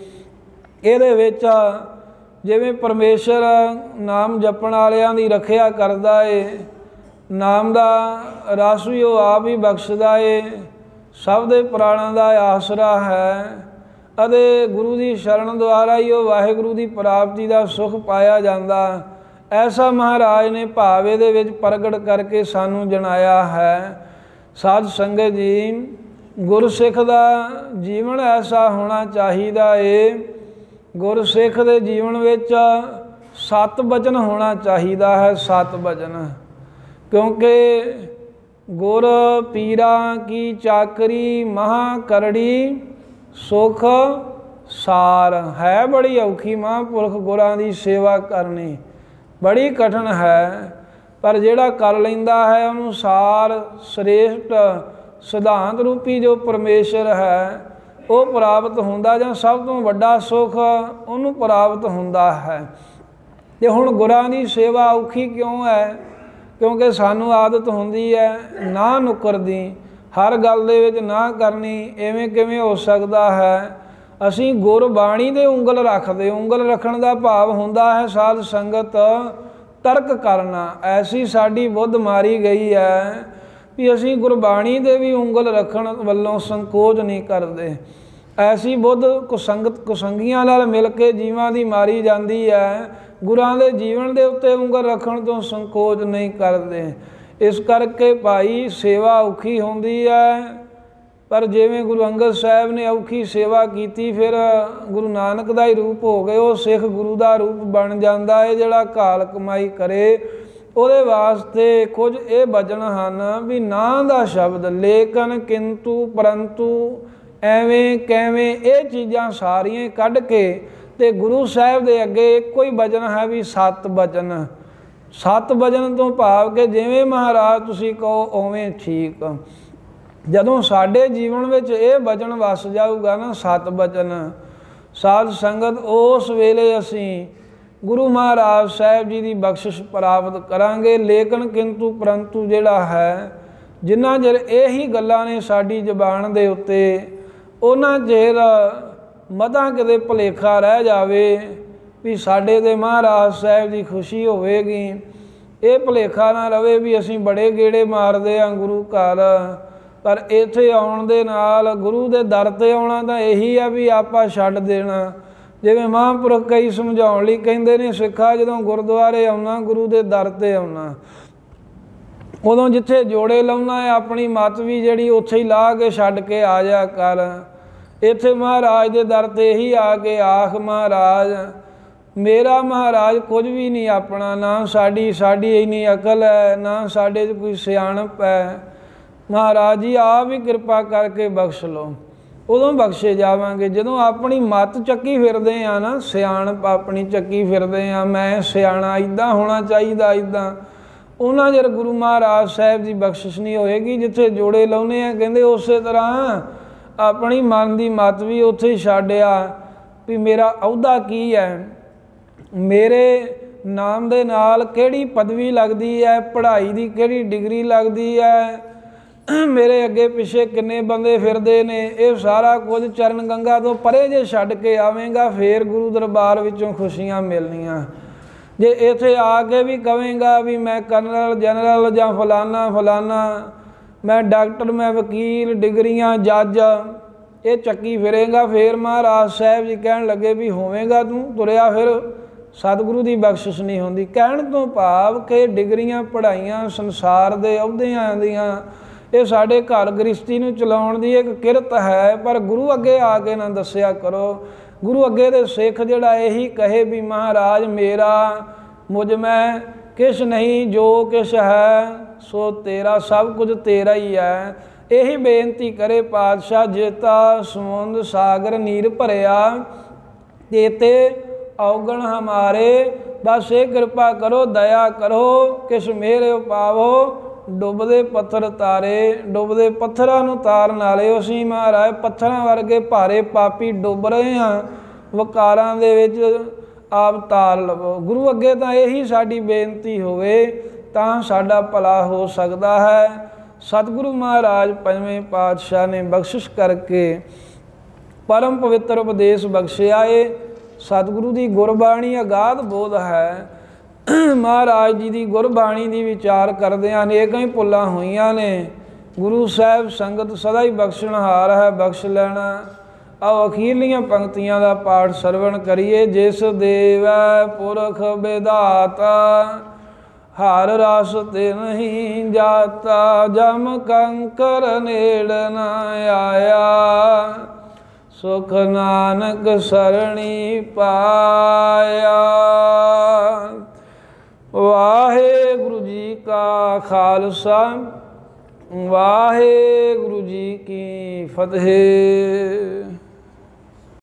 ਇਹਦੇ ਵਿੱਚ ਜਿਵੇਂ ਪਰਮੇਸ਼ਰ ਨਾਮ ਜਪਣ ਵਾਲਿਆਂ ਦੀ ਰੱਖਿਆ ਕਰਦਾ ਏ, ਨਾਮ ਦਾ ਰਸ ਵੀ ਉਹ ਆਪ ਹੀ ਬਖਸ਼ਦਾ ਏ, ਸਭ ਦੇ ਪ੍ਰਾਣਾਂ ਦਾ ਆਸਰਾ ਹੈ, ਅਤੇ ਗੁਰੂ ਦੀ ਸ਼ਰਨ ਦੁਆਰਾ ਹੀ ਉਹ ਵਾਹਿਗੁਰੂ ਦੀ ਪ੍ਰਾਪਤੀ ਦਾ ਸੁੱਖ ਪਾਇਆ ਜਾਂਦਾ। ਐਸਾ ਮਹਾਰਾਜ ਨੇ ਭਾਵ ਇਹਦੇ ਵਿੱਚ ਪ੍ਰਗਟ ਕਰਕੇ ਸਾਨੂੰ ਜਣਾਇਆ ਹੈ। ਸਾਧ ਸੰਗਤ ਜੀ, ਗੁਰਸਿੱਖ ਦਾ ਜੀਵਨ ਐਸਾ ਹੋਣਾ ਚਾਹੀਦਾ ਏ, ਗੁਰਸਿੱਖ ਦੇ ਜੀਵਨ ਵਿੱਚ ਸੱਤ ਬਚਨ ਹੋਣਾ ਚਾਹੀਦਾ ਹੈ। ਸੱਤ ਬਚਨ, ਕਿਉਂਕਿ ਗੁਰ ਪੀਰਾਂ ਕੀ ਚਾਕਰੀ ਮਹਾਂ ਕਰੜੀ ਸੁਖ ਸਾਰ ਹੈ। ਬੜੀ ਔਖੀ ਮਹਾਂਪੁਰਖ ਗੁਰਾਂ ਦੀ ਸੇਵਾ ਕਰਨੀ, ਬੜੀ ਕਠਿਨ ਹੈ, ਪਰ ਜਿਹੜਾ ਕਰ ਲੈਂਦਾ ਹੈ ਉਹਨੂੰ ਸਾਰ ਸ੍ਰੇਸ਼ਟ ਸਿਧਾਂਤ ਰੂਪੀ ਜੋ ਪਰਮੇਸ਼ਰ ਹੈ ਉਹ ਪ੍ਰਾਪਤ ਹੁੰਦਾ, ਜਾਂ ਸਭ ਤੋਂ ਵੱਡਾ ਸੁੱਖ ਉਹਨੂੰ ਪ੍ਰਾਪਤ ਹੁੰਦਾ ਹੈ। ਅਤੇ ਹੁਣ ਗੁਰਾਂ ਦੀ ਸੇਵਾ ਔਖੀ ਕਿਉਂ ਹੈ? ਕਿਉਂਕਿ ਸਾਨੂੰ ਆਦਤ ਹੁੰਦੀ ਹੈ ਨਾ ਨੁੱਕਰ ਦੀ, ਹਰ ਗੱਲ ਦੇ ਵਿੱਚ ਨਾ ਕਰਨੀ। ਐਵੇਂ ਕਿਵੇਂ ਹੋ ਸਕਦਾ ਹੈ? ਅਸੀਂ ਗੁਰਬਾਣੀ ਦੇ ਉਂਗਲ ਰੱਖਦੇ, ਉਂਗਲ ਰੱਖਣ ਦਾ ਭਾਵ ਹੁੰਦਾ ਹੈ ਸਾਧ ਸੰਗਤ ਤਰਕ ਕਰਨਾ। ਐਸੀ ਸਾਡੀ ਬੁੱਧ ਮਾਰੀ ਗਈ ਹੈ ਵੀ ਅਸੀਂ ਗੁਰਬਾਣੀ ਦੇ ਵੀ ਉਂਗਲ ਰੱਖਣ ਵੱਲੋਂ ਸੰਕੋਚ ਨਹੀਂ ਕਰਦੇ। ਐਸੀ ਬੁੱਧ ਕੁਸੰਗਤ ਕੁਸੰਗੀਆਂ ਨਾਲ ਮਿਲ ਕੇ ਜੀਵਾਂ ਦੀ ਮਾਰੀ ਜਾਂਦੀ ਹੈ, ਗੁਰਾਂ ਦੇ ਜੀਵਨ ਦੇ ਉੱਤੇ ਉਂਗਲ ਰੱਖਣ ਤੋਂ ਸੰਕੋਚ ਨਹੀਂ ਕਰਦੇ। ਇਸ ਕਰਕੇ ਭਾਈ ਸੇਵਾ ਔਖੀ ਹੁੰਦੀ ਹੈ, ਪਰ ਜਿਵੇਂ ਗੁਰੂ ਅੰਗਦ ਸਾਹਿਬ ਨੇ ਔਖੀ ਸੇਵਾ ਕੀਤੀ, ਫਿਰ ਗੁਰੂ ਨਾਨਕ ਦਾ ਹੀ ਰੂਪ ਹੋ ਗਏ, ਉਹ ਸਿੱਖ ਗੁਰੂ ਦਾ ਰੂਪ ਬਣ ਜਾਂਦਾ ਹੈ। ਜਿਹੜਾ ਘਾਲ ਕਮਾਈ ਕਰੇ ਉਹਦੇ ਵਾਸਤੇ ਕੁਝ ਇਹ ਬਚਨ ਹਨ ਵੀ ਨਾਂ ਦਾ ਸ਼ਬਦ, ਲੇਕਿਨ, ਕਿੰਤੂ, ਪਰੰਤੂ, ਐਵੇਂ ਕਿਵੇਂ, ਇਹ ਚੀਜ਼ਾਂ ਸਾਰੀਆਂ ਕੱਢ ਕੇ ਤੇ ਗੁਰੂ ਸਾਹਿਬ ਦੇ ਅੱਗੇ ਇੱਕੋ ਹੀ ਬਚਨ ਹੈ ਵੀ ਸੱਤ ਬਚਨ। ਸੱਤ ਬਚਨ ਤੋਂ ਭਾਵ ਕਿ ਜਿਵੇਂ ਮਹਾਰਾਜ ਤੁਸੀਂ ਕਹੋ ਉਵੇਂ ਠੀਕ। ਜਦੋਂ ਸਾਡੇ ਜੀਵਨ ਵਿੱਚ ਇਹ ਬਚਨ ਵਸ ਜਾਊਗਾ ਨਾ, ਸੱਤ ਬਚਨ, ਸਾਧ ਸੰਗਤ, ਉਸ ਵੇਲੇ ਅਸੀਂ ਗੁਰੂ ਮਹਾਰਾਜ ਸਾਹਿਬ ਜੀ ਦੀ ਬਖਸ਼ਿਸ਼ ਪ੍ਰਾਪਤ ਕਰਾਂਗੇ। ਲੇਕਿਨ, ਕਿੰਤੂ, ਪਰੰਤੂ ਜਿਹੜਾ ਹੈ, ਜਿੰਨਾ ਚਿਰ ਇਹੀ ਗੱਲਾਂ ਨੇ ਸਾਡੀ ਜ਼ਬਾਨ ਦੇ ਉੱਤੇ, ਉਹਨਾਂ ਚਿਰ ਮਤਾਂ ਕਿਤੇ ਭੁਲੇਖਾ ਰਹਿ ਜਾਵੇ ਵੀ ਸਾਡੇ 'ਤੇ ਮਹਾਰਾਜ ਸਾਹਿਬ ਦੀ ਖੁਸ਼ੀ ਹੋਵੇਗੀ। ਇਹ ਭੁਲੇਖਾ ਨਾ ਰਵੇ ਵੀ ਅਸੀਂ ਬੜੇ ਗੇੜੇ ਮਾਰਦੇ ਹਾਂ ਗੁਰੂ ਘਰ, ਪਰ ਇੱਥੇ ਆਉਣ ਦੇ ਨਾਲ, ਗੁਰੂ ਦੇ ਦਰ 'ਤੇ ਆਉਣਾ ਤਾਂ ਇਹੀ ਆ ਵੀ ਆਪਾਂ ਛੱਡ ਦੇਣਾ। ਜਿਵੇਂ ਮਹਾਂਪੁਰਖ ਕਈ ਸਮਝਾਉਣ ਲਈ ਕਹਿੰਦੇ ਨੇ, ਸਿੱਖਾ ਜਦੋਂ ਗੁਰਦੁਆਰੇ ਆਉਣਾ, ਗੁਰੂ ਦੇ ਦਰ 'ਤੇ ਆਉਣਾ, ਉਦੋਂ ਜਿੱਥੇ ਜੋੜੇ ਲਾਉਣਾ ਹੈ ਆਪਣੀ ਮੱਤ ਵੀ ਜਿਹੜੀ ਉੱਥੇ ਹੀ ਲਾ ਕੇ ਛੱਡ ਕੇ ਆ ਜਾ ਕਰ। ਇੱਥੇ ਮਹਾਰਾਜ ਦੇ ਦਰ 'ਤੇ ਇਹੀ ਆ ਕੇ ਆਖ, ਮਹਾਰਾਜ ਮੇਰਾ ਮਹਾਰਾਜ ਕੁਝ ਵੀ ਨਹੀਂ ਆਪਣਾ, ਨਾ ਸਾਡੀ ਸਾਡੀ ਇੰਨੀ ਅਕਲ ਹੈ, ਨਾ ਸਾਡੇ 'ਚ ਕੋਈ ਸਿਆਣਪ ਹੈ, ਮਹਾਰਾਜ ਜੀ ਆਪ ਹੀ ਕਿਰਪਾ ਕਰਕੇ ਬਖਸ਼ ਲਓ। ਉਦੋਂ ਬਖਸ਼ੇ ਜਾਵਾਂਗੇ ਜਦੋਂ ਆਪਣੀ ਮੱਤ ਚੱਕੀ ਫਿਰਦੇ ਆ ਨਾ, ਸਿਆਣਪ ਆਪਣੀ ਚੱਕੀ ਫਿਰਦੇ ਆ, ਮੈਂ ਸਿਆਣਾ, ਇੱਦਾਂ ਹੋਣਾ ਚਾਹੀਦਾ, ਇੱਦਾਂ, ਉਹਨਾਂ ਚਿਰ ਗੁਰੂ ਮਹਾਰਾਜ ਸਾਹਿਬ ਦੀ ਬਖਸ਼ਿਸ਼ ਨਹੀਂ ਹੋਏਗੀ। ਜਿੱਥੇ ਜੋੜੇ ਲਾਉਂਦੇ ਆ, ਕਹਿੰਦੇ ਉਸੇ ਤਰ੍ਹਾਂ ਆਪਣੀ ਮਨ ਦੀ ਮੱਤ ਵੀ ਉੱਥੇ ਹੀ ਛੱਡਿਆ ਵੀ ਮੇਰਾ ਅਹੁਦਾ ਕੀ ਹੈ, ਮੇਰੇ ਨਾਮ ਦੇ ਨਾਲ ਕਿਹੜੀ ਪਦਵੀ ਲੱਗਦੀ ਹੈ, ਪੜ੍ਹਾਈ ਦੀ ਕਿਹੜੀ ਡਿਗਰੀ ਲੱਗਦੀ ਹੈ, ਮੇਰੇ ਅੱਗੇ ਪਿੱਛੇ ਕਿੰਨੇ ਬੰਦੇ ਫਿਰਦੇ ਨੇ, ਇਹ ਸਾਰਾ ਕੁਝ ਚਰਨ ਗੰਗਾ ਤੋਂ ਪਰੇ ਜੇ ਛੱਡ ਕੇ ਆਵੇਂਗਾ, ਫੇਰ ਗੁਰੂ ਦਰਬਾਰ ਵਿੱਚੋਂ ਖੁਸ਼ੀਆਂ ਮਿਲਣੀਆਂ। ਜੇ ਇੱਥੇ ਆ ਕੇ ਵੀ ਕਵੇਂਗਾ ਵੀ ਮੈਂ ਕਰਨਲ, ਜਨਰਲ ਜਾਂ ਫਲਾਨਾ ਫਲਾਨਾ, ਮੈਂ ਡਾਕਟਰ, ਮੈਂ ਵਕੀਲ, ਡਿਗਰੀਆਂ, ਜੱਜ, ਇਹ ਚੱਕੀ ਫਿਰੇਗਾ, ਫੇਰ ਮਹਾਰਾਜ ਸਾਹਿਬ ਜੀ ਕਹਿਣ ਲੱਗੇ ਵੀ ਹੋਵੇਂਗਾ ਤੂੰ ਤੁਰਿਆ, ਫਿਰ ਸਤਿਗੁਰੂ ਦੀ ਬਖਸ਼ਿਸ਼ ਨਹੀਂ ਹੁੰਦੀ। ਕਹਿਣ ਤੋਂ ਭਾਵ ਕਿ ਡਿਗਰੀਆਂ ਪੜ੍ਹਾਈਆਂ ਸੰਸਾਰ ਦੇ ਅਹੁਦਿਆਂ ਦੀਆਂ, ਇਹ ਸਾਡੇ ਘਰ ਗ੍ਰਸਤੀ ਨੂੰ ਚਲਾਉਣ ਦੀ ਇੱਕ ਕਿਰਤ ਹੈ, ਪਰ ਗੁਰੂ ਅੱਗੇ ਆ ਕੇ ਨਾ ਦੱਸਿਆ ਕਰੋ। ਗੁਰੂ ਅੱਗੇ ਦੇ ਸਿੱਖ ਜਿਹੜਾ ਇਹੀ ਕਹੇ ਵੀ ਮਹਾਰਾਜ ਮੇਰਾ, ਮੁਝ ਮੈਂ ਕਿਛ ਨਹੀਂ, ਜੋ ਕਿਛ ਹੈ ਸੋ ਤੇਰਾ, ਸਭ ਕੁਝ ਤੇਰਾ ਹੀ ਹੈ। यही बेनती करे पातशाह जेता समुंद सागर नीर भरिया तेते औगण हमारे, बस ये कृपा करो दया करो किस मेरे पावो डुबदे पत्थर तारे। डुबदे पत्थरां नूं तारन वाले असीं महाराज पत्थरां वर्गे भारे पापी डुब रहे हाँ, वकारां दे विच आप तार लवो। गुरु अगे तां यही साडी बेनती होवे तां साडा भला हो सकदा है। सतगुरु महाराज पंजवें पातशाह ने बख्शिश करके परम पवित्र उपदेश बख्शिया है। सतगुरु की गुरबाणी अगाध बोध है। महाराज जी की गुरबाणी की विचार करदियां अनेकां ही भुल्लां होईयां ने। गुरु साहब संगत सदा ही बख्शणहार है, बख्श लैना। आओ अखीरलियां पंक्तियां का पाठ सरवण करिए। जिस देवै पुरख विधाता हर रस ते नहीं जाता, जम कंकर नेड़ न आया, सुख नानक सरणी पाया। वाहेगुरु जी का खालसा, वाहेगुरु जी की फतेह।